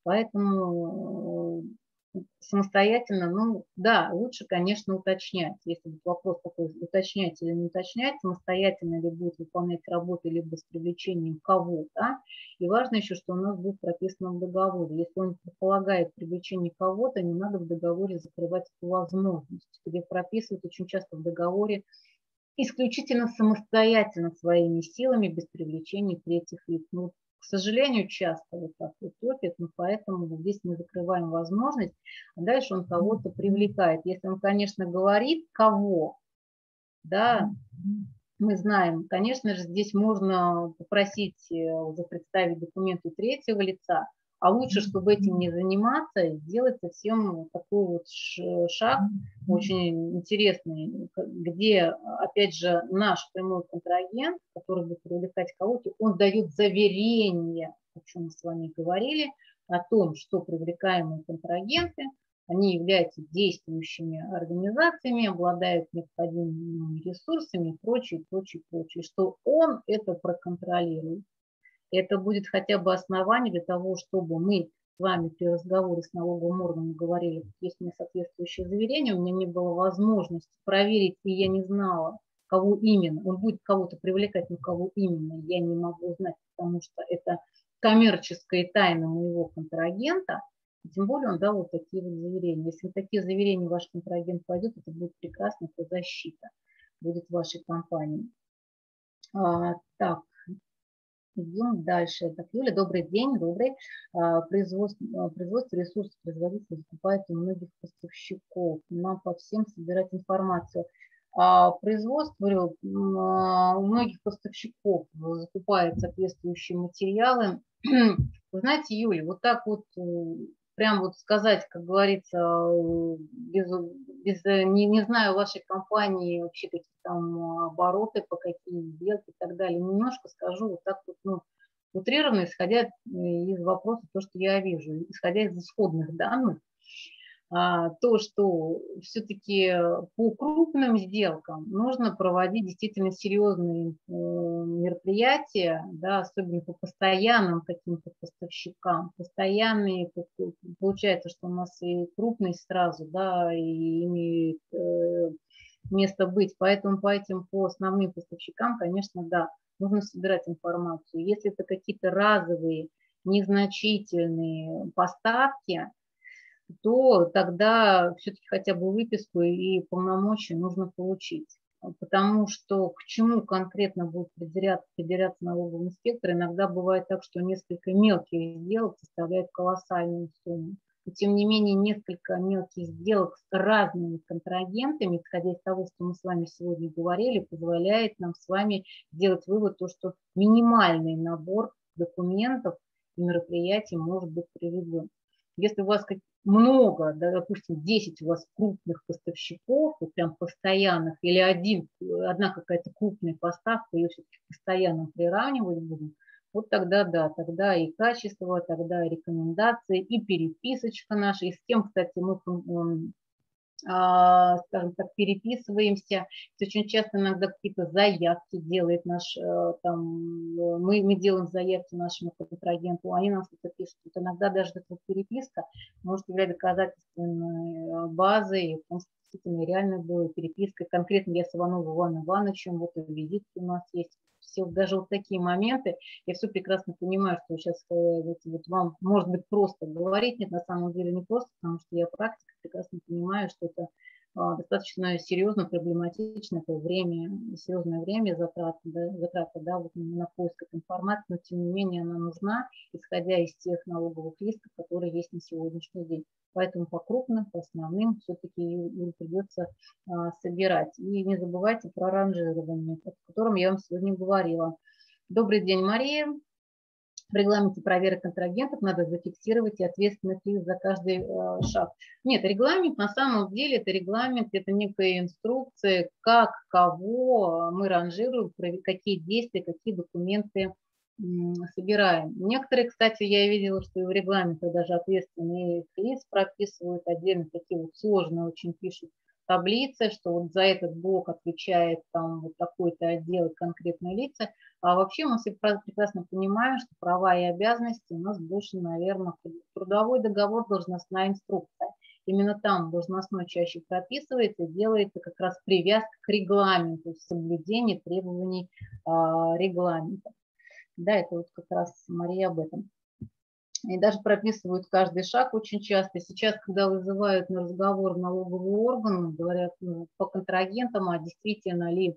Поэтому самостоятельно, ну да, лучше, конечно, уточнять. Если будет вопрос такой, уточнять или не уточнять, самостоятельно ли будет выполнять работу, либо с привлечением кого-то. И важно еще, что у нас будет прописано в договоре. Если он предполагает привлечение кого-то, не надо в договоре закрывать эту возможность, где прописывают очень часто в договоре исключительно самостоятельно своими силами, без привлечения третьих лиц. Ну, к сожалению, часто вот так вот топит, но поэтому здесь мы закрываем возможность, а дальше он кого-то привлекает. Если он, конечно, говорит, кого, да, мы знаем, конечно же, здесь можно попросить уже представить документы третьего лица, а лучше, чтобы этим не заниматься, сделать совсем такой вот шаг очень интересный, где, опять же, наш прямой контрагент, который будет привлекать кого-то, он дает заверение, о чем мы с вами говорили, о том, что привлекаемые контрагенты, они являются действующими организациями, обладают необходимыми ресурсами и прочее, прочее, прочее, что он это проконтролирует. Это будет хотя бы основание для того, чтобы мы с вами при разговоре с налоговым органом говорили, есть у меня соответствующее заверение, у меня не было возможности проверить, и я не знала, кого именно. Он будет кого-то привлекать, но кого именно, я не могу знать, потому что это коммерческая тайна моего контрагента. Тем более он дал вот такие вот заверения. Если на такие заверения ваш контрагент пойдет, это будет прекрасно, это защита будет в вашей компании. А, так, идем дальше. Так, Юля, добрый день, добрый. А, производство, а, производство ресурсов производителя закупает у многих поставщиков. Нам по всем собирать информацию. А производство, говорю, а, у многих поставщиков закупают соответствующие материалы. Вы знаете, Юля, вот так вот прям вот сказать, как говорится, без, без, не, не знаю вашей компании вообще какие там обороты, по какие сделки и так далее. Немножко скажу вот так вот, ну, утрированно, исходя из вопроса, то, что я вижу, исходя из исходных данных, то, что все-таки по крупным сделкам нужно проводить действительно серьезные мероприятия, да, особенно по постоянным каким-то поставщикам. Постоянные, получается, что у нас и крупность сразу, да, и имеет место быть. Поэтому по этим, по основным поставщикам, конечно, да, нужно собирать информацию. Если это какие-то разовые, незначительные поставки, то тогда все-таки хотя бы выписку и полномочия нужно получить. Потому что к чему конкретно будет придираться, придираться налоговый инспектор, иногда бывает так, что несколько мелких сделок составляют колоссальную сумму. Но тем не менее, несколько мелких сделок с разными контрагентами, исходя из того, что мы с вами сегодня говорили, позволяет нам с вами сделать вывод, то, что минимальный набор документов и мероприятий может быть приведен. Если у вас много, да, допустим, десять у вас крупных поставщиков, вот прям постоянных, или один, одна какая-то крупная поставка, ее все-таки постоянно приравнивать будем, вот тогда да, тогда и качество, тогда и рекомендации, и переписочка наша, и с кем, кстати, мы, скажем так, переписываемся. Очень часто иногда какие-то заявки делает наш, там, мы, мы делаем заявки нашему контрагенту, они нам что-то пишут. Иногда даже эта переписка может являться доказательственной базой, потому что действительно реально была переписка. Конкретно я с Ивановым Иваном Ивановичем, вот и визитки у нас есть. Все, даже вот такие моменты, я все прекрасно понимаю, что сейчас вот, вот вам может быть просто говорить, нет, на самом деле не просто, потому что я практик, прекрасно понимаю, что это а, достаточно серьезно, проблематично, это время, серьезное время, затраты, да, затраты, да, вот на поиск этой информации, но тем не менее она нужна, исходя из тех налоговых рисков, которые есть на сегодняшний день. Поэтому по крупным, по основным все-таки придется а, собирать. И не забывайте про ранжирование, о котором я вам сегодня говорила. Добрый день, Мария. В регламенте проверок контрагентов надо зафиксировать и ответственность за каждый э, шаг. Нет, регламент на самом деле это регламент, это некая инструкция, как, кого мы ранжируем, какие действия, какие документы собираем. Некоторые, кстати, я видела, что и в регламентах даже ответственные лица прописывают отдельно, такие вот сложные очень пишут таблицы, что вот за этот блок отвечает там вот такой-то отдел и конкретные лица. А вообще мы все прекрасно понимаем, что права и обязанности у нас больше, наверное, трудовой договор, должностная инструкция. Именно там должностной чаще прописывается и делается как раз привязка к регламенту, соблюдение требований а, регламента. Да, это вот как раз Мария об этом. И даже прописывают каждый шаг очень часто. Сейчас, когда вызывают на разговор налоговый орган, говорят ну, по контрагентам, а действительно ли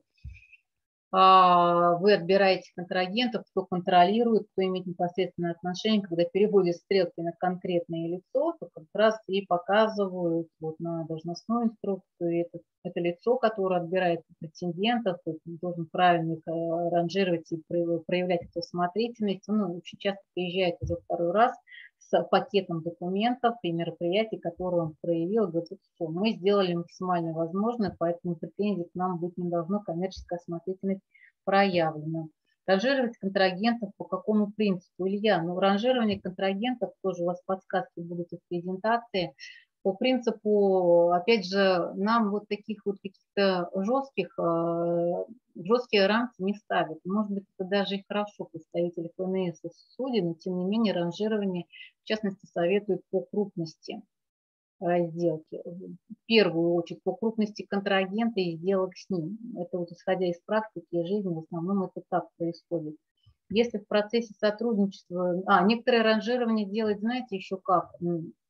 вы отбираете контрагентов, кто контролирует, кто имеет непосредственное отношение, когда переводят стрелки на конкретное лицо, то как раз и показывают вот на должностную инструкцию это, это лицо, которое отбирает претендентов, должен правильно их ранжировать и проявлять эту осмотрительность. Он очень часто приезжает уже второй раз с пакетом документов и мероприятий, которые он проявил, говорит, что мы сделали максимально возможное, поэтому претензий к нам быть не должно, коммерческая осмотрительность проявлена. Ранжировать контрагентов по какому принципу, Илья? Ну, ранжирование контрагентов, тоже у вас подсказки будут из презентации, по принципу, опять же, нам вот таких вот каких-то жестких, жесткие рамки не ставят. Может быть, это даже и хорошо, представители ФНС и судей, но тем не менее ранжирование, в частности, советуют по крупности сделки. В первую очередь по крупности контрагента и сделок с ним. Это вот исходя из практики и жизни, в основном это так происходит. Если в процессе сотрудничества, а, некоторые ранжирования делать, знаете, еще как,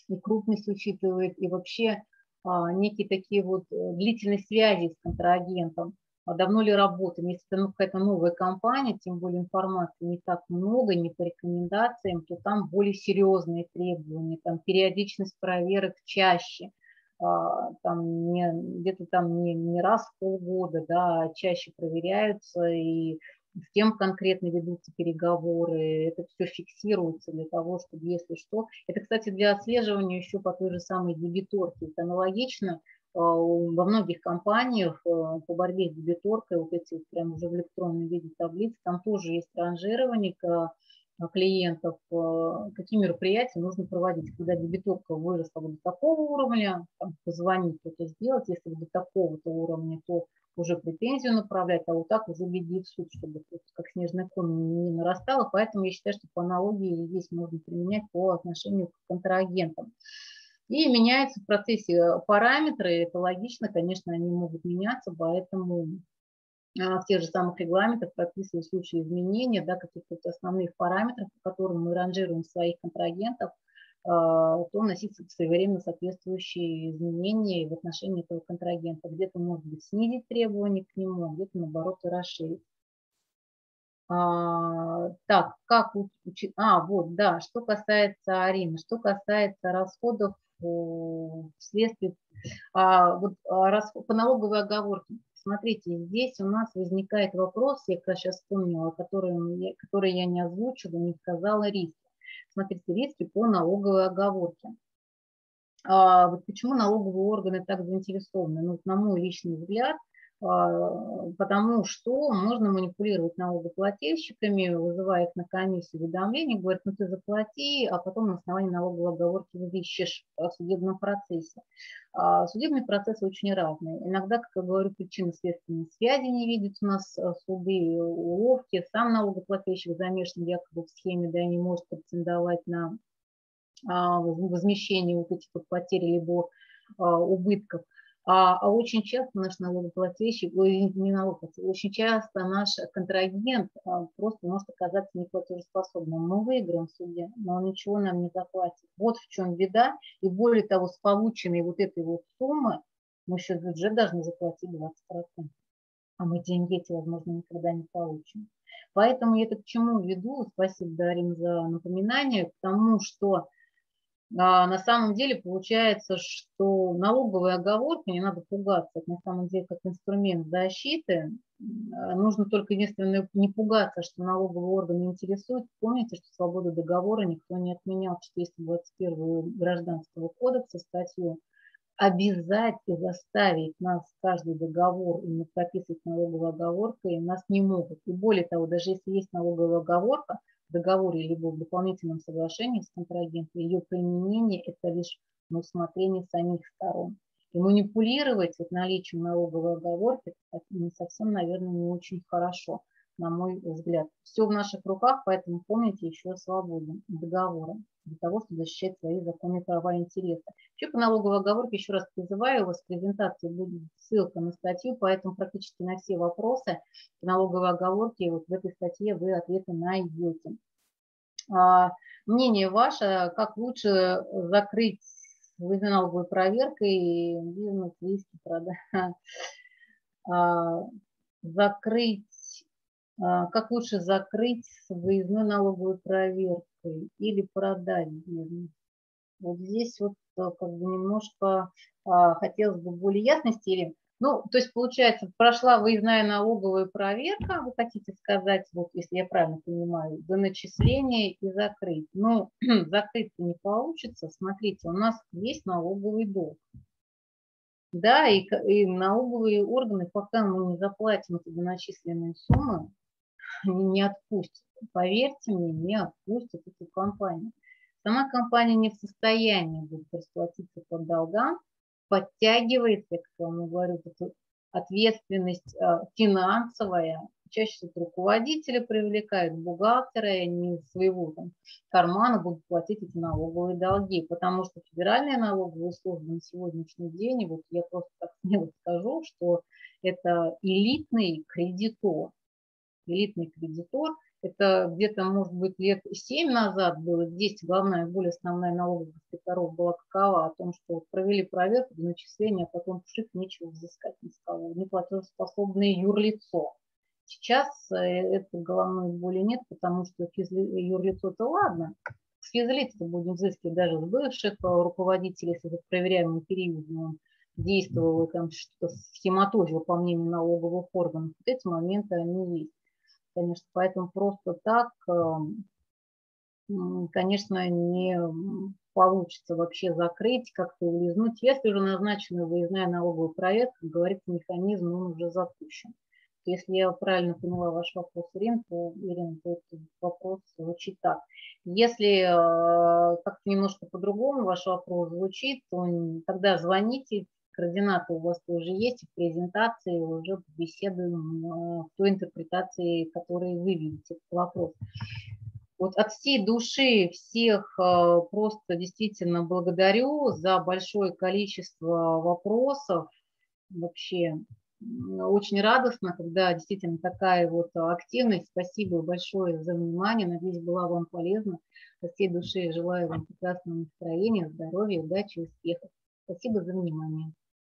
и крупность учитывает, и вообще а, некие такие вот длительность связи с контрагентом. А давно ли работаем? Если это ну, какая-то новая компания, тем более информации не так много, не по рекомендациям, то там более серьезные требования, там периодичность проверок чаще, а, там не, где-то там не, не раз в полгода, да, а чаще проверяются, и с кем конкретно ведутся переговоры, это все фиксируется для того, чтобы, если что. Это, кстати, для отслеживания еще по той же самой дебиторке. Это аналогично во многих компаниях по борьбе с дебиторкой, вот эти вот прям уже в электронном виде таблиц, там тоже есть ранжирование клиентов, какие мероприятия нужно проводить. Когда дебиторка выросла до такого уровня, там, позвонить, что-то сделать, если до такого-то уровня, то уже претензию направлять, а вот так уже беги в суд, чтобы как снежный ком не нарастало. Поэтому я считаю, что по аналогии здесь можно применять по отношению к контрагентам. И меняются в процессе параметры, это логично, конечно, они могут меняться, поэтому в тех же самых регламентах прописываю случаи изменения, да, каких-то основных параметров, по которым мы ранжируем своих контрагентов, то вноситься своевременно соответствующие изменения в отношении этого контрагента. Где-то, может быть, снизить требования к нему, а где-то, наоборот, и расширить. А, так, как учить? А, вот, да, что касается Арины, что касается расходов вследствие а, вот, расход, по налоговой оговорке. Смотрите, здесь у нас возникает вопрос, я как раз сейчас вспомнила, который, который я не озвучила, не сказала риски. Смотрите, риски по налоговой оговорке. А, вот почему налоговые органы так заинтересованы? Ну, на мой личный взгляд, потому что можно манипулировать налогоплательщиками, вызывая их на комиссию уведомления, говорят, ну ты заплати, а потом на основании налоговой оговорки взыщешь в судебном процессе. Судебные процессы очень разные. Иногда, как я говорю, причинно-следственной связи не видят у нас суды, уловки, сам налогоплательщик замешан якобы в схеме, да, и не может претендовать на возмещение вот этих вот потерь либо убытков. А, а очень часто наш налогоплательщик, не налогоплательщик, очень часто наш контрагент а, просто может оказаться неплатежеспособным. Мы выиграем в суде, но он ничего нам не заплатит. Вот в чем беда. И более того, с полученной вот этой вот суммы мы еще в бюджет должны заплатить двадцать процентов. А мы деньги эти, возможно, никогда не получим. Поэтому я это к чему веду? Спасибо, Дарин, за напоминание. К тому, что А на самом деле получается, что налоговые оговорки не надо пугаться. Это на самом деле как инструмент защиты. Нужно только единственное не пугаться, что налоговый орган не интересует. Помните, что свободу договора никто не отменял. четыреста двадцать первую Гражданского кодекса статью. Обязать и заставить нас каждый договор именно прописывать налоговой оговоркой нас не могут. И более того, даже если есть налоговая оговорка, в договоре либо в дополнительном соглашении с контрагентом, ее применение – это лишь на усмотрение самих сторон. И манипулировать вот наличием налоговой оговорки не совсем, наверное, не очень хорошо, на мой взгляд. Все в наших руках, поэтому помните еще о свободе договора для того, чтобы защищать свои законные права и интересы. Еще по налоговой оговорке еще раз призываю, у вас в презентации будет ссылка на статью, поэтому практически на все вопросы по налоговой оговорке вот в этой статье вы ответы найдете. А, мнение ваше, как лучше закрыть выездной налоговой проверкой бизнес-риски, а, закрыть, а, как лучше закрыть с выездной налоговой проверкой или продать бизнес? Вот здесь вот как бы немножко а, хотелось бы более ясности. Или, ну, то есть, получается, прошла выездная налоговая проверка, вы хотите сказать, вот если я правильно понимаю, до начисления и закрыть. Но закрыть-то не получится. Смотрите, у нас есть налоговый долг. Да, и, и налоговые органы, пока мы не заплатим эти доначисленные суммы, они не отпустят. Поверьте мне, не отпустят эту компанию. Сама компания не в состоянии будет расплатиться по долгам, подтягивается, как я вам говорю, ответственность финансовая. Чаще всего руководители привлекают, бухгалтера, и они из своего там кармана будут платить эти налоговые долги, потому что федеральные налоговые службы на сегодняшний день, вот я просто так смело скажу, что это элитный кредитор. Элитный кредитор, Это где-то, может быть, лет семь назад было. Здесь главная боль, основная налоговых инспекторов была какова? О том, что вот провели проверку до начисления, а потом пшик, нечего взыскать ни с кого. Неплатежеспособное юрлицо. Сейчас э, этой головной боли нет, потому что юрлицо-то ладно. С физлиц-то будем взыскивать даже с бывших руководителей, если в проверяемый период он действовал, там что-то схематозил, по мнению налоговых органов. Вот эти моменты, они есть. Конечно, поэтому просто так, конечно, не получится вообще закрыть, как-то улизнуть. Если уже назначена выездная налоговая проверка, как говорится, механизм, он уже запущен. Если я правильно поняла ваш вопрос, Ирина, то, Ирина, то этот вопрос звучит так. Если как-то немножко по-другому ваш вопрос звучит, то тогда звоните. Координаты у вас уже есть, в презентации уже беседуем в той интерпретации, которую вы видите этот вопрос. Вот от всей души всех просто действительно благодарю за большое количество вопросов. Вообще очень радостно, когда действительно такая вот активность. Спасибо большое за внимание. Надеюсь, была вам полезна. От всей души желаю вам прекрасного настроения, здоровья, удачи, успехов. Спасибо за внимание.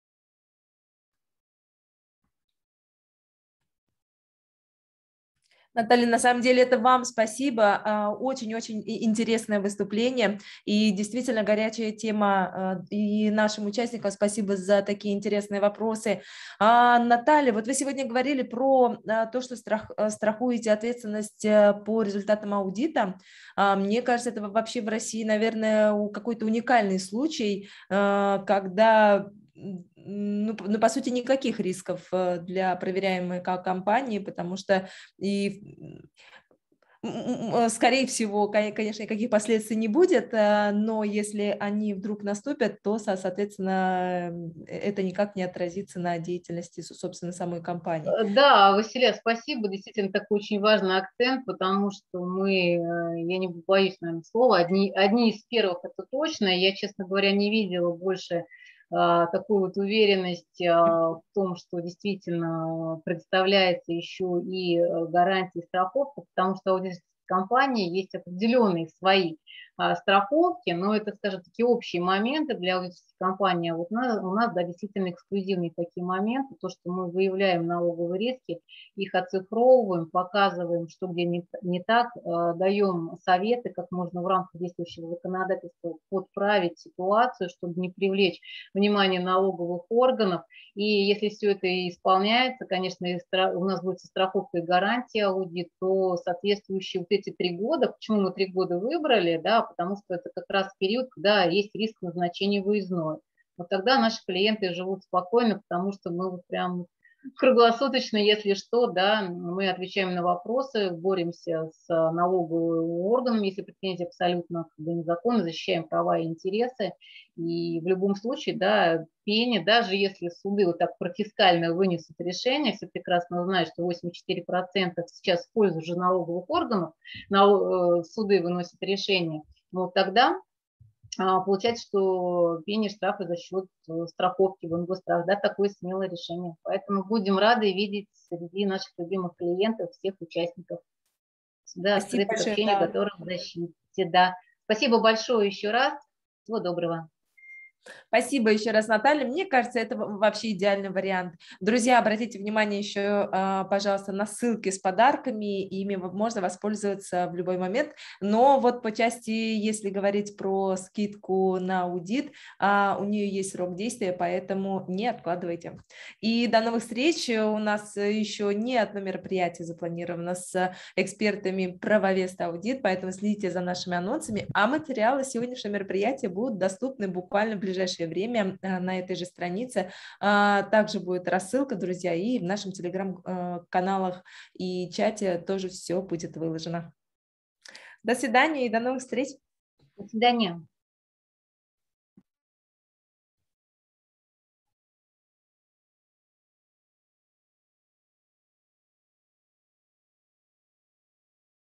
Наталья, на самом деле это вам спасибо, очень-очень интересное выступление и действительно горячая тема, и нашим участникам спасибо за такие интересные вопросы. Наталья, вот вы сегодня говорили про то, что страх, страхуете ответственность по результатам аудита. Мне кажется, это вообще в России, наверное, какой-то уникальный случай, когда... Ну, ну, по сути, никаких рисков для проверяемой компании, потому что и, скорее всего, конечно, никаких последствий не будет, но если они вдруг наступят, то, соответственно, это никак не отразится на деятельности, собственно, самой компании. Да, Василия, спасибо. Действительно, такой очень важный акцент, потому что мы, я не боюсь, наверное, слова, одни, одни из первых, это точно. Я, честно говоря, не видела больше такую вот уверенность в том, что действительно представляется еще и гарантия страховка, потому что аудиторские компании есть определенные свои страховки, но это, скажем, такие общие моменты для аудиторской компании. А вот у нас, у нас да, действительно эксклюзивные такие моменты, то, что мы выявляем налоговые риски, их оцифровываем, показываем, что где не, не так, даем советы, как можно в рамках действующего законодательства подправить ситуацию, чтобы не привлечь внимание налоговых органов. И если все это исполняется, конечно, у нас будет страховка и гарантия аудит, то соответствующие вот эти три года, почему мы три года выбрали, да, потому что это как раз период, когда есть риск назначения выездной. Вот тогда наши клиенты живут спокойно, потому что мы вот прям круглосуточно, если что, да, мы отвечаем на вопросы, боремся с налоговыми органами, если претензии абсолютно как бы незаконны, защищаем права и интересы. И в любом случае, да, пени, даже если суды вот так профискально вынесут решение, все прекрасно знают, что восемьдесят четыре процента сейчас в пользу же налоговых органов, суды выносят решение, вот тогда получается, что пени штрафы за счет страховки в Ингосстрах, да, такое смелое решение. Поэтому будем рады видеть среди наших любимых клиентов всех участников. Всегда открыты к общению, да. Готовы к защите. Да. Спасибо большое еще раз. Всего доброго. Спасибо еще раз, Наталья. Мне кажется, это вообще идеальный вариант. Друзья, обратите внимание еще, пожалуйста, на ссылки с подарками. Ими можно воспользоваться в любой момент. Но вот по части, если говорить про скидку на аудит, у нее есть срок действия, поэтому не откладывайте. И до новых встреч. У нас еще не одно мероприятие запланировано с экспертами правовест аудит, поэтому следите за нашими анонсами. А материалы сегодняшнего мероприятия будут доступны буквально в ближайшее время на этой же странице. Также будет рассылка, друзья, и в нашем телеграм-каналах и чате тоже все будет выложено. До свидания и до новых встреч. До свидания.